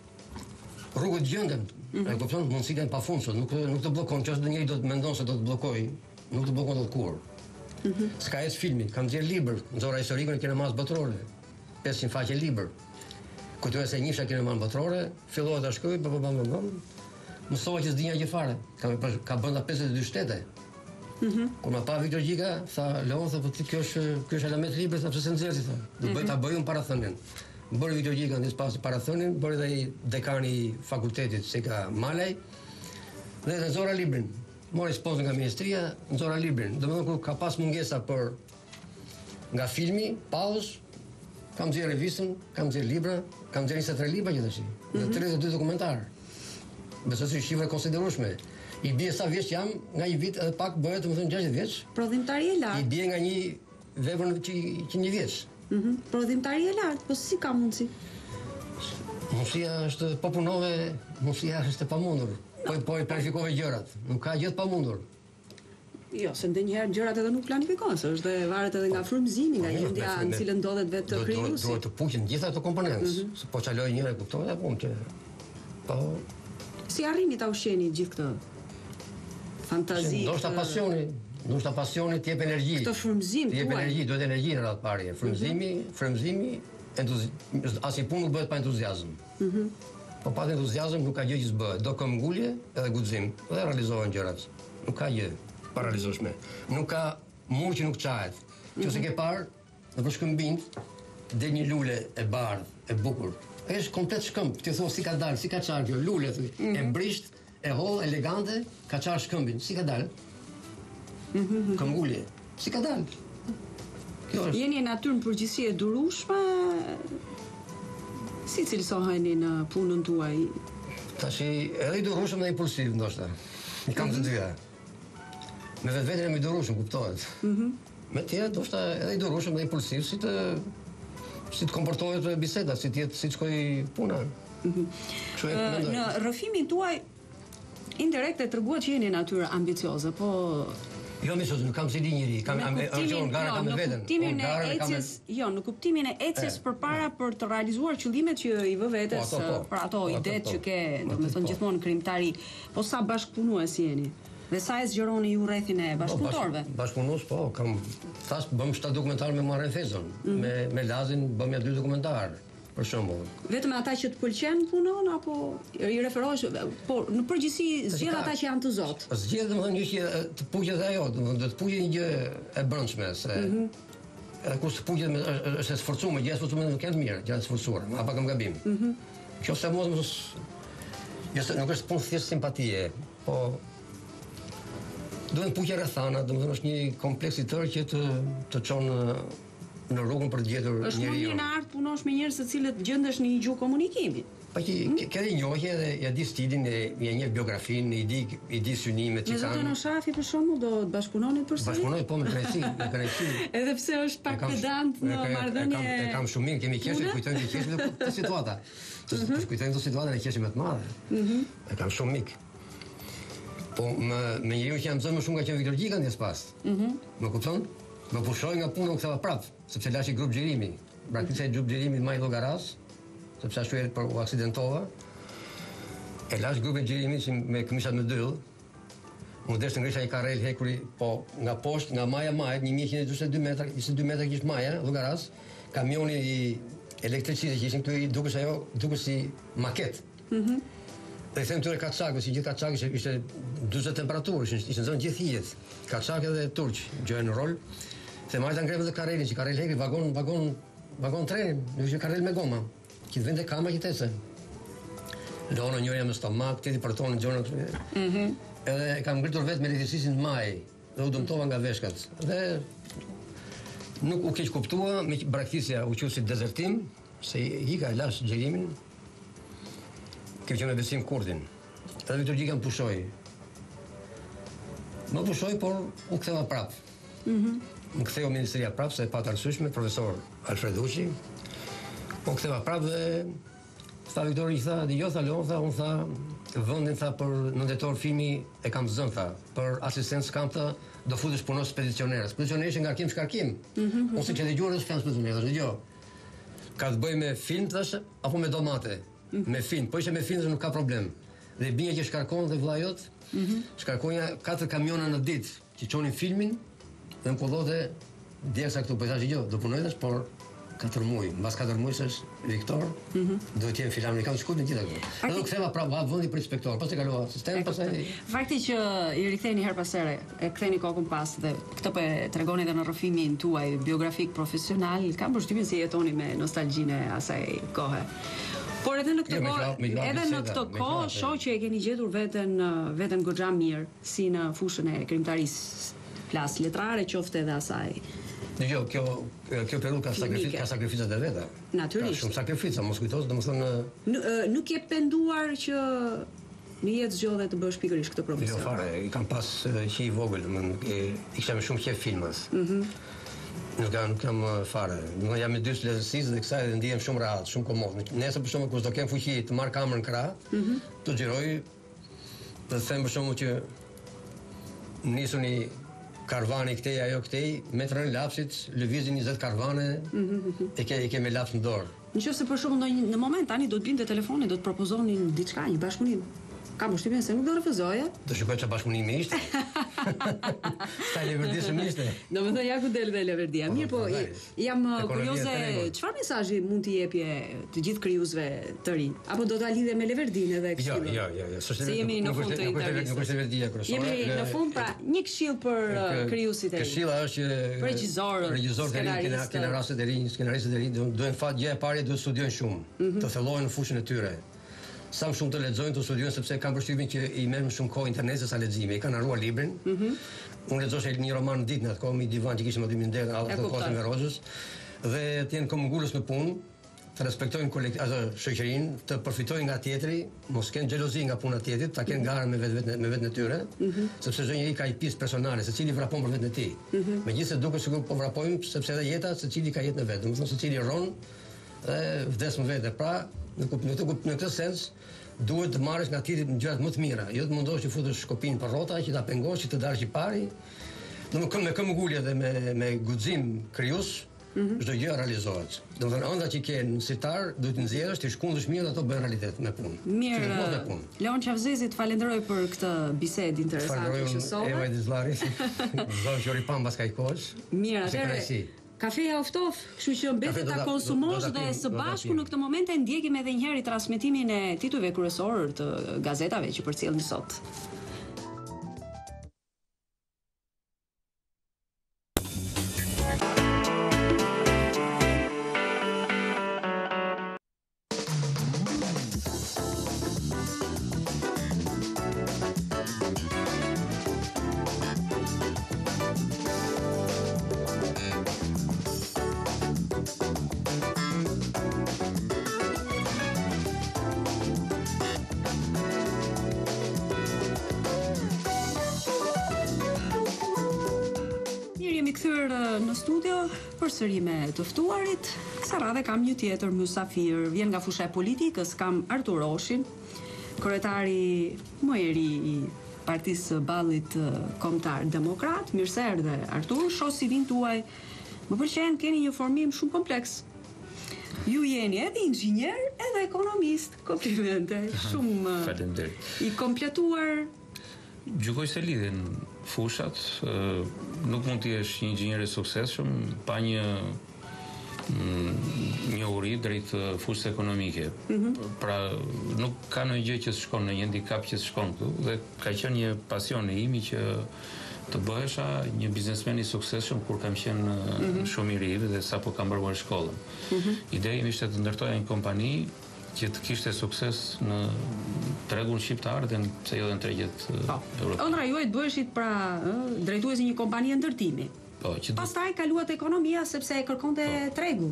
rrugët gjenden. E kupton, mundësitë janë pafundse, nuk nuk të bllokon, nëse njëri do të mendon se do të bllokoj, nuk të bllokon dot kur. Mhm. Ska ec filmi, kam nxjerr libër, nxora historikun e kinemas botërore. pesëqind faqe libër. Kujtoja se njifsha kineman botërore, fillova ta shkruaj, pa pa pa pa. Mësova që s'dinja gjë fare. Ka ka bënda pesëdhjetë e dy shtete. Mhm. Kur ma pa Viktor Gjika, tha, "Leon, tha, po ti kjo është ky është element libër, tha, pse se nxjerrsi tha. Do bëj ta bëj un parathënien." Bëri Viktor Gjika ndjes pas parathënien, bëri dhe i dekani i fakultetit se ka Malaj. Dhe nxora librin. mori sponsor nga ministria, nxora librin. Domethënë kur ka pas mungesa për nga filmi, pauzë, kam nxjerrë revistën, kam nxjerrë libra, kam nxjerrë njëzet e tre libra gjithashtu. Dhe tridhjet e dy dokumentar. Besoj se shifra konsiderueshme. I bie sa vjeç jam, nga një vit edhe pak bëhet, domethënë gjashtëdhjetë vjeç. Prodhimtari e lartë. I bie nga një vepër që që një vjeç. Mhm. Prodhimtari e lartë, po si ka mundsi? Mundësia është po punove, mundësia është e pamundur. Po po i planifikove gjërat. Nuk ka gjë të pamundur. Jo, se ndonjëherë gjërat edhe nuk planifikohen, se është dhe varet edhe nga frymëzimi, nga gjendja në cilën ndodhet vetë të krijuesi. Duhet të puqen gjitha ato komponentë. Se po çaloj njëre kuptoj apo që po si arrini ta ushqeni gjithë këtë fantazi? Ndoshta pasioni, ndoshta pasioni të jep energji. Këtë frymëzim të jep energji, duhet energji në radhë parë. Frymëzimi, frymëzimi, entuziazëm, asnjë punë nuk bëhet pa entuziazëm. Mhm. Po pa entuziazëm nuk ka gjë që s'bëhet. Do këmbgulje edhe guxim, dhe realizohen gjërat. Nuk ka gjë pa realizueshme. Nuk ka mur që nuk qahet. Nëse ke parë, në për shkëmbind, del një lule e bardhë, e bukur. Është komplet shkëmb, ti thua si ka dalë, si ka qarë kjo lule, thuj. E mbrisht, e holl, elegante, ka qarë shkëmbin, si ka dalë? Këmbgulje, si ka dalë? Kjo është. Jeni në natyrë në përgjithësi e durueshme? Si cilësoheni në punën tuaj? Tash edhe i durueshëm dhe impulsiv ndoshta. I kam të dyja. Me vetë vetën e më i durueshëm, kuptohet. Me tjerë, ndoshta edhe i durueshëm dhe impulsiv, si të si të komportohet biseda, si të jetë, si të shkoj puna. Në rrëfimin tuaj indirekt e treguat që jeni natyrë ambicioze, po jo, më sot, nuk kam si di njëri, kam ambicion, gara kam me veten. Në kuptimin e ecjes, jo, në kuptimin e ecjes përpara për të realizuar qëllimet që i vë vetes, për ato idetë që ke, domethënë gjithmonë krijimtari, po sa bashkëpunues jeni? Dhe sa e zgjeroni ju rrethin e bashkëpunëtorëve? Bashkëpunues, po, kam thash bëm shtat dokumentar me Muharrem Fezon, me me Lazin bëm ja dy dokumentar. Për shembull. Vetëm ata që të pëlqen punon apo i referohesh, po në përgjithësi zgjedh ata që janë të zot. Zgjedh domethënë një që të puqet ajo, domethënë do të puqet një gjë e brendshme se edhe kur të puqet është e sforcuar, gjë e sforcuar nuk janë mirë, gjë e sforcuar, apo kam gabim. Qoftë mos jo se nuk është punë thjesht simpatie, po duhet puqje rrethana, domethënë është një kompleks i tërë që të të çon në rrugën për të gjetur njeriu. Është më mirë në art punosh me njerëz të cilët gjendesh në një gjuhë komunikimi. Pa që ke dhe njohje dhe ja di stilin, ja njeh biografinë, i di i di synimet që kanë. Me zotin Oshafi për shembull do të bashkëpunonit përsëri? Bashkëpunoj po me kënaqësi, me kënaqësi. Edhe pse është pak pedant në marrëdhënie. E kam shumë mirë, kemi qeshë, kujtojmë të qeshë të situata. Të kujtojmë të situata në qeshë më të madhe. E kam shumë mik. Po me me njeriu që jam zonë më shumë nga që Viktor Gjika ndjes pas. Më kupton? Më pushoi nga puna u ktheva prap, sepse lashi grup xhirimi. Praktikisht ai grup xhirimi më i llogaras, sepse ashtu e për u aksidentova. E lash grupin xhirimi si me këmishat me dyll. Mu desh të ngrisha i karrel hekuri, po nga poshtë, nga maja majt, një mijë e njëzet e dy metra, njëzet e dy metra kishte maja, llogaras. Kamioni i elektricitet që ishin këtu i dukesh ajo, dukesh si maket. Mhm. Dhe them tyre kaçakëve, si gjithë kaçakë ishte dyzet temperaturë, ishin ishin zonë gjithë hijet. Kaçakë dhe turq gjojnë në rol. Se marrë të ngreve dhe karelin, që karel hekri, vagon, vagon, vagon trenin, nuk ishte karel me goma, që të vende kama që tese. Lonë njërja me stomak, tjeti për tonë në gjonë, edhe kam ngritur vetë me elektricisin maj, dhe u dëmtova nga veshkat. Dhe nuk u keq kuptua, me braktisja u qu si dezertim, se hika e lash gjerimin, kem që me besim kurdin. Edhe Viktor Gjika më pushoj. Më pushoj, por u ktheva prap. Më ktheu ministria prap, se e pa të arsyeshme, profesor Alfred Uqi. Po ktheva prap dhe tha Viktori, i tha, jo, tha, Leon, tha, unë tha, vëndin, tha, për nëndetor filmi e kam zënë, tha, për asistent s'kam, tha, do futesh punos spedicionerës. Spedicionerës nga arkim shkarkim. Unë se që dhe gjurë është fjanë spedicionerës, dhe gjo. Ka të bëj me film, thash, apo me domate. Me film, po ishe me film dhe nuk ka problem. Dhe binja që shkarkon dhe vlajot, shkarkonja katër kamiona në ditë që qonin filmin, dhe më kodhote djersa këtu, po i thashtë i gjo, do punojtës, por katër muj, mbas katër muj është Viktor, do të jenë filamin, kam shkut në gjitha këtu. Edhe do ktheva prapë hap vëndi për inspektor, pas e kalova asistent, pas e... Fakti që i riktheni her pas here, e ktheni kokën pas dhe këtë po e tregoni edhe në rrëfimin tuaj biografik profesional, kam përshtypjen se jetoni me nostalgjinë e asaj kohe. Por edhe në këtë kohë, edhe në këtë kohë, shoh që e keni gjetur veten veten goxha mirë, si në fushën e krimtarisë, plas letrare qoftë edhe asaj. Jo, kjo kjo Peru ka sakrificë, ka sakrificat e veta. Natyrisht. Shumë sakrifica, mos kujtos, domethënë nuk je penduar që në jetë zgjodhe të bësh pikërisht këtë profesion. Jo fare, i kam pas që i vogël, domethënë i kisha më shumë qef filmas. Mhm. Nuk kam, nuk kam fare. Nuk jam me dy lehtësisë dhe kësaj dhe ndihem shumë rahat, shumë komod. Nesër për shembull kur do kem fuqi të marr kamerën krah, Mhm. të xhiroj të them për shembull që nisuni karvani këtej ajo këtej, metrën lapsit, lëvizin njëzet karvane, e ke e ke me laps në dorë. Nëse për shembull në moment tani do të blinte telefoni, do të propozonin diçka, një bashkëpunim. Kam përshtypjen se nuk do refuzoje. Do shikoj çfarë bashkëpunimi ishte. Sa Leverdi shumë ishte. Domethënë ja ku del dhe Leverdia. Mirë, po jam kurioze, çfarë mesazhi mund t'i jepje të gjithë krijuesve të rinj? Apo do ta lidhe me Leverdin edhe kështu? Jo, jo, jo, jo. Se jemi në fund të intervistës. Nuk është Leverdia kryesore. Jemi në fund, pra një këshill për krijuesit e rinj. Këshilla është që regjizor, regjizor të rinj, skenaristët e rinj, skenaristët e rinj duhen fat gjë e parë duhet studiojnë shumë, të thellohen në fushën e tyre. Sa më shumë të lexojnë, të studiojnë sepse kanë përshtypjen që i merr më shumë kohë internet se sa leximi. I kanë harruar librin. Unë lexosha një roman në ditë në atë kohë, mi divan që kishim aty në ndër, alla të kohën me Rozhës, dhe të jenë komungulës në punë, të respektojnë kolektiv, atë shoqërinë, të përfitojnë nga tjetri, mos kenë xhelozi nga puna e tjetrit, ta kenë garën me vetë me vetën e tyre, sepse çdo njeri ka I P-s personale, secili vrapon për vetën e tij. Megjithëse duket sikur po vrapojmë, sepse edhe jeta secili ka jetën e vet. Domethënë secili ron dhe vdes me vetë. Pra, në në këtë sens duhet të marrësh nga tjetri gjërat më të mira, jo të mundosh që futesh shkopin për rrota, që ta pengosh, që të dalësh I pari. Domethënë me këmbgulje dhe me me guxim krijues, çdo gjë realizohet. Domethënë ëndra që ke në sitar, duhet të nxjerrësh, të shkundësh mirë dhe ato bëjnë realitet me punë. Mirë. Leon Qavzezi, të falenderoj për këtë bisedë interesante që solle. Eva Dizllari. Zonë që ripam pas kësaj kohës. Mirë, atëherë kafeja oftof, kështu që mbetet ta konsumosh dhe së bashku në këtë moment e ndjekim edhe një herë transmetimin e titujve kryesor të gazetave që përcjellin sot. Në studio përsëri me të ftuarit. Kësa radhe kam një tjetër mysafir, vjen nga fusha e politikës, kam Artur Roshin, kryetari më i ri I Partisë Ballit Kombëtar Demokrat. Mirë se erdhe Artur, shoh si vin tuaj. Më pëlqen, keni një formim shumë kompleks. Ju jeni edhe inxhinier, edhe ekonomist. Komplimente. Shumë I kompletuar. Gjykoj se lidhen fushat, nuk mund të jesh një inxhinier I suksesshëm pa një një uri drejt fushës ekonomike. Pra nuk ka ndonjë gjë që s'shkon, në një handicap që s'shkon këtu, dhe ka qenë një pasion I imi që të bëhesha një biznesmen I suksesshëm kur kam qenë shumë I ri dhe sapo kam mbaruar shkollën. Ideja ime ishte të ndërtoja një kompani që të kishte sukses në tregun shqiptar dhe pse jo dhe në tregjet evropiane. Ëndra juaj të bëheshit pra drejtuesi një kompanie ndërtimi. Po, që pastaj kaluat ekonomia sepse e kërkonte tregu.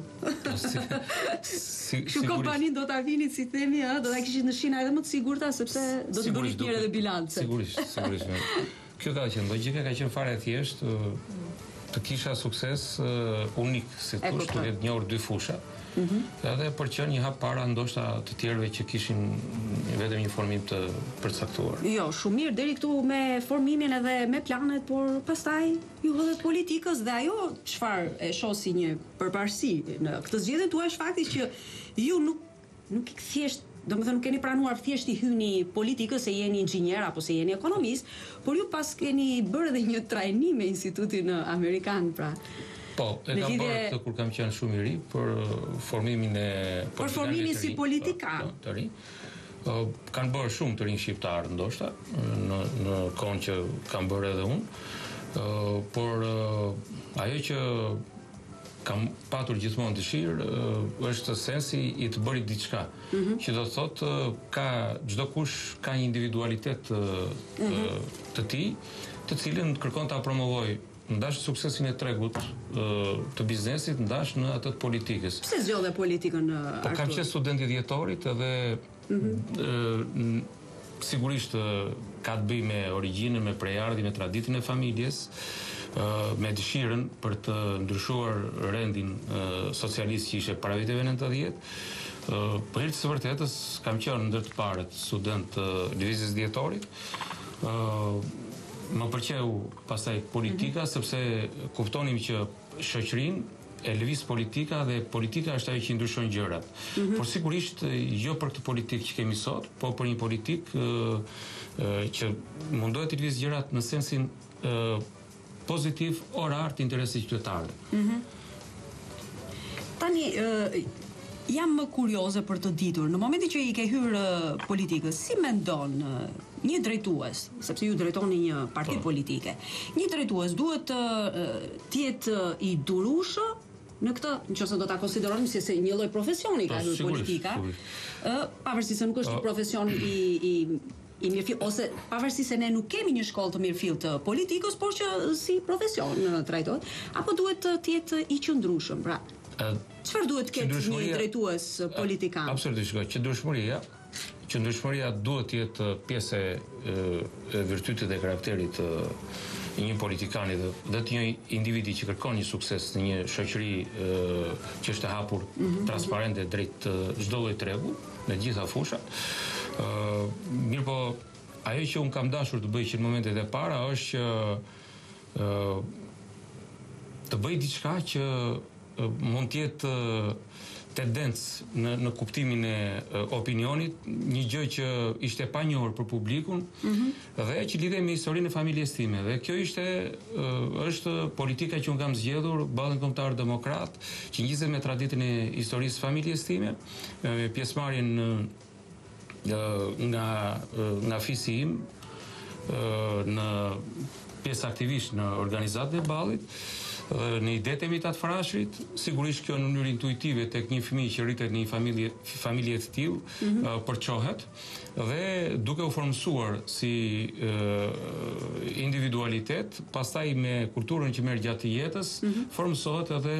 Kjo kompani do ta vinit si themi, ë, do ta kishit në shina edhe më të sigurta sepse do të bërit mirë edhe bilance. Sigurisht, sigurisht. Kjo ka qenë logjika, ka qenë fare e thjeshtë të kisha sukses unik, si thosh, të ketë një orë dy fusha. Edhe për që një hap para ndoshta të tjerëve që kishin vetëm një formim të përcaktuar. Jo, shumë mirë deri këtu me formimin edhe me planet, por pastaj ju hodhet politikës dhe ajo çfarë e shoh si një përparësi në këtë zgjedhje tuaj është fakti që ju nuk nuk thjesht domethënë nuk keni pranuar thjesht I hyni politikës se jeni inxhinier apo se jeni ekonomist, por ju pas keni bërë edhe një trajnim me Institutin Amerikan, pra. Po, e kam bërë këtë kur kam qenë shumë I ri për formimin e për formimin si politikan të ri. Kanë bërë shumë të rinj shqiptar ndoshta në në kohën që kam bërë edhe unë. Por ajo që kam patur gjithmonë dëshirë është sensi i të bërit diçka, mm-hmm. që do të thotë ka çdo kush ka një individualitet mm-hmm. të tij, të cilën kërkon ta promovoj ndash suksesin e tregut të biznesit, ndash në atë të politikës. Pse zgjodhe politikën? Po kam qenë student i dhjetorit edhe mm-hmm. sigurisht ka të bëjë me origjinën, me prejardhjen, me traditën e familjes, me dëshirën për të ndryshuar rendin socialist që ishte para viteve nëntëdhjetë. Për hir të së vërtetës kam qenë ndër të parët student lëvizjes dhjetorit. Më pëlqeu pastaj politika mm-hmm. sepse kuptonim që shoqërinë e lëviz politika dhe politika është ajo që ndryshon gjërat. Mm-hmm. Por sigurisht jo për këtë politikë që kemi sot, po për një politikë që mundohet të lëviz gjërat në sensin pozitiv orar të interesit qytetarëve. Mm-hmm. Tani, uh, jam më kurioze për të ditur, në momentin që i ke hyrë uh, politikës, si mendon uh, një drejtues, sepse ju drejtoni një parti oh. politike, një drejtues duhet uh, tjetë uh, i durueshëm në këtë, nëse do ta konsiderojmë si se një lloj profesioni ka hyrë politika, uh, pavarësisht se nuk është oh. profesion i, i i mirëfill, ose pavarësisht se ne nuk kemi një shkollë të mirëfillt të politikës, por që si profesion trajtohet, apo duhet të jetë i qëndrueshëm. Pra, çfarë duhet të ketë një drejtues politikan? Absolutisht, qëndrueshmëria, qëndrueshmëria duhet të jetë pjesë e virtytit dhe karakterit të një politikani dhe, dhe të një individi që kërkon një sukses në një shoqëri që është e hapur, mm-hmm. transparente drejt çdo lloji tregu, në gjitha fushat. Uh, mirë po, ajo që unë kam dashur të bëj që në momentet e para është që uh, të bëj diçka që uh, mund të jetë uh, tendencë në, në kuptimin e uh, opinionit, një gjë që ishte pa njohur për publikun mm-hmm. dhe që lidhe me historinë e familjes time. Dhe kjo ishte uh, është politika që unë kam zgjedhur, Ballin Kombëtar Demokrat, që ngjitet me traditën e historisë së familjes time, me pjesëmarrjen në nga nga fisi im në pjesë aktivisht në organizatën e ballit, në idetë e mitat frashrit, sigurisht kjo në mënyrë intuitive tek një fëmijë që rritet në një familje familje të tillë mm-hmm. përçohet dhe duke u formsuar si uh, individualitet, pastaj me kulturën që merr gjatë jetës, mm-hmm. formsohet edhe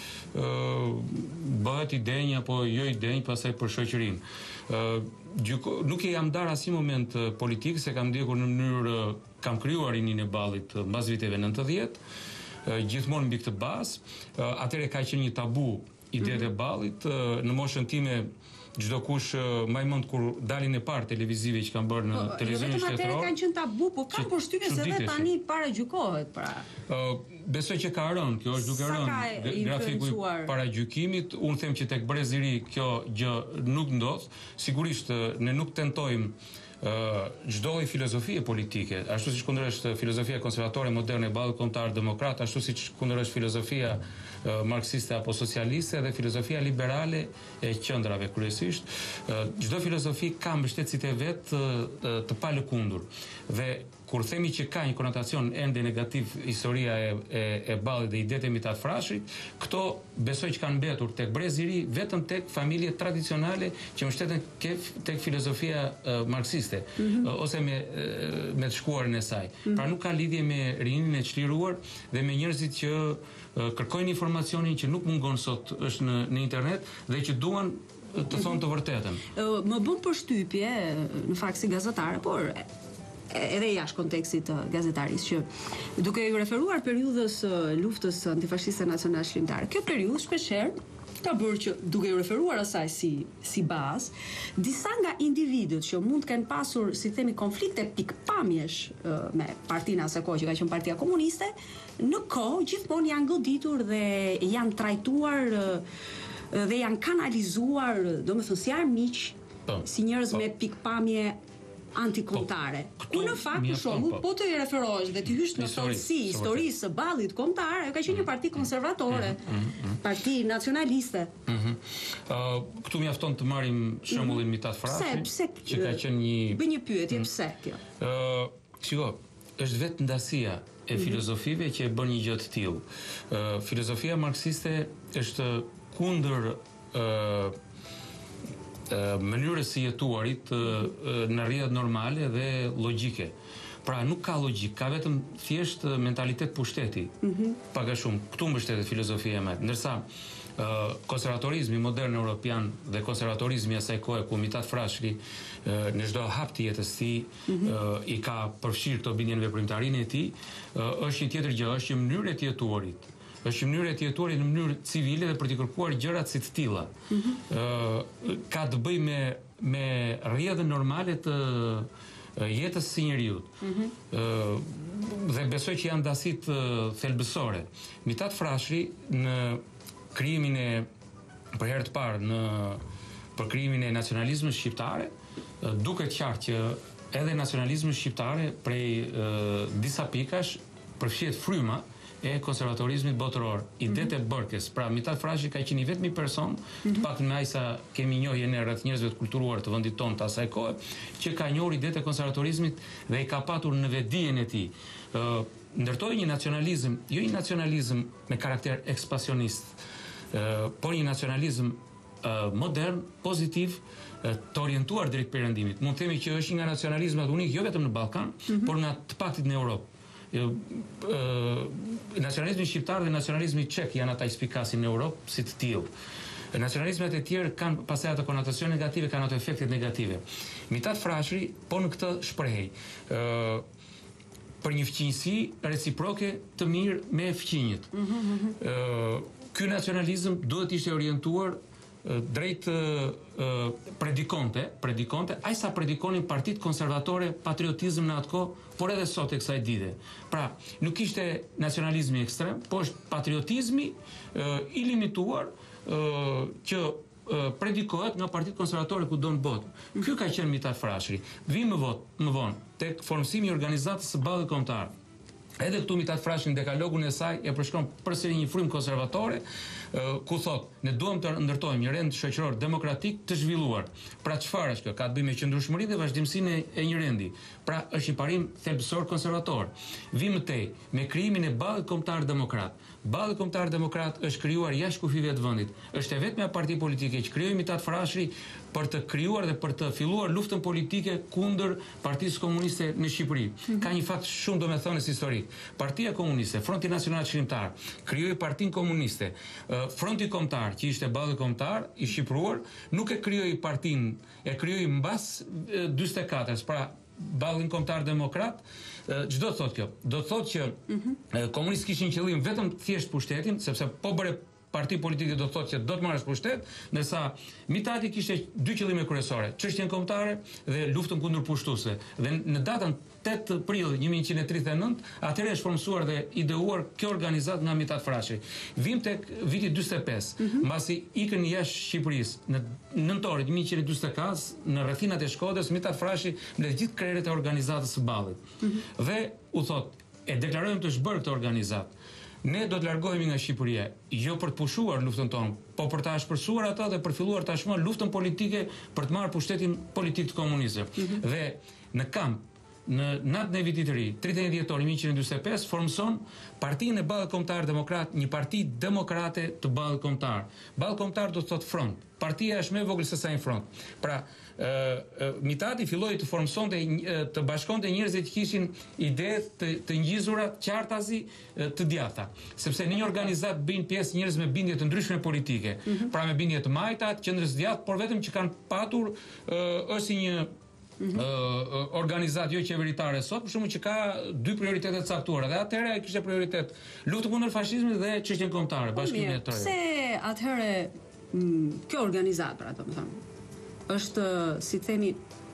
uh, bëhet i denj apo jo i denj pastaj për shoqërinë. Uh, Gjyko, nuk e jam dar asnjë moment uh, politikë, se kam ndjekur në mënyrë uh, kam krijuar rinin e ballit uh, mbas viteve nëntëdhjetë, uh, gjithmonë mbi këtë bazë. Uh, atëherë ka qenë një tabu idetë mm-hmm. e ballit. Uh, në moshën time çdo kush uh, më i mund kur dalin e parë televizive që kanë bërë në po, televizionin shtetëror. Vetëm atëherë kanë qenë tabu, po kanë përshtypjen se edhe tani paragjykohet pra. Uh, besoj që ka rënë, kjo është duke rënë grafiku i paragjykimit. Unë them që tek brezi i ri kjo gjë nuk ndodh. Sigurisht ne nuk tentojmë çdo lloj filozofie politike, ashtu siç kundërshtohet filozofia konservatore moderne e Ballit Kombëtar Demokrat, ashtu siç kundërshtohet filozofia uh, marksiste apo socialiste dhe filozofia liberale e qendrave kryesisht. Çdo uh, filozofi ka mbështetësit e vet uh, të palëkundur. Dhe kur themi që ka një konotacion ende negativ historia e, e, e ballit dhe idetë e mitat frashrit, këto besoj që kanë mbetur tek brezi i ri vetëm tek familje tradicionale që mbështeten tek filozofia uh, marksiste mm-hmm. uh, ose me uh, me të shkuarën e saj. Mm-hmm. Pra nuk ka lidhje me rinin e çliruar dhe me njerëzit që uh, kërkojnë informacionin që nuk mungon sot është në, në internet dhe që duan të thonë të vërtetën. Uh, më bën përshtypje në fakt si gazetare, por edhe jashtë kontekstit të gazetarisë, që duke ju referuar periudhës luftës antifashiste nacional shqiptare, kjo periudhë shpeshherë ka bërë që duke ju referuar asaj si si bazë, disa nga individët që mund të kenë pasur, si themi, konflikte pikpamjesh me partinë asaj kohë që ka qenë Partia Komuniste, në kohë gjithmonë janë goditur dhe janë trajtuar dhe janë kanalizuar, domethënë si armiq, si njerëz me pikpamje antikombëtare. Po, unë në fakt për shembull, po të referohesh dhe të hysh në thellësi historisë së ballit kombëtar, ajo ka qenë një parti konservatore, parti nacionaliste. Këtu mjafton të marrim shembullin Mitat Frashi, që ka qenë një bëj një pyetje, pse kjo? Ë, shiko, është vetë ndasia e filozofive që e bën një gjë të tillë. Uh, filozofia marksiste është kundër uh, uh, mënyrës së jetuarit uh, në rrjetet normale dhe logjike. Pra nuk ka logjik, ka vetëm thjesht mentalitet pushteti. Mm-hmm. Pak a shumë këtu mbështetet filozofia e vet. Ndërsa Uh, konservatorizmi modern europian dhe konservatorizmi asaj kohe ku Mithat Frashëri uh, në çdo hap të jetës së tij mm-hmm. uh, i ka përfshirë këto bindje në veprimtarinë e tij, uh, është një tjetër gjë, është një mënyrë e të jetuarit. Është një mënyrë e të jetuarit në mënyrë civile dhe për të kërkuar gjërat si të tilla. Mm-hmm. uh, ka të bëjë me me rrjedhën normale të uh, jetës së njeriu. Mm-hmm. uh, dhe besoj që janë dasit uh, thelbësore. Mithat Frashëri në krijimin e për herë të parë në për krijimin e nacionalizmit shqiptare, duket qartë që edhe nacionalizmi shqiptare prej e, disa pikash përfshihet fryma e konservatorizmit botëror. Idetë e bërkes. Pra Mithat Frashëri ka qenë i vetmi person, të paktën me aq sa kemi njohje ne rreth njerëzve të kulturuar të vendit tonë të asaj kohe, që ka njohur idetë e konservatorizmit dhe i ka patur në vetdijen e tij. Ë ndërtoi një nacionalizëm, jo një nacionalizëm me karakter ekspansionist, Uh, por një nacionalizëm uh, modern, pozitiv, uh, të orientuar drejt perëndimit. Mund të themi që është një nga nacionalizmat unik jo vetëm në Ballkan, mm-hmm. por nga të paktit në Europë. Uh, uh, nacionalizmi shqiptar dhe nacionalizmi çek janë ata që spikasin në Europë si të tillë. Nacionalizmet e tjerë kanë pastaj ato konotacione negative, kanë ato efekte negative. Mithat Frashëri po në këtë shprehej. Uh, për një fqinjësi reciproke të mirë me fqinjët. Mm-hmm. Uh, Ky nacionalizëm duhet ishte orientuar uh, drejt uh, uh, predikonte, predikonte, aq sa predikonin partitë konservatore patriotizëm në atë kohë, por edhe sot e kësaj dite. Pra, nuk ishte nacionalizmi ekstrem, por është patriotizmi uh, i limituar uh, që uh, predikohet nga partitë konservatore kudo në botë. Ky ka qenë Mithat Frashëri. Vi më vot, më vonë tek formësimi i organizatës së ballit kombëtar. Edhe këtu Mithat Frashëri në dekalogun e saj e përshkron përsëri një frymë konservatore, ku thot, ne duam të ndërtojmë një rend shoqëror demokratik të zhvilluar. Pra çfarë është kjo? Ka të bëjë me qëndrueshmërinë dhe vazhdimsinë e një rendi. Pra është një parim thelbësor konservator. Vi më tej me krijimin e ballit kombëtar demokrat. Balli kombëtar demokrat është krijuar jashtë kufive të vendit. Është e vetmja parti politike që krijoi Mithat Frashëri për të krijuar dhe për të filluar luftën politike kundër Partisë Komuniste në Shqipëri. Mm-hmm. Ka një fakt shumë domethënës historik. Partia Komuniste, Fronti Nacional Shqiptar, krijoi Partinë Komuniste. Fronti Kombëtar, që ishte balli kombëtar i shqipruar, nuk e krijoi partinë, e krijoi mbas dyzet e katërt, pra ballin kombëtar demokrat. Çdo të thotë kjo? Do të thotë që mm-hmm. komunistët kishin qëllim vetëm thjesht pushtetin, sepse po bëre parti politike do të thotë që do të marrësh pushtet, ndërsa Mithati kishte dy qëllime kryesore, çështjen kombëtare dhe luftën kundër pushtuesve. Dhe në datën tetë prill një mijë nëntëqind e tridhjetë e nëntë, atëherë është formsuar dhe ideuar kjo organizat nga Mithat Frashëri. Vim tek viti dyzet e pesë, mm-hmm. mbasi ikën jashtë Shqipërisë në nëntor një mijë nëntëqind e dyzet e katër në rrethinat e Shkodrës, Mithat Frashëri mbledh gjithë krerët e organizatës së ballit. Mm-hmm. Dhe u thot, e deklarojmë të zhbërë këtë organizat. Ne do të largohemi nga Shqipëria, jo për të pushuar luftën tonë, po për të ashpërsuar ata dhe për filluar tashmë luftën politike për të marrë pushtetin politik të komunistëve. Mm-hmm. Dhe në kamp, në natën e vitit të ri, tridhjetë e një dhjetor një mijë nëntëqind e dyzet e pesë, formson Partinë e Ballit Kombëtar Demokrat, një parti demokrate të Ballit Kombëtar. Balli Kombëtar do të thotë front. Partia është më e vogël se sa një front. Pra, ë Mithati filloi të formsonte të bashkonte njerëz që kishin ide të, të ngjizura qartazi të djatha, sepse në një organizat bëjnë pjesë njerëz me bindje të ndryshme politike, mm-hmm. pra me bindje të majta, qendrës djathtë, por vetëm që kanë patur ë është një Mm-hmm. Uh, organizat jo qeveritare sot, për shkakun që ka dy prioritete të caktuara. Dhe atëherë ai kishte prioritet luftën kundër fashizmit dhe çështjen kombëtare, bashkimin e tyre. Pse atëherë kjo organizat, pra domethënë, është si themi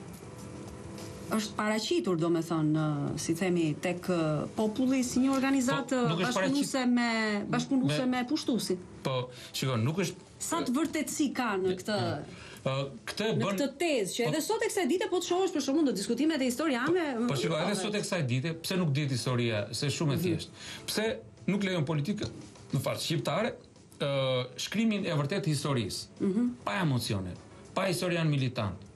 është paraqitur, domethënë, si themi tek populli si një organizat po, bashkëpunuese me bashkëpunuese me, me pushtuesin. Po, shikon, nuk është sa të vërtetësi ka në këtë Uh, këtë bën në këtë tezë që edhe po, sot e kësaj dite po të shohësh për shkakun të diskutimet e historiane. Po shikoj, edhe sot e kësaj dite, pse nuk dihet historia, se shumë e thjeshtë. Pse nuk lejon politika, në fakt shqiptare, uh, shkrimin e vërtet historisë, mm-hmm. pa emocione, pa historian militant,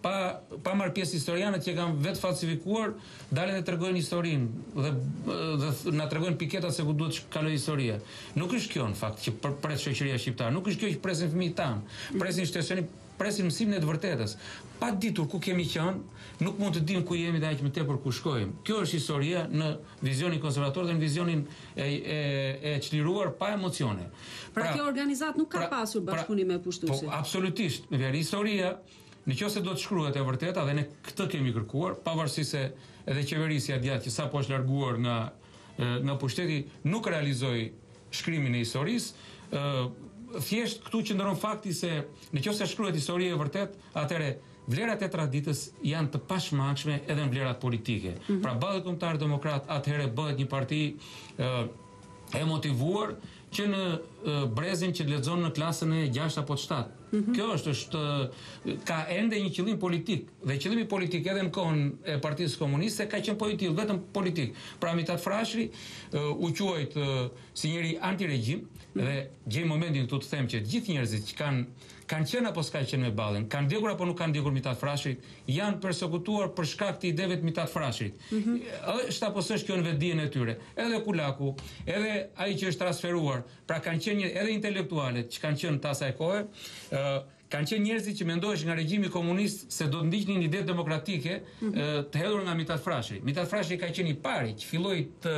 pa pa marrë pjesë historianët që kanë vetë falsifikuar, dalin dhe tregojnë historinë dhe dhe na tregojnë piketat se ku duhet të kalojë historia. Nuk është kjo në fakt që pret shoqëria shqiptare, nuk është kjo që presin fëmijët tanë, presin shtesërin, presin mësimin e të vërtetës. Pa ditur ku kemi qenë, nuk mund të dim ku jemi dhe aq më tepër ku shkojmë. Kjo është historia në vizionin konservator dhe në vizionin e, e, e çliruar pa emocione. Pra, pra kjo organizat nuk ka pra, pasur bashkëpunim me pushtuesit. Po, absolutisht. Me veri historia, në qoftë se do të shkruhet e vërteta dhe ne këtë kemi kërkuar, pavarësisht se edhe qeverisja djathtë që sapo është larguar nga nga pushteti nuk realizoi shkrimin e historisë, thjesht këtu qëndron fakti se në qoftë se shkruhet historia e vërtet, atëre vlerat e traditës janë të pashmangshme edhe në vlerat politike. Mm-hmm. Pra Ballë Kombëtar Demokrat atëherë bëhet një parti uh, e motivuar që në uh, brezin që lexon në klasën e gjashtë apo të shtatë. Mm-hmm. Kjo është, është uh, ka ende një qëllim politik dhe qëllimi politik edhe në kohën e Partisë Komuniste ka qenë po i tillë, vetëm politik. Pra Mithat Frashëri uh, u quajt uh, si njëri antiregjim dhe gjej momentin këtu të them që të gjithë njerëzit që kanë kanë qenë apo s'kanë qenë me Ballën, kanë ndjekur apo nuk kanë ndjekur Mithat Frashërit, janë persekutuar për shkak të ideve të Mithat Frashërit. Mm-hmm. Është apo s'është kjo në vetdijen e tyre? Edhe Kulaku, edhe ai që është transferuar, pra kanë qenë edhe intelektualet që kanë qenë të asaj kohe, uh, kanë qenë njerëzit që mendoheshin nga regjimi komunist se do të ndiqnin ide demokratike mm-hmm. të hedhur nga Mithat Frashëri. Mithat Frashëri ka qenë i pari që filloi të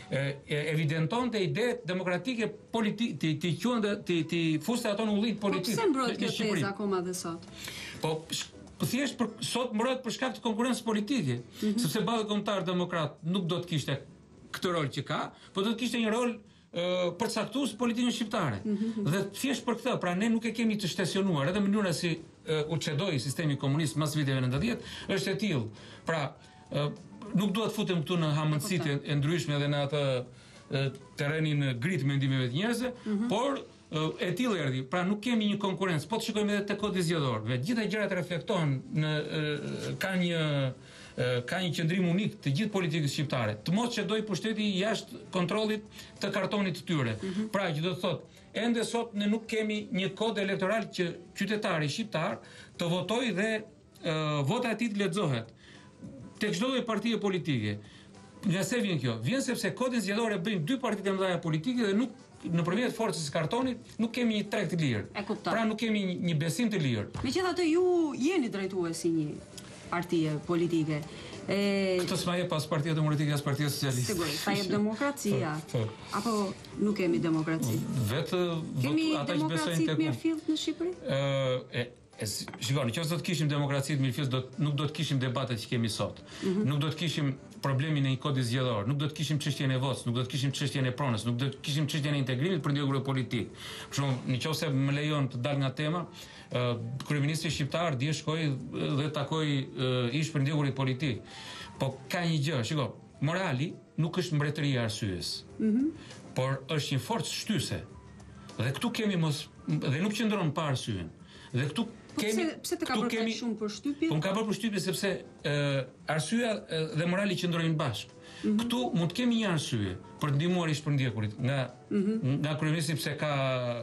evidentonte ide demokratike politike, të të quante të të fuste ato në ullit politik. Po pse mbrojt kjo tezë akoma dhe sot? Po thjesht për sot mbrojt për shkak të konkurrencës politike, mm-hmm. sepse Ballë Kombëtar Demokrat nuk do të kishte këtë rol që ka, por do të kishte një rol përcaktues politikën shqiptare. Mm-hmm. Dhe thjesht për këtë, pra ne nuk e kemi të shtesionuar, edhe mënyra si uh, u çedoi sistemi komunist mas viteve nëntëdhjetë është e tillë. Pra, uh, nuk duhet futem këtu në hamendësitë e ndryshme dhe në atë uh, terrenin grit mendimeve të njerëzve, mm-hmm. por uh, e tillë erdhi. Pra nuk kemi një konkurrencë. Po të shikojmë edhe te kodi zgjedhor. Dhe gjitha gjërat reflektohen në uh, ka një ka një qëndrim unik të gjithë politikës shqiptare. Të mos çdoi pushteti jashtë kontrollit të kartonit të tyre. Mm-hmm. Pra që do të thotë, ende sot ne nuk kemi një kod elektoral që qytetari shqiptar të votojë dhe uh, vota e tij të lexohet tek çdo lloj partie politike. Nga se vjen kjo? Vjen sepse kodin zgjedhor e bëjnë dy partitë e mëdha politike dhe nuk nëpërmjet forcës së kartonit nuk kemi një treg të lirë. Pra nuk kemi një, një besim të lirë. Megjithatë ju jeni drejtues si një partie politike. E... Këtë s'ma jep pas Partia Demokratike as Partia Socialiste. Sigurisht, sa jep demokracia. Apo nuk kemi demokraci? Vetë kemi demokraci të mirëfillt në Shqipëri? Ë, e shikoni, nëse do të kishim demokraci të mirëfillt, do nuk do të kishim debatet që kemi sot. Mm-hmm. Nuk do të kishim problemin e një kodi zgjedhor, nuk do të kishim çështjen e votës, nuk do të kishim çështjen e pronës, nuk do të kishim çështjen e integrimit për ndjekur politik. Për shembull, nëse më lejon të dal nga tema, uh, kryeministri shqiptar dje shkoi dhe takoi uh, ish për ndjekurit politik. Po ka një gjë, shiko, morali nuk është mbretëria e arsyes. Mm-hmm. Por është një forcë shtyse. Dhe këtu kemi mos dhe nuk qëndron pa arsyen. Dhe këtu kemi, pse, pse të ka bërë kemi, shumë përshtypje? Po më ka bërë përshtypje sepse e, arsyeja dhe morali qëndrojnë bashkë. Mm-hmm. Këtu mund të kemi një arsye për të ndihmuar ish përndjekurit nga mm-hmm. nga kryeministri pse ka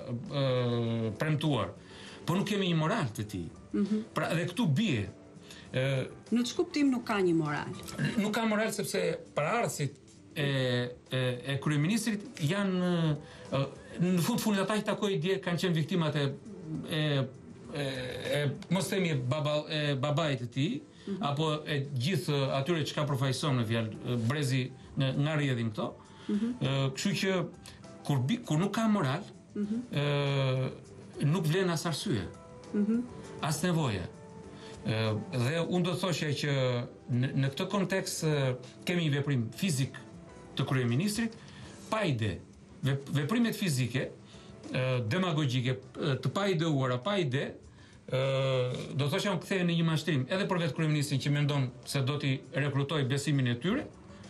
e, premtuar. Po nuk kemi një moral të tij. Mm-hmm. Pra edhe këtu bie. E, në ç'është kuptim nuk ka një moral? Nuk ka moral sepse paraardhësit e e, e kryeministrit janë e, në fund fundit ata që takoi dje kanë qenë viktimat e e e, e mos themi baba e babait të tij mm-hmm. apo e gjithë atyre që ka përfaqëson në fjalë brezi në nga rrjedhin këto. Mm-hmm. Kështu që kur bi, kur nuk ka moral, mm-hmm. e, nuk vlen as arsye. Mm-hmm. As nevoje. E, dhe unë do të thoshe që në, në këtë kontekst kemi një veprim fizik të kryeministrit pa ide. Veprimet fizike demagogjike, të pa ideuara, pa ide, do të thoshë unë kthehen në një mashtrim edhe për vetë kryeministrin që mendon se do t'i rekrutoj besimin e tyre,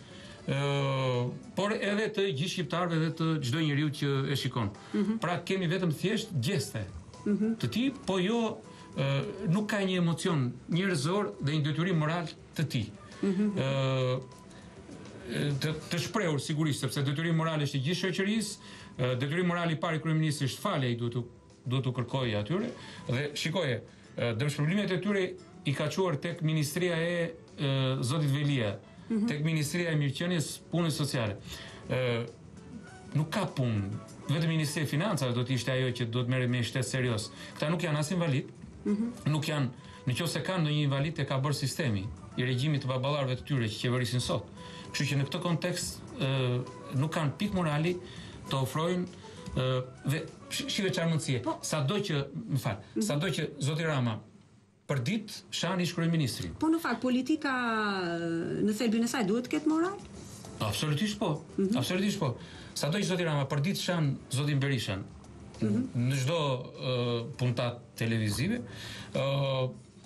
por edhe të gjithë shqiptarëve dhe të çdo njeriu që e shikon. Mm-hmm. Pra kemi vetëm thjesht gjeste mm-hmm. të tij, po jo nuk ka një emocion njerëzor dhe një detyrim moral të tij. Mm-hmm. Të, të shprehur sigurisht sepse detyrimi moral është i gjithë shoqërisë, detyrimi moral i parë i kryeministrit është falja i duhet të duhet të kërkojë atyre dhe shikoje, dëmshpërblimet e tyre i ka quar tek Ministria e, e Zotit Velia, mm-hmm. tek Ministria e Mirëqenies Punës Sociale. Ë nuk ka punë. Vetëm Ministria e Financave do të ishte ajo që do të merret me shtet serios. Këta nuk janë as invalid, mm-hmm. nuk janë, nëse kanë ndonjë invalid e ka bërë sistemi i regjimit të baballarëve të tyre që qeverisin sot. Kështu që në këtë kontekst ë nuk kanë pikë morali të ofrojnë ë dhe shive çfarë mundësie. Po, sado që, më fal, mm-hmm. sado që zoti Rama për ditë shan ish kryeministri. Po në fakt politika në thelbin e saj duhet të ketë moral? Absolutisht po. Mm-hmm. Absolutisht po. Sado që zoti Rama për ditë shan zotin Berishën mm-hmm. në çdo uh, puntat televizive, uh,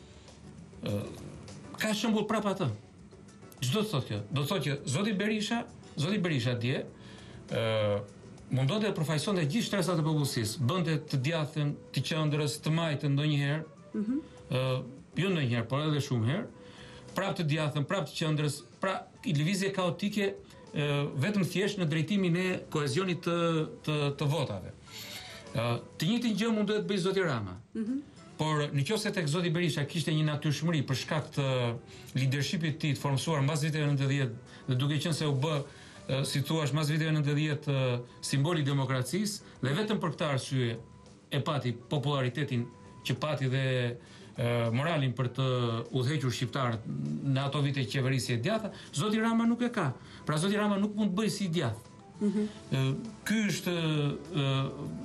uh, ka shembull prapë atë. Çdo të thotë kjo, do të thotë që zoti Berisha, zoti Berisha dje, ë uh, mundonte të përfaqësonte gjithë shtresat e popullsisë, bënte të djathtën, të qendrës, të majtën ndonjëherë, ë mm-hmm. uh, jo ndonjëherë, por edhe shumë herë, prapë të djathtën, prapë të qendrës, pra lëvizje kaotike uh, vetëm thjesht në drejtimin e kohezionit të të, të votave. ë uh, Të njëjtin gjë mund të bëjë zoti Rama. Mhm. Por nëse tek zoti Berisha kishte një natyrshmëri për shkak të leadershipit të tij të formsuar mbas viteve nëntëdhjetë dhe duke qenë se u bë, si thua, mbas viteve nëntëdhjetë simboli i demokracisë dhe vetëm për këtë arsye e pati popularitetin që pati dhe e, moralin për të udhëhequr shqiptarët në ato vite qeverisje djatha, zoti Rama nuk e ka. Pra zoti Rama nuk mund të bëjë si djathtë. Mm-hmm. Ky është e,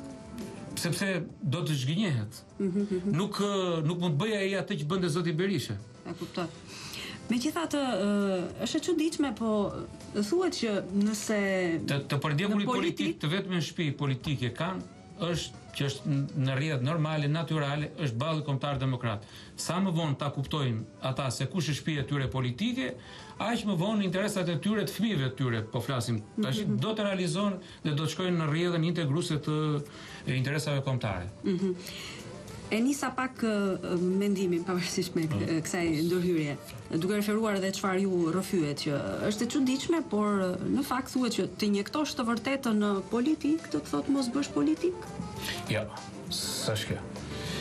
sepse do të zhgënjehet. Mm-hmm. Nuk nuk mund të bëjë ai atë që bënte zoti Berisha. E kuptoj. Megjithatë, është e çuditshme, po thuhet që nëse të, të përdjekurit politik, të vetëm shtëpi politike kanë është që është në rrjet normale, natyrale, është balli kombëtar demokrat. Sa më vonë ta kuptojnë ata se kush është shtëpia e tyre politike, aq më vonë interesat e tyre të fëmijëve të tyre, po flasim, tash mm-hmm. do të realizohen dhe do të shkojnë në rrjedhën integruese të interesave kombëtare. Mm-hmm. E nisa pak uh, mendimin pavarësisht me mm. kësaj ndërhyrje, duke referuar edhe çfarë ju rrëfyet, që është e çuditshme, por në fakt thuhet që të injektosh të vërtetën në politik, do të thotë mos bësh politik? Jo, s'është kjo.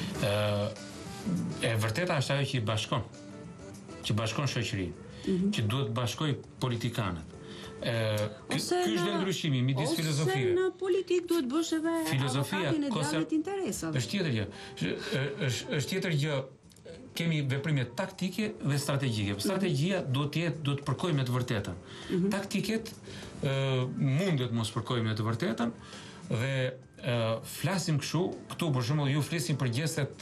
Ë e vërteta është ajo që i bashkon, që bashkon shoqërinë, mm-hmm. që duhet bashkoj politikanët. Ë ky është ndryshimi midis filozofive. Ose në politik duhet bësh edhe filozofia e djallit interesave. Është tjetër gjë. Është është tjetër gjë. Kemi veprime taktike dhe strategjike. Strategjia duhet të jetë, duhet të përkojë me të vërtetën. Mm-hmm. Taktiket ë mundet mos përkojë me të vërtetën dhe ë flasim kështu, këtu për shembull ju flisim për gjestet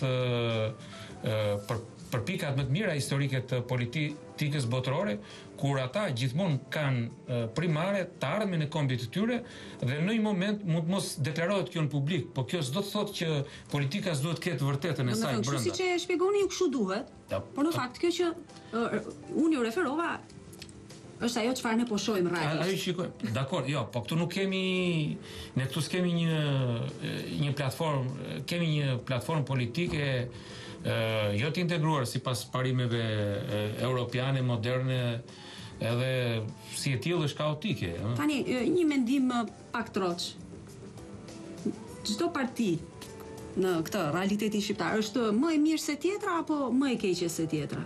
ë për për pikat më të mira historike të politikës botërore, kur ata gjithmonë kanë primare të ardhmen e kombit të tyre dhe në një moment mund mos deklarohet kjo në publik, po kjo s'do të thotë që politika s'duhet të ketë vërtetën e saj brenda. Siç e shpjegoni ju, kështu duhet. Ja, por në fakt kjo që uh, unë ju referova është ajo çfarë ne po shohim rreth. Ajo shikojmë. Dakor, jo, po këtu nuk kemi, ne këtu s'kemi një një platformë, kemi një platformë politike Uh, jo të integruar sipas parimeve uh, europiane, moderne, edhe si e tillë është kaotike. Uh. Tani, një mendim pak troç. Çdo parti në këtë realitetin shqiptar është më e mirë se tjetra apo më e keqe se tjetra?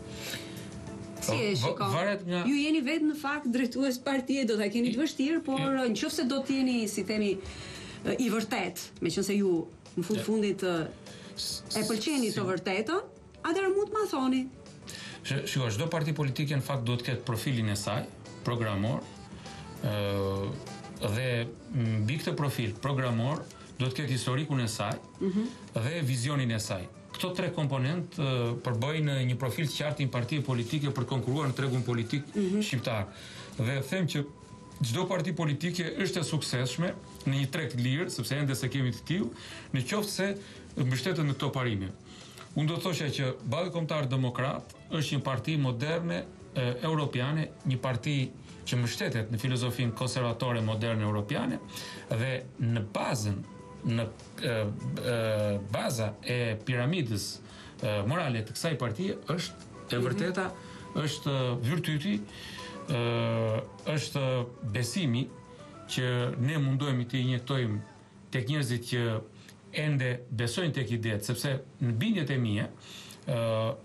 Si e shikon? Nga... Ju jeni vetë në fakt drejtues partie, do ta keni të vështirë, por nëse do të jeni, si themi, i vërtet, meqense ju në fund fundit e pëlqeni të vërtetën, atëherë mund të ma thoni. Shiko, çdo parti politike në fakt duhet të ketë profilin e saj, programor, ë dhe mbi këtë profil programor duhet të ketë historikun e saj mm-hmm. dhe vizionin e saj. Këto tre komponent uh, përbëjnë një profil të qartë një partie politike për konkurruar në tregun politik mm-hmm. shqiptar. Dhe them që çdo parti politike është e suksesshme në një treg lirë, sepse ende se kemi të tillë, në qoftë se mbështetet në këto parime. Unë do të thosha që Balli Kombëtar Demokrat është një parti moderne e, europiane, një parti që mbështetet në filozofinë konservatore moderne europiane dhe në bazën, në e, e, baza e piramidës e, morale të kësaj partie është e vërteta, është virtyti, e, është besimi që ne mundohemi të injektojmë tek njerëzit që ende besojnë tek idetë, sepse në bindjet e mia, ë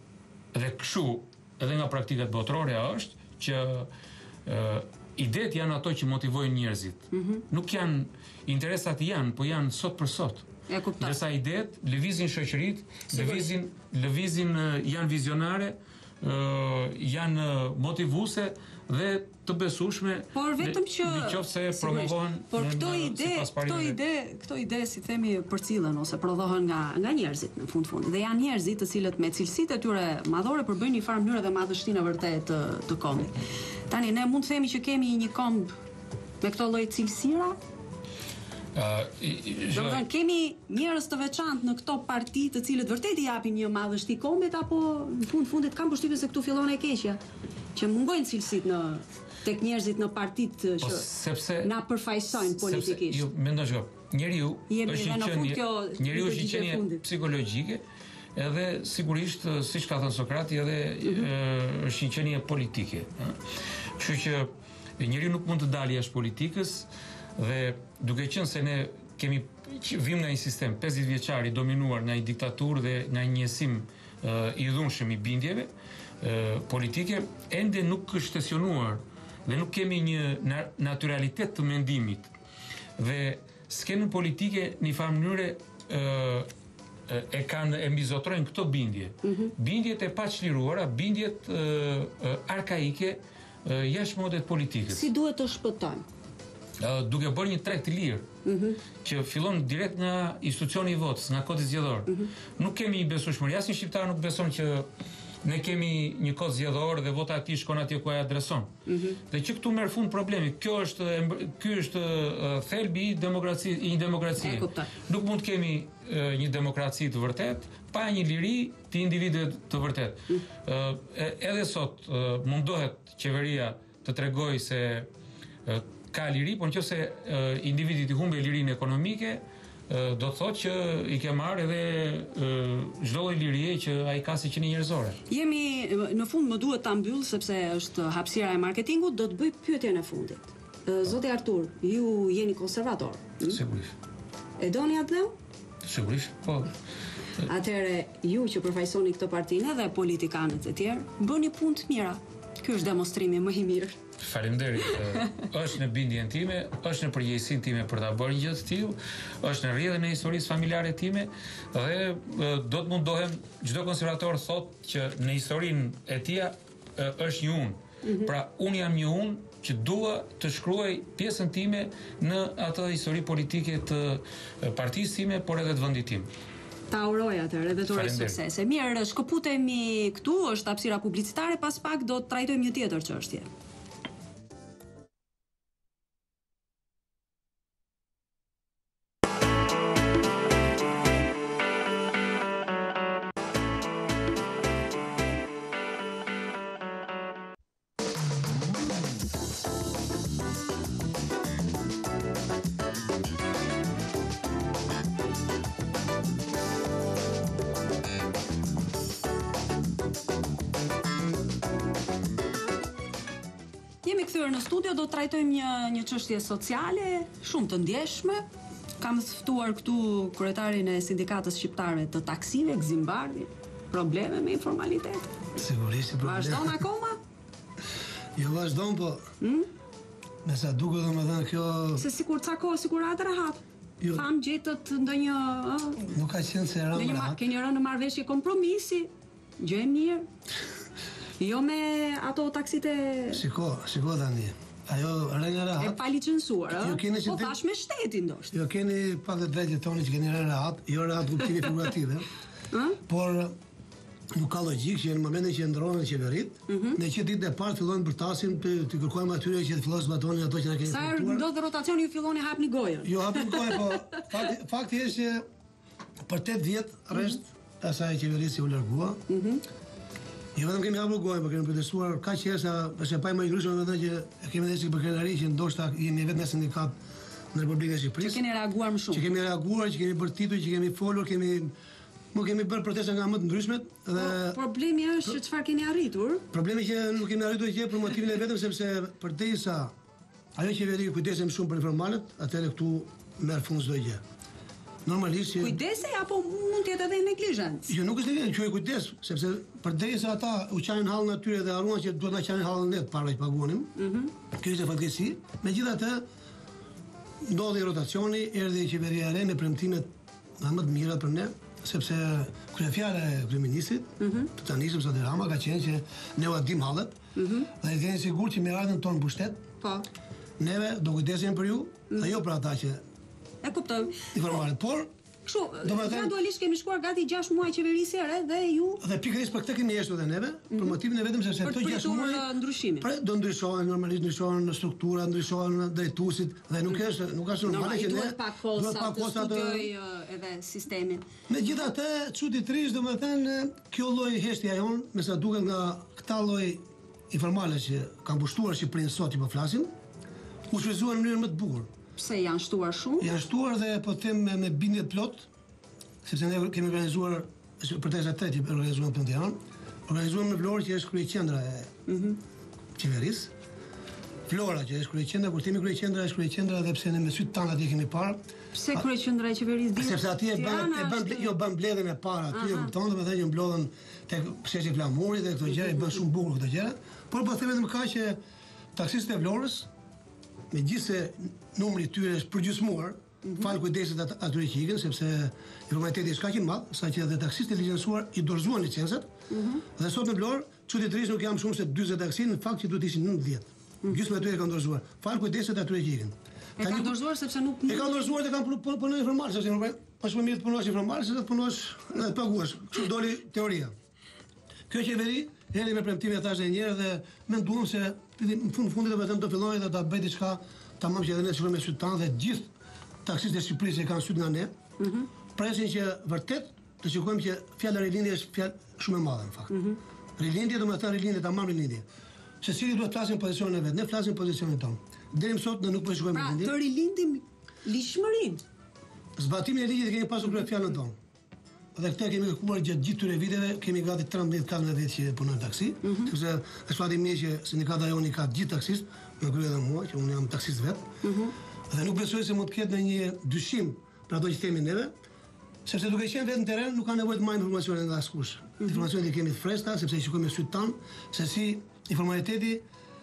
Dhe kështu, edhe nga praktikat botërore është që uh, idet janë ato që motivojnë njerëzit. Mm-hmm. Nuk janë, interesat janë, po janë sot për sot. Ndërsa idet lëvizin shoqërit, lëvizin, lëvizin janë vizionare, uh, janë motivuese dhe të besueshme. Por vetëm që nëse promovohen. Por këto ide, këto ide, këto ide si themi përcillen ose prodhohen nga nga njerëzit në fund fund. Dhe janë njerëzit të cilët me cilësitë e tyre madhore përbëjnë një farë mënyrë dhe madhështinë e vërtetë të, të kombit. Tani ne mund të themi që kemi një komb me këto lloj cilësira. Uh, Do të thënë kemi njerëz të veçantë në këto parti të cilët vërtet i japin një madhështi kombit, apo në fund fundit kam përshtypjen se këtu fillon e keqja, që mungojnë cilësitë në tek njerëzit në partitë që sepse na përfaqësojnë politikisht. Ju mendosh që njeriu është një qenie, njeriu është një qenie psikologjike, edhe sigurisht siç ka thënë Sokrati, edhe mm-hmm. është një qenie politike. Kështu që njeriu nuk mund të dalë jashtë politikës. Dhe duke qenë se ne kemi vim nga një sistem pesëdhjetë vjeçar i dominuar nga një diktaturë dhe nga një njësim uh, i dhunshëm i bindjeve uh, politike, ende nuk është stasionuar dhe nuk kemi një na naturalitet të mendimit. Dhe skenën politike në një farë mënyre uh, e kanë e mbizotrojnë këto bindje. Mm-hmm. Bindjet e paqliruara, bindjet uh, uh, arkaike uh, jashtë modet politikës. Si duhet të shpëtojmë? Uh, duke bërë një treg të lirë, mm-hmm. që fillon direkt nga institucioni i votës, nga kodi zgjedhor. Mm-hmm. Nuk kemi besueshmëri, asnjë shqiptar nuk beson që ne kemi një kod zgjedhor dhe vota e tij shkon atje ku ai adreson. Mm-hmm. Dhe që këtu merr fund problemi. Kjo është ky është uh, thelbi i demokracisë, i një demokracie. Nuk mund të kemi uh, një demokraci të vërtet pa një liri të individëve të vërtet. Mm-hmm. Uh, edhe sot uh, mundohet qeveria të tregojë se uh, ka liri, por nëse uh, individi i humbe lirinë ekonomike, uh, do të thotë që i ke marrë edhe çdo lloj lirie që ai ka si qenie njerëzore. Jemi në fund, më duhet ta mbyll sepse është hapësira e marketingut, do të bëj pyetjen e fundit. Uh, Zoti Artur, ju jeni konservator? Hmm? Sigurisht. E doni atë? Sigurisht, po. Atëherë ju që përfaqësoni këtë partinë dhe politikanët e tjerë, bëni punë të mira. Ky është demonstrimi më i mirë. Faleminderit. Është në bindjen time, është në përgjegjësinë time për ta bërë një gjë të tillë, është në rrjedhën e historisë familjare time dhe do të mundohem, çdo konservator thotë që në historinë e tij është një unë. Mm-hmm. Pra unë jam një unë që dua të shkruaj pjesën time në atë histori politike të partisë time, por edhe të vendit tim. Ta uroj atëherë dhe të uroj suksese. Mirë, shkëputemi këtu, është hapësira publicitare, pas pak do të trajtojmë një tjetër çështje. Në studio do të trajtojmë një një çështje sociale shumë të ndjeshme. Kam ftuar këtu kryetarin e sindikatës shqiptare të taksive, Gzim Bardhi. Probleme me informalitet? Sigurisht probleme. Vazhdon akoma? Jo vazhdon, po. Hmm? Me sa duket domethënë kjo se sikur ca kohë sikur atë rehat. Jo. Tham gjetët ndonjë, ë? Nuk ka qenë se ram rehat. Keni rënë në marrëveshje kompromisi. Gjë e mirë. Jo me ato taksit e... Shiko, shiko tani. Ajo rënë rehat. E pa licencuar, ë? Jo keni po thash me shtetin ndoshta. Jo keni pak të drejtë toni që keni rënë rehat, jo rehat kuptimi figurativ, ë? Por nuk ka logjik që në momentin që ndrohen qeverit, mm -hmm. ne që ditën e parë fillojnë bërtasin të, të kërkojmë atyre që të fillojnë zbatonin ato që na keni caktuar. Sa ndodh rotacioni ju filloni hapni gojën. Jo hapni gojën, po fakti fakti është që për tetë vjet rresht mm -hmm. asaj qeverisë u largua. Mhm. Mm Jo vetëm kemi hapur gojën, por kemi protestuar kaq që sa është pa më ndryshme vetëm që kemi dhënë për krenari që ndoshta jemi vetë në sindikat në Republikën e Shqipërisë. Që keni reaguar më shumë. Që kemi reaguar, që kemi bërtitur, që kemi folur, kemi Nuk kemi bërë protesta nga më të ndryshmet dhe po, problemi është që çfarë keni arritur? Problemi që nuk kemi arritur gjë për motivin e vetëm sepse përderisa ajo qeveri kujdesem shumë për informalet, atëherë këtu merr fund çdo gjë. normalisht që kujdese apo mund të jetë edhe neglizhencë? Jo, nuk është neglizhencë, quhet kujdes, sepse përderisa ata u qanin hallën atyre dhe harruan që duhet na qanin hallën ne para që paguanim. Mhm. Kjo ishte fatkeqësi. Megjithatë, ndodhi rotacioni, erdhi qeveria e re me premtimet më të mira për ne, sepse kryefjala e kryeministit, të tani Sadi Rama ka qenë që ne u dim hallet, dhe i jeni sigurt që miratën tonë mbështet. Po. Neve do kujdesim për ju, dhe jo për ata që e kuptoj. Informale, por kështu, gradualisht kemi shkuar gati gjashtë muaj qeverisë e re dhe ju dhe pikërisht për këtë kemi eshur edhe neve, për motivin e vetëm sepse këto gjashtë muaj ndryshimin. Pra do ndryshohen, normalisht ndryshohen struktura, ndryshohen drejtuesit dhe nuk është nuk është normale që ne duhet pak kohë sa të studioj edhe sistemin. Megjithatë, çuditërisht domethënë kjo lloj heshtja jon, me sa duket nga këta lloj informale që kanë pushtuar Shqipërinë sot që po flasim, u shfrytzuan në mënyrë më të bukur. Pse janë shtuar shumë? Janë shtuar dhe po them me, me bindje plot, sepse ne kemi organizuar për të tretë që organizuam në Tiranë, organizuam në Vlorë që është kryeqendra e mm-hmm. qeverisë. Vlora që është kryeqendra, kur themi kryeqendra është kryeqendra edhe pse ne me sytë tanë atje kemi parë. Pse kryeqendra e qeverisë dihet? Sepse atje e bën e bën jo bën mbledhjen e parë aty, e kupton, domethënë që mblodhen tek sheshi Flamurit dhe këto gjëra i bën shumë bukur këto gjëra. Por po them vetëm kaq që taksistët e Vlorës megjithëse numri i tyre është përgjysmuar, mm-hmm. fal kujdesit at atyre që ikën, sepse informateti është kaq i madh, saqë edhe taksistët e licencuar i dorëzuan licencat. Mm-hmm. Dhe sot në Vlorë, çuditërisht nuk jam shumë se dyzet taksi, në fakt që duhet ishin nëntëdhjetë. Mm-hmm. Gjysmë e tyre kanë dorëzuar. Fal kujdesit atyre që ikën. E kanë dorëzuar sepse nuk e kanë dorëzuar dhe kanë punuar informal, sepse nuk është më mirë të punosh informal se të punosh të paguash. Kështu doli teoria. Kjo qeveri erdhi me premtime thashë një herë dhe menduam se në fund fundit vetëm do fillojë dhe ta bëj diçka tamam që edhe ne shkojmë me sytë tanë dhe gjithë taksistët e Shqipërisë që kanë sytë nga ne. Mhm. Presin që vërtet të shikojmë që fjala rilindje është fjalë shumë e madhe në fakt. Mhm. Rilindje do të thotë rilindje tamam rilindje. Secili duhet të flasim pozicionin e vet, ne flasim pozicionin tonë. Deri më sot ne nuk po shkojmë rilindje. Pra, të rilindim ligjshmërinë. Zbatimin e ligjit kemi pasur për fjalën tonë. Dhe këtë kemi kërkuar gjatë gjithë këtyre viteve, kemi gati trembëdhjetë katërmbëdhjetë që punojnë taksi, mm-hmm. sepse është fati mirë që sindikata joni ka gjithë taksist, me krye edhe mua, që unë jam taksist vet. Mm-hmm. Dhe nuk besoj se mund të ketë ndonjë dyshim për ato që themi neve, sepse duke qenë vetë në terren nuk ka nevojë të marrim informacione nga askush. Mm-hmm. Informacionet i kemi të freskëta, sepse i shikojmë me sytë tanë, se si informaliteti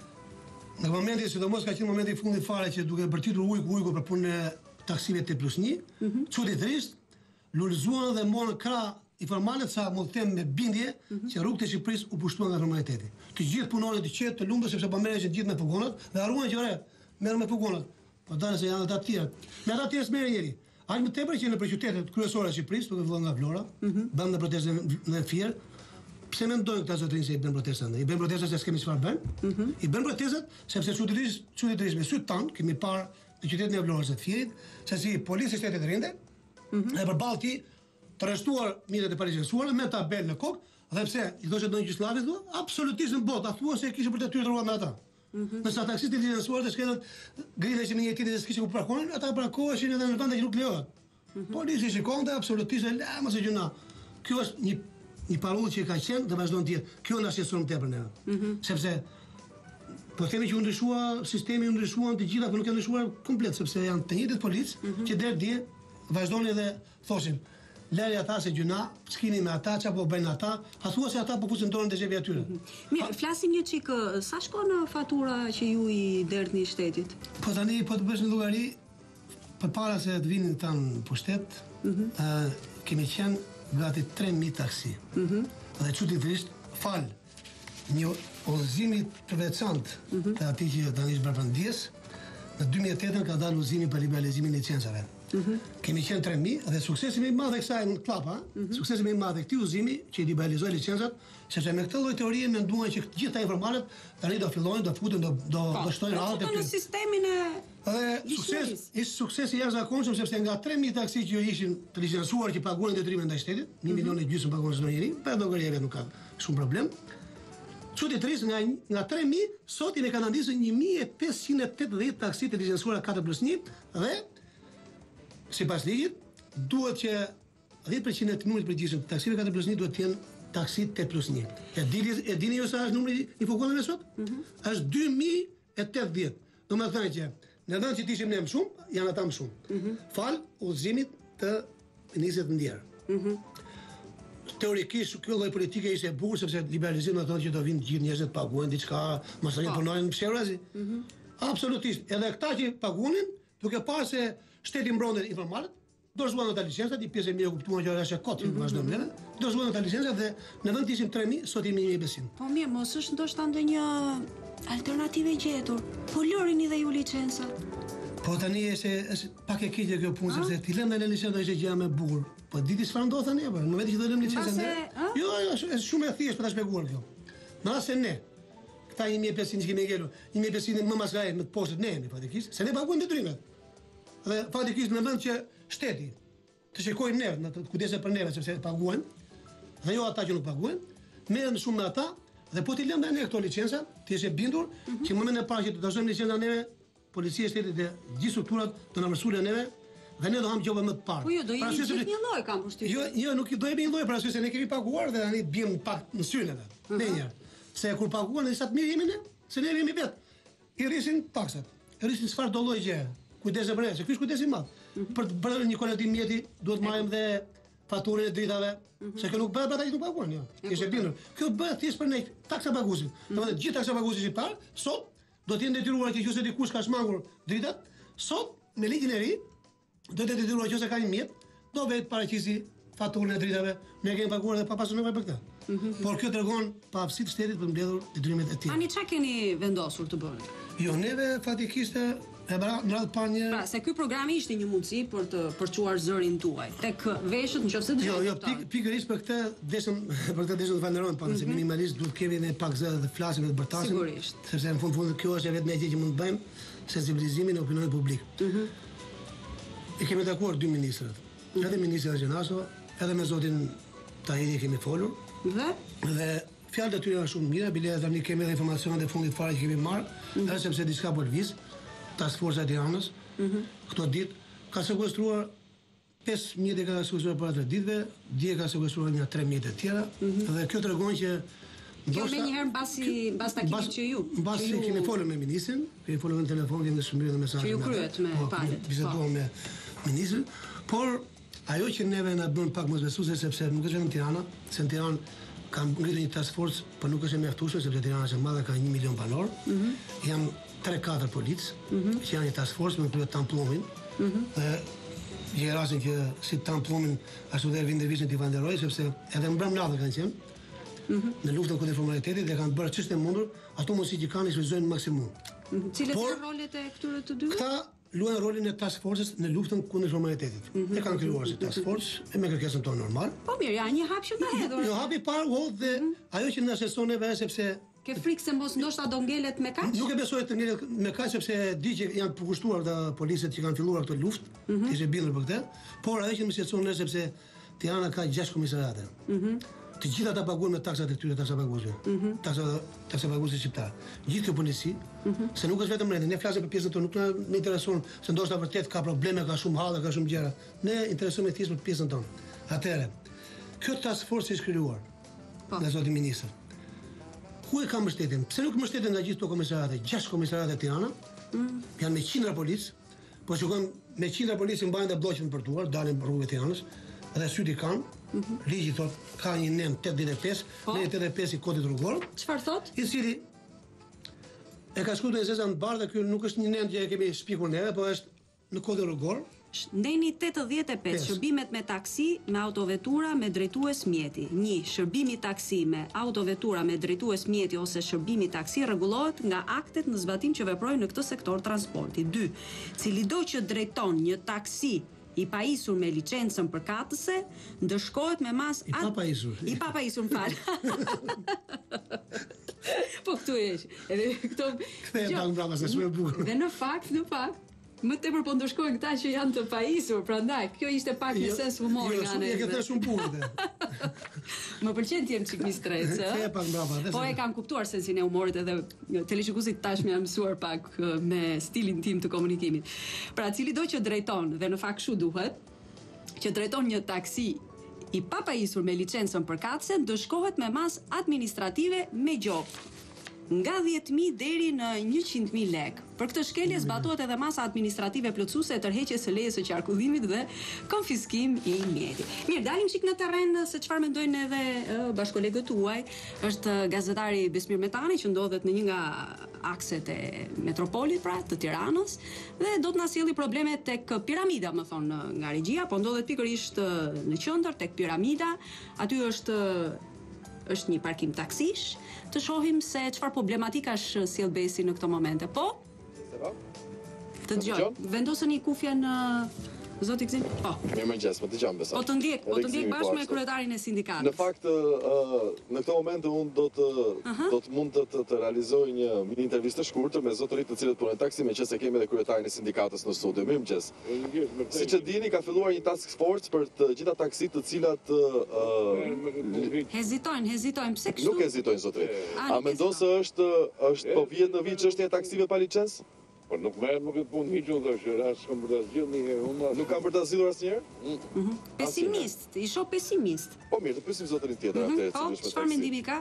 në momentin, sidomos ka qenë momenti i fundit fare që duke bërtitur ujku ujku për punën e taksive T plus një, çuditërisht lulëzuan dhe morën krah informalet sa mund të them me bindje mm-hmm. që rrugët e Shqipërisë u pushtuan nga formaliteti. Të gjithë punorët të qetë të lumtur sepse po merreshin të gjithë me fugonat dhe harruan që ore, merren me fugonat. Po dalën se janë ata të tjerë. Me ata të tjerë merren njëri. Aq më tepër që në qytetet kryesore të Shqipërisë, duke filluar nga Vlora, mm-hmm. bën në protestë në Fier. Pse mendojnë këta zotërinj se i bën protestat? I bën protestat se s'kemi çfarë bën. Mm-hmm. I bën protestat sepse çuditërisht, çuditërisht me sytë tan kemi parë në qytetin e Vlorës së Fierit, se si policia e shtetit rinde, mm-hmm. e përballë ti të arrestuar mirët e palicencuara me tabelë në kokë, dhe pse i thoshte ndonjë gjysmëllafit thua, absolutisht në botë, thua se kishin për të tyrë me ata. Mm-hmm. Nëse ata taksistë licencuar të shkelën griheshin me një tjetër se kishin ku parkonin, ata parkoheshin edhe në vende që nuk lejohet. Mm-hmm. Policia shikonte absolutisht e la mos e gjuna. Kjo është një një parullë që ka qenë dhe vazhdon të jetë. Kjo na shqetëson tepër ne. Mm-hmm. Sepse po themi që u ndryshua sistemi, u ndryshuan të gjitha, por nuk janë ndryshuar komplet sepse janë të njëjtët policë mm-hmm. që deri dje vazhdonin dhe thoshin lëri ata se gjuna, skini me ata, çapo bëjnë ata, a thua se ata po fusin dorën te xhepi atyre. Mirë, flasim një çik, sa shkon fatura që ju i derdhni shtetit? Po tani po të bësh në llogari përpara se të vinin tan pushtet, mm-hmm. uh, kemi qenë gati tre mijë taksi. Mm-hmm. Dhe çuditërisht fal një udhëzimi të veçantë mm-hmm. të atij që tani është bërë ndjes, në dy mijë e tetë ka dalë udhëzimi për liberalizimin e licencave. Mm-hmm. Kemi qenë tre mijë dhe suksesi më i madh e kësaj në klapa, mm-hmm. suksesi më i madh e këtij udhëzimi që i liberalizoi licencat, sepse me këtë lloj teorie menduan që të gjitha informalet tani do fillojnë, do futen, do do do shtojnë radhë në sistemin e dhe sukses, ishte sukses i jashtëzakonshëm sepse nga tre mijë taksi që ishin të licencuar që paguan detyrimin ndaj shtetit, një milion e gjysmë paguan çdo njeri, pa llogaria vetë nuk ka shumë problem. Çuditërisht nga nga tre mijë sot i ne kanë ndisur një mijë e pesëqind e tetëdhjetë taksi të licencuara katër plus një dhe sipas ligjit duhet që dhjetë përqind e numrit të përgjithshëm të taksive katër plus një duhet të jenë taksi tetë plus një. E dini e dini ju sa është numri i fugonave sot? Mm-hmm. Është dy mijë e tetëdhjetë. Domethënë që në vend që të ishim ne më shumë, janë ata më shumë. Mm-hmm. Fal udhëzimit të nisë të ndjerë. Mhm. Teorikisht kjo lloj politike ishte e bukur sepse liberalizimi do të thotë që do vinë gjithë njerëzit paguajnë diçka, mos ai punojnë pseudozi. Mhm. Absolutisht. Edhe këta që pagunin, duke parë se shteti mbronte informalët, dorëzuan ata licencat, i pjesë e mirë kuptuan që është e kotë, vazhdon mirë. Dorëzuan ata licencat dhe në vend të ishim tre mijë, sot jemi një mijë e pesëqind. Po mirë, mos është ndoshta ndonjë alternativë e gjetur. Po lërini dhe ju licenca. Po tani është është pak e keqe kjo punë sepse ti lënë në licencë do ishte gjë më e bukur. Po diti çfarë ndodh tani apo? Në momentin që do lëm licencën. Jo, jo, është shumë e thjeshtë për ta shpjeguar kjo. Në rast se ne këta një mijë e pesëqind që kemi ngelur, një mijë e pesëqind më maskaj me të poshtë ne jemi fatikisht, se ne paguajmë detyrimet. Dhe fatikisht në vend që shteti të shikojnë neve, në të kujdese për neve sepse paguajnë, dhe jo ata që nuk paguajnë, merren shumë me ata dhe po ti lëmë ne këto licenca, ti je bindur që në momentin e parë që të dashojmë licenca neve, policia e shtetit dhe gjithë strukturat do na mësulen neve dhe ne do ham gjobën më të parë. Po jo, do jeni gjithë një lloj kam përshtypjen. Jo, jo, nuk do jemi një lloj, për arsye se ne kemi paguar dhe tani biem pak në syrin edhe. Ne një. Se kur paguan ne sa të mirë jemi ne, se ne jemi vet. I rrisin taksat. I rrisin çfarë do lloj gjë. Kujdese për ne, se ky është kujdesi i madh. Për të bërë një kolektiv mjeti duhet marrim dhe faturën e dritave, se kjo nuk bëhet ata që nuk paguajnë, jo. Kishte bindur. Kjo bëhet thjesht për ne taksa paguesit. Domethënë gjithë taksa paguesit shqiptar sot do të jenë detyruar që nëse dikush ka shmangur dritat, sot me ligjin e ri do të detyruar që nëse ka një mjet, do vetë paraqisi faturën e dritave, ne kemi paguar dhe pa pasur nevojë për këtë. Por kjo tregon paaftësitë shtetit për mbledhur detyrimet e tij. Ani çka keni vendosur të bëni? Jo, neve fatikisht e bëra në radhë pa një. Pra, se ky programi ishte një mundësi për të përçuar zërin tuaj tek veshët nëse do. Jo, jo, pik, pikërisht për këtë desëm për këtë desëm të falenderojmë pak, se minimalisht duhet kemi ne pak zë dhe flasim dhe të bërtasim. Sigurisht. Sepse në fund fund kjo është vetëm gjë që mund të bëjmë, sensibilizimin e opinionit publik. Mhm. E kemi takuar dy ministrat. Edhe ministri Gjenaso, edhe me zotin Tahiri kemi folur. Dhe dhe fjalët e tyre janë shumë mira, bile tani kemi edhe informacionet e fundit fare që kemi marrë, edhe sepse diçka po lviz, Task Force e Tiranës, këto ditë ka sekuestruar pesë mijë ka sekuestruar para tre ditëve, dje ka sekuestruar një tre mijë të tjera, dhe kjo tregon që kjo më njëherë mbasi mbas takimit që ju. Mbasi kemi folur me ministrin, kemi folur në telefon, kemi shërbyer dhe mesazhe. Që ju kryet me palët. Biseduam me ministrin, por ajo që neve na bën pak mosbesuese sepse nuk është vetëm Tirana, se në Tiranë kam ngritur një task force, por nuk është e mjaftueshme sepse Tirana është e madhe, ka një milion banor. Jam tre katër polic, që janë një task force me kryer tampllumin. Dhe gjë rastin që si tampllumin ashtu dhe vinde vitin t'i falenderoj sepse edhe mbrëm natë kanë qenë. Në luftën kundër informalitetit dhe kanë bërë ç'është e mundur, ato mundësi që kanë i shfrytëzojnë maksimum. Cilat janë rolet e këtyre të dyve? Këta luajnë rolin e task forces në luftën kundër informalitetit. E kanë krijuar si task force e me kërkesën tonë normal. Po mirë, ja një hap që ka hedhur. Jo, hapi parë u dhe ajo që na shëson neve sepse ke frikë se mos ndoshta do ngelet me kaq? Nuk e besoj të ngelet me kaq sepse di që janë të përkushtuar dhe policët që kanë filluar këtë luftë, ishte bindur për këtë, por ajo që më shqetëson ne sepse Tirana ka gjashtë komisariate. Të gjitha ata paguajnë me taksat e këtyre taksa paguesve. Taksa taksa paguese shqiptar. Gjithë kjo polici, se nuk është vetëm rendi, ne flasim për pjesën tonë, nuk na intereson se ndoshta vërtet ka probleme, ka shumë hallë, ka shumë gjëra. Ne interesojmë thjesht për pjesën tonë. Atëherë, kjo task force është krijuar nga zoti ministër. Ku e ka mbështetjen? Pse nuk mbështeten nga gjithë këto komisariate? Gjashtë komisariate Tirana, janë me qindra policë, po shikojmë me qindra policë mbajnë dhe blloqet për duar, dalin rrugëve të Tiranës, dhe syti kanë, ligji thot ka një nem tetëdhjetë e pesë, ne tetëdhjetë e pesë i kodit rrugor. Çfarë thot? I cili e ka shkruar zeza në bardhë, ky nuk është një nem që e kemi shpikur neve, po është në kodin rrugor. Ndeni tetëdhjetë e pesë shërbimet me taksi me autovetura me drejtues mjeti. një Shërbimi taksi me autovetura me drejtues mjeti ose shërbimi taksi rregullohet nga aktet në zbatim që veprojnë në këtë sektor transporti. dy Cili do që drejton një taksi i paisur me licencën përkatëse, ndëshkohet me mas... I papaisur. I papaisur, më falë. Po këtu e është. Edhe këto... Këte e pak brava, se shumë e bukur. Dhe në fakt, në fakt, më tepër po ndëshkojnë këta që janë të paisur, prandaj, kjo ishte pak një sens humor nga ne. Jo, këtë shumë bukur. Më pëlqen të jem çik mi strecë. Këte e pak brava. Po e kam kuptuar sensin e humorit edhe televizionistët tash më janë mësuar pak me stilin tim të komunikimit. Pra, cili do që drejton, dhe në fakt kështu duhet, që drejton një taksi i papajisur me licencën përkatëse, ndëshkohet me mas administrative me gjop. nga dhjetë mijë deri në njëqind mijë lekë. Për këtë shkelje zbatohet edhe masa administrative plotësuese e tërheqjes së lejes së qarkullimit dhe konfiskim i mjetit. Mirë, dalim çik në terren se çfarë mendojnë edhe uh, bashkolegët tuaj. Është gazetari Besmir Metani që ndodhet në një nga akset e metropolit, pra, të Tiranës, dhe do të na sjelli probleme tek piramida, më thonë nga regjia, po ndodhet pikërisht në qendër tek piramida. Aty është është një parkim taksish. Të shohim se çfarë problematikash sjell Besi në këto momente. Po? Të dëgjoj. Vendoseni kufjen zoti Gzim? Po. Mirëmëngjes, më dëgjon Besa. Po të ndjek, po të ndjek bashkë me kryetarin e sindikatës. Në fakt, në këtë moment unë do të do të mund të të realizoj një mini intervistë të shkurtër me zotërit të cilët punojnë taksi, meqense kemi edhe kryetarin e sindikatës në studio. Mirëmëngjes. Siç e dini, ka filluar një task force për të gjitha taksitë të cilat hezitojnë, hezitojnë. Pse kështu? Nuk hezitojnë zotërit. A mendon se është është po vjen në vit çështja e taksive pa licencë? Po nuk merret më këtë punë hiç unë tash, ras kam për ta zgjidhur një herë unë. Nuk kam për ta zgjidhur asnjëherë? Pesimist, i shoh pesimist. Po mirë, të pyesim zotërin tjetër atë. Po, çfarë mendimi ka?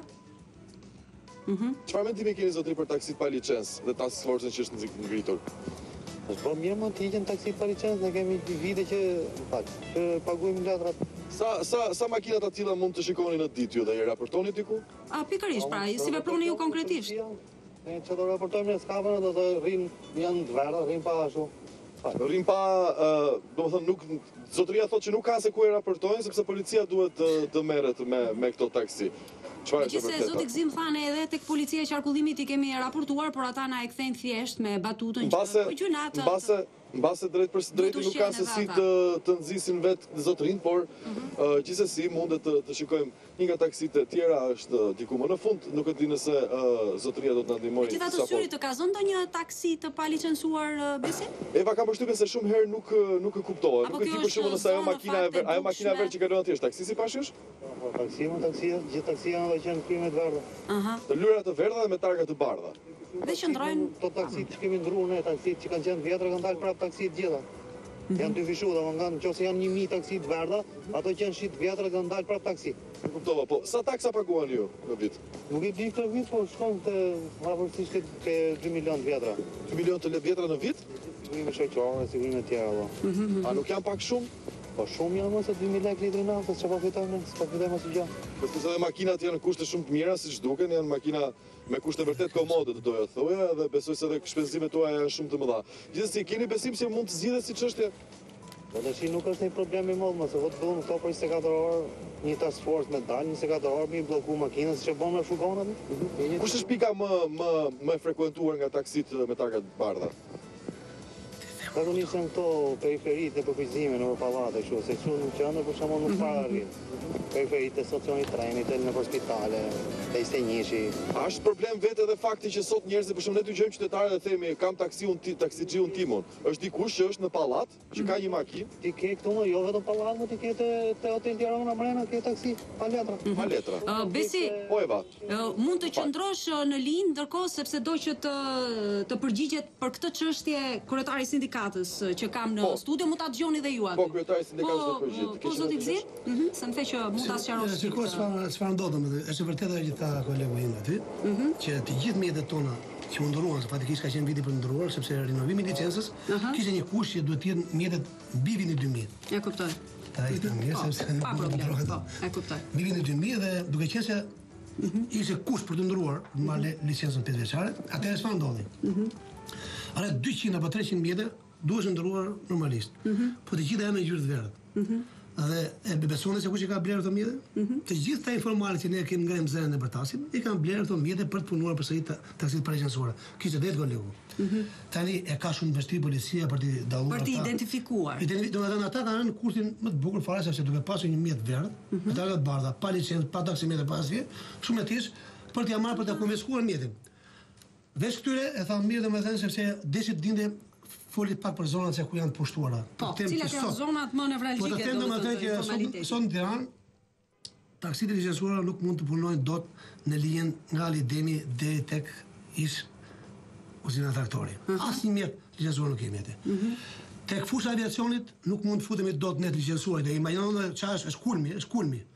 Çfarë mendimi keni zotëri për taksit pa licencë dhe task force-n që është ngritur? Po mirë, më të hiqen taksit pa licencë, ne kemi vite që, fal, që paguajmë letrat. Sa sa sa makina të tilla mund të shikoni në ditë ju dhe i raportoni diku? A pikërisht, pra, si veproni ju konkretisht? Ne që do raportojmë në skapën, do të rrim, janë të verda, rrim pa ashtu. Rrim pa, do më thënë, nuk, zotëria thotë që nuk ka se ku e raportojnë, sepse policia duhet të, të merret me, me këto taksi. Çfarë është vërteta? Zoti Gzim thane edhe tek policia e qarkullimit i kemi raportuar, por ata na e kthejnë thjesht me batutën që po gjunat. Mbase mbase drejt për drejti nuk ka se si të të nxisin vetë zotërin, por gjithsesi mundet të të shikojmë një nga taksitë e tjera është diku më në fund, nuk e di nëse zotëria do të na ndihmojë. Gjithatë syri të ka zënë ndonjë taksi të palicencuar Besi? Eva, kam përshtypjen se shumë herë nuk nuk e kuptohet. Nuk e di për shembull nëse ajo makina e ajo makina e verë që kalon atje është taksi si pashysh? Po taksi, më taksi, gjithë taksia do të jenë krimet verdha. Aha. Të lyra të verdha dhe me targa të bardha. Dhe qëndrojnë to taksit që kemi ndruar ne, taksit që kanë qenë vjetra kanë dalë prap taksit gjitha. Janë dy fishuta, domethënë nëse janë një mijë taksi të verdha, ato që janë shit vjetra kanë dalë prap taksi. E kuptova, po sa taksa paguani ju në vit? Nuk e di këtë vit, po shkon te raportisht te dy milion të vjetra. dy milion të vjetra në vit? Sigurime shoqërore, sigurime të tjera apo. A nuk janë pak shumë? Po shumë janë mëse dy mijë lekë litri naftës, çfarë fitojmë, s'po fitojmë asgjë. Po sepse edhe makinat janë në kushte shumë të mira, siç duken, janë makina me kushte vërtet komode, të doja thoja, dhe besoj se edhe shpenzimet tuaja janë shumë të mëdha. Gjithsesi, keni besim se mund të zgjidhet si çështje? Po tash nuk është një problem i madh, mëse vetë duam këto për njëzet e katër orë, një task force me dalë njëzet e katër orë me blloku makinën, siç e bën me furgonat. Kush është pika më më më e frekuentuar nga taksit me targa të bardha? Për nisën këto periferitë e përkuizime në pallate, kështu, se këtu në qendër për shembull nuk para arrin. Periferitë e stacionit trenit, në hospitale, te Stenjishi. A është problem vetë edhe fakti që sot njerëzit për shembull ne dëgjojmë qytetarë dhe themi kam taksi un ti, taksixhiun timon. Është dikush që është në pallat, që ka një makinë, ti ke këtu më jo vetëm pallat, më ti ke te te Hotel Tirana Mrena, ke taksi pa letra. Pa letra. Besi. Po Eva. Mund të qëndrosh në linjë ndërkohë sepse do që të të përgjigjet për këtë çështje kryetari i sindikatës që kam në studio, mund ta dëgjoni dhe ju aty. Po kryetari i sindikatës do të përgjigjet. Po zoti Gzim? Mhm, se më the që mund ta sqarosh. Sigurisht çfarë çfarë ndodh më është vërtetë që tha kolegu im aty, që të gjithë mjetet tona që u ndruan, se fatikisht ka qenë viti për ndruar, sepse rinovimi i licencës kishte një kusht që duhet të jenë mjetet mbi vitin dy mijë. E kuptoj. Ta ishte mirë sepse pa problem. Po, e kuptoj. Mbi vitin dy mijë dhe duke qenë se ishte kusht për të ndruar me marrë licencën pesë vjeçare, atëherë çfarë ndodhi? Ara dyqind apo treqind mjete duhet të ndruar normalisht. Po të gjitha janë në gjyrë të verdhë. Dhe e besoni se kush i ka blerë këto mjete? Të gjithë ta informale që ne kemi nga emzën e bërtasin, i kanë blerë këto mjete për të punuar përsëri taksit pa licencuara. Kishte vetë kolegu. Tani e ka shumë vështirë policia për të dalluar. Për të identifikuar. Domethënë ata kanë në kursin më të bukur fare sepse duke pasur një mjet verdh, me targa të bardha, pa licencë, pa taksimetre, pa asgjë, shumë e thjeshtë për t'ia marrë për ta konfiskuar mjetin. Veç këtyre e tha mirë domethënë sepse deshi të dinte foli pak për zonat se ku janë pushtuara. Po, cilat janë zonat më nevralgjike? Po të them domethënë që sot në Tiranë taksitë e licencuara nuk mund të punojnë dot në linjën nga Lidemi deri tek ish uzina traktori. Asnjë mjet licencuar nuk kemi atë. Tek fusha e aviacionit nuk mund të futemi dot ne të licencuar, dhe imagjinoni çfarë është kulmi, është kulmi.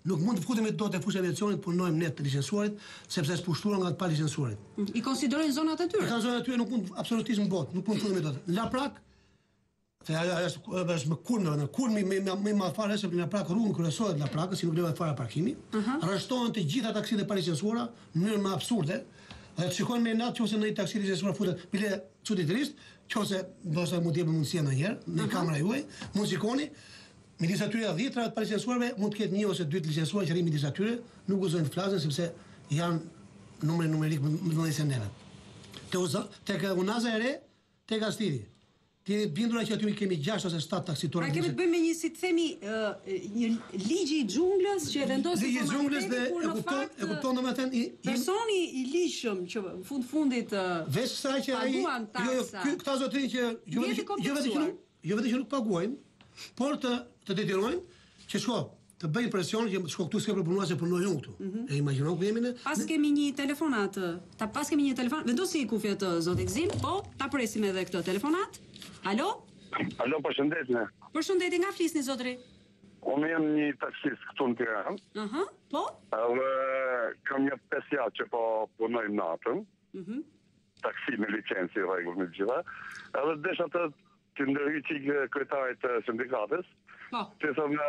Nuk mund të futemi dot e fushën e aviacionit, punojmë ne të licencuarit, sepse është pushtuar nga të pa licencuarit. I konsiderojnë zonat e tyre. Kanë zonat e tyre nuk mund absolutisht në botë, nuk mund të futemi dot. Në Laprak, se ajo është është më kulm, në kulm më më më fare se në Laprak rrugën kryesore të Laprakës, si nuk lejohet fare parkimi, arreshtohen të gjitha taksitë e pa licencuara në mënyrë më absurde. Dhe të shikojnë me natë qose në një taksi licencuar futet bile çuditërisht, qose ndoshta mund të jepë mundësia ndonjëherë në kamera juaj, mund shikoni. Midis atyre dhjetra të palicencuarve mund të ketë një ose dy të licencuar që rrin midis atyre, nuk gëzojnë të flasin sepse janë numre numerik më të mëdhenj se neve. Te uza, tek unaza e re, tek astiri. Ti jeni bindura që aty kemi gjashtë ose shtatë taksitorë. Pra kemi të bëjmë me një, si të themi, një ligji i xhunglës që vendos ligji i xhunglës dhe e kupton, e kupton domethënë personi i ligjshëm që në fund fundit veç sa që ai jo këta zotërin që jo vetë që jo vetë që nuk paguajnë, por të të detyrojnë që shko të bëjnë presion që shko këtu s'ke për punuar se punoj unë këtu. E imagjinon ku jemi ne? Pas kemi një telefonat, ta pas kemi një telefonat, vendosi kufjet zot Gzim, po ta presim edhe këtë telefonat. Alo? Alo, përshëndetje. Përshëndetje, nga flisni zotëri? Unë jam një taksist këtu në Tiranë. Aha, po? Edhe kam një pesë javë që po punoj natën. Mhm. Taksi me licencë rregull me gjitha. Edhe desha të të ndërhyj çik kryetarit të sindikatës. Po. Që thonë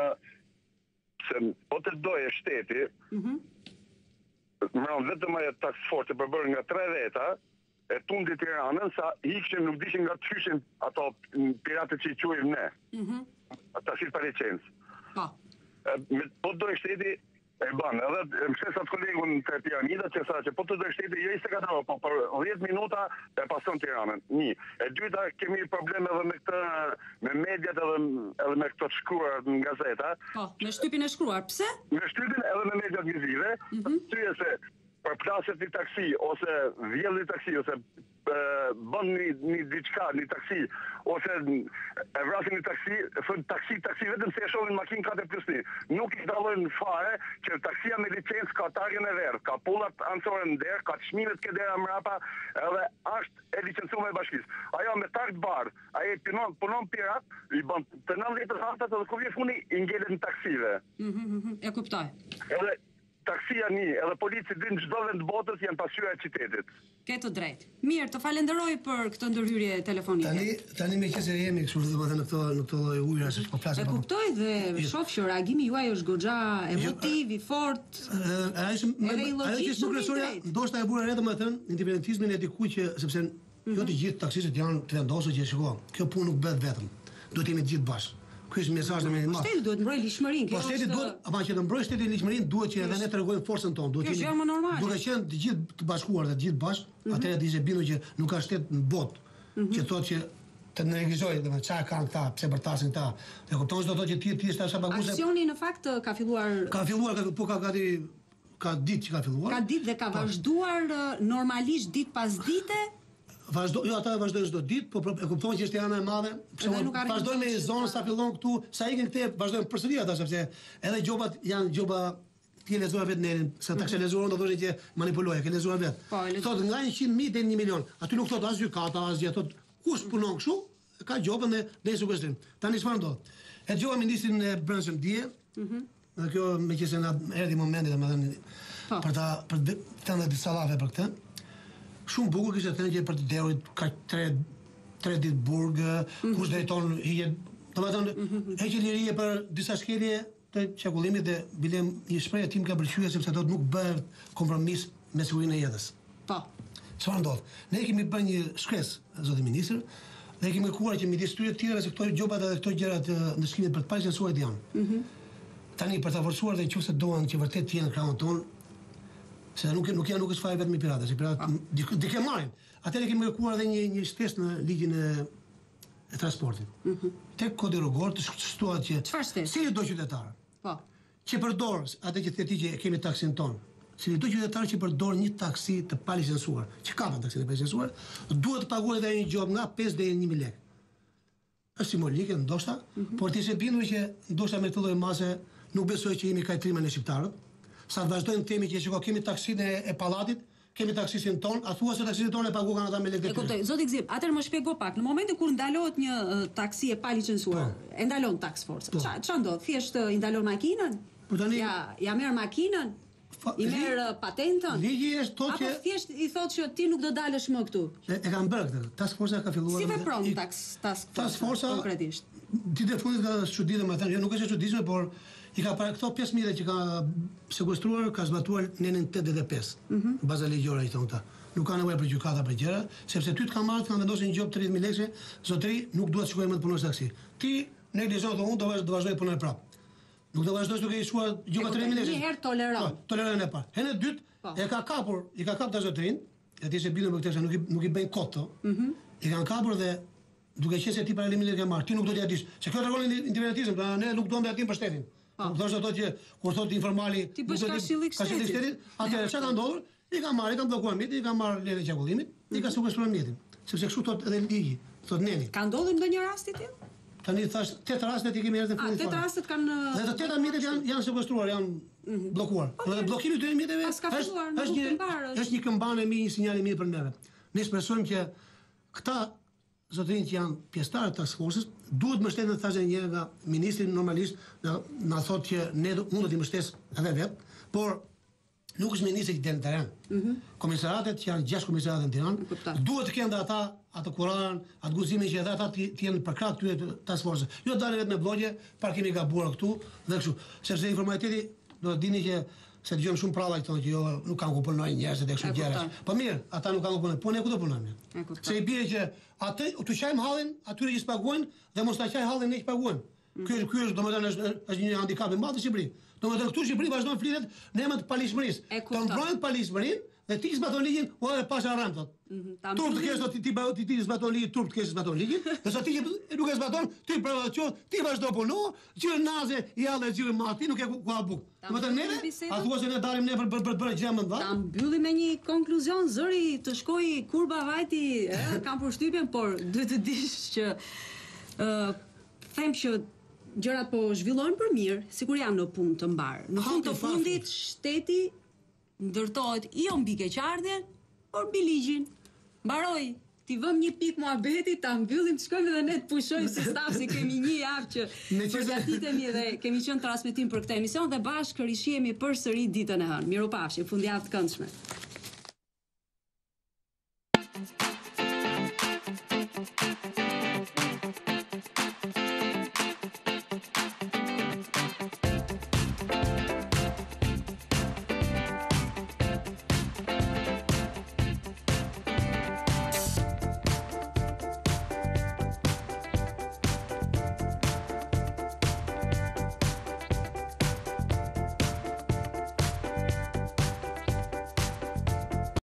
se po të doje shteti. Mhm. Më vetëm ajo task force për bërë nga tre veta e tundi Tiranën sa hiqen nuk dishin nga të hyshin ato piratët që i quajmë ne. Mhm. Taksist pa licencë. Po. Po të doje shteti e ban, edhe më shesat kolegun të Piramida që sa që po të doje shteti jo ishte katër, po për dhjetë minuta e pason Tiranën. Një. E dyta kemi probleme edhe me këtë me mediat edhe edhe me këto të shkruar në gazeta. Po, me shtypin e shkruar. Pse? Me shtypin edhe me mediat vizive. Tyje se përplaset një taksi ose vjell një taksi ose bën një, një diçka, një taksi ose e vrasin një taksi, thon taksi, taksi vetëm se e shohin makinë katër plus një. Nuk i dallojnë fare që taksia me licencë ka targën e verdh, ka pullat anësore në derë, ka çmimet ke dera mrapa, edhe është e licencuar e bashkisë. Ajo me targ bardh, ai punon punon pirat, i bën të nëntëdhjetë hatat edhe kur vjen funi i ngjelet në taksive. Mhm, e kuptoj. Edhe taksia një, edhe polici din çdo vend botës janë pasqyra e qytetit. Ke të drejtë. Mirë, të falenderoj për këtë ndërhyrje telefonike. Tani tani me qenë se jemi kështu domethënë në këto në këto lloj ujëra se po flasim. E kuptoj dhe shoh që reagimi juaj është goxha emotiv, i fortë. Ai është ajo që është kryesorja, ndoshta e bura re domethënë independentizmin e dikujt që sepse jo të gjithë taksistët janë të vendosur që shiko, kjo punë nuk bëhet vetëm. Duhet të jemi të gjithë bashkë. Ky është mesazhi më i madh. Shteti duhet të mbrojë ligjshmërinë. Po shteti duhet, ama që të mbrojë shteti ligjshmërinë, duhet që edhe ne të rregojmë forcën tonë, duhet të jemi normale. Duhet të qenë të gjithë të bashkuar dhe të gjithë bashkë, atëherë di se bindu që nuk ka shtet në botë që thotë që të neglizojë, domethënë çfarë kanë këta, pse bërtasin këta. Ne kuptojmë se do të thotë që ti ti është paguese. Aksioni në fakt ka filluar Ka filluar, po ka gati ka ditë që ka filluar. Ka ditë dhe ka vazhduar normalisht ditë pas dite. Vazhdo, jo ata vazhdojnë çdo ditë, po e kupton që është janë e madhe. Vazhdojnë me zonë sa fillon këtu, sa ikin këthe, vazhdojnë përsëri ata sepse edhe gjobat janë gjoba ti lezuar vetë nerin, se ata që lezuar do thoshin që manipulojë, që lezuar vetë. Thotë nga njëqind mijë deri në një milion. Aty nuk thotë as gjykata, as gjë, thotë kush punon kështu, ka gjobën dhe dhe sugjestim. Tani çfarë ndodh? E dëgjova ministrin e brendshëm dje. Mhm. Dhe kjo meqenëse na erdhi momenti domethënë për ta për të thënë disa llave për këtë. Shumë bukur kishte thënë që për të derurit ka tre tre ditë burg, kush drejton hiqe, domethënë heqë lirie për disa shkelje të qarkullimit dhe bile një shprehje tim ka pëlqyer sepse do të nuk bëhet kompromis me sigurinë e jetës. Po. Çfarë ndodh? Ne kemi bërë një shkresë zoti ministër dhe kemi kërkuar që midis tyre të tjera se këto gjobat edhe këto gjërat në shkrimin për të palicencuar janë. Mhm. Tani për ta forcuar dhe nëse duan që vërtet të jenë krahun ton, se nuk nuk janë nuk është fare vetëm i piratë, si piratë dikë marrin. Atëherë kemi kërkuar edhe një një shtesë në ligjin e e transportit. Mhm. Tek kodi rrugor të shtuat që si çdo qytetar. Po. Që përdor atë që theti që kemi taksin ton. Si çdo qytetar që përdor një taksi të palicencuar, që ka taksinë e palicencuar, duhet të paguajë edhe një gjobë nga pesë deri në një mijë lekë. Është simbolike ndoshta, por ti se bindur që ndoshta me këtë lloj mase nuk besoj që jemi kajtrimin e shqiptarët. Sa të vazhdojmë temi që shiko kemi taksinë e pallatit, kemi taksisin ton, a thua se taksisin ton e paguan ata me lekë të tyre. E kuptoj, zoti Gzim, atëherë më shpjego pak. Në momentin kur ndalohet një uh, taksi e palicencuar, e ndalon tax force. Ç'a ç'a ndodh? Thjesht uh, i ndalon makinën? Ja, ja merr makinën, i merr patentën. Ligji është thotë që apo thjesht i thotë që ti nuk do dalësh më këtu. E, e kanë bërë këtë. Task Force ka filluar. Si vepron task task Task Force konkretisht? Ditë e fundit ka studitë më thënë, jo nuk është e çuditshme, por i ka parë këto pesë mijë që ka sekuestruar, ka zbatuar nenin tetëdhjetë e pesë. Baza ligjore i thonë ta. Nuk ka nevojë për gjykata për gjëra, sepse ty të ka marrë të kanë vendosur një gjop tridhjetë mijë lekë, zotëri nuk duhet të shkojë më të punosh taksi. Ti neglizhon të unë do vazhdoj do vazhdoj të punoj prapë. Nuk do vazhdosh duke i shuar gjuka tridhjetë mijë lekë. Një herë toleron. Po, toleron e parë. Herë e dytë e ka kapur, i ka kapur zotërin, e ti se bindën për këtë, nuk i nuk i bën kot to. Mhm. I kanë kapur dhe duke qenë se ti para limin e ke marrë, ti nuk do t'i dish. Se kjo tregon individualizëm, pra ne nuk duam atin për shtetin. Po thoshte ato që kur thotë informali, ti bësh kashillik shtetit. Atëherë çka ka ndodhur? I ka marrë, i ka bllokuar mjetin, i ka marrë letën e qarkullimit, i ka sekuestruar mjetin. Sepse kështu thotë edhe ligji, thotë neni. Ka ndodhur ndonjë rast i tillë? Tani thash tetë rastet i kemi herë të fundit. A tetë rastet kanë dhe të tëra mjetet janë janë sekuestruar, janë bllokuar. Dhe bllokimi i këtyre mjeteve është është një është një këmbane e mirë, një sinjal i mirë për neve. Ne shpresojmë që këta zotërinj që janë pjesëtarë të task force-s duhet mbështeten thashë një nga ministri normalisht na thotë që ne mund të i mbështes edhe vet, por nuk është ministri që del në teren. Komisariatet që janë gjashtë komisariate në Tiranë duhet të kenë ata atë kurarin, atë guximin që edhe ata të jenë për krah këtyre task force-s. Jo dalë vetëm me blogje, para kemi gabuar këtu dhe kështu. Sepse informateti do të dini që se dëgjojmë shumë pralla këto që jo nuk kanë ku punojnë njerëz dhe kështu gjëra. Po mirë, ata nuk kanë ku punojnë, po ne ku do punojmë? Se i bie që atë tu çajm hallin atyre që s'paguajnë dhe mos ta çaj hallin ne që paguajnë. Ky ky është domethënë është është një handicap i madh në Shqipëri. Domethënë këtu në Shqipëri vazhdon flitet në emër të palishmërisë. Të mbrojnë palishmërinë dhe ti zbaton ligjin, o e pasha rram thot. Turp të kesh do ti ti ti zbaton ligjin, turp të kesh zbaton ligjin, dhe sa ti nuk e zbaton, ti provoqo, ti vazhdo puno, që naze i alle xhir mati, nuk e ku ka buk. Domethënë ne, a thua se ne dalim ne për për për për gjë më të Ta mbyllim me një konkluzion, zëri të shkoj kurba vajti, kam përshtypjen, por duhet të dish që ë them që gjërat po zhvillohen për mirë, sikur janë në punë të mbar. Në fund të fundit shteti ndërtohet jo mbi keqardhjen, por mbi ligjin. Mbaroi, ti vëm një pikë muhabeti, ta mbyllim, të shkojmë edhe ne të pushojmë si staf, si kemi një javë që përgatitemi dhe kemi qenë transmetim për këtë emision dhe bashkë rishihemi përsëri ditën e hënë. Mirupafshim, fundjavë të këndshme.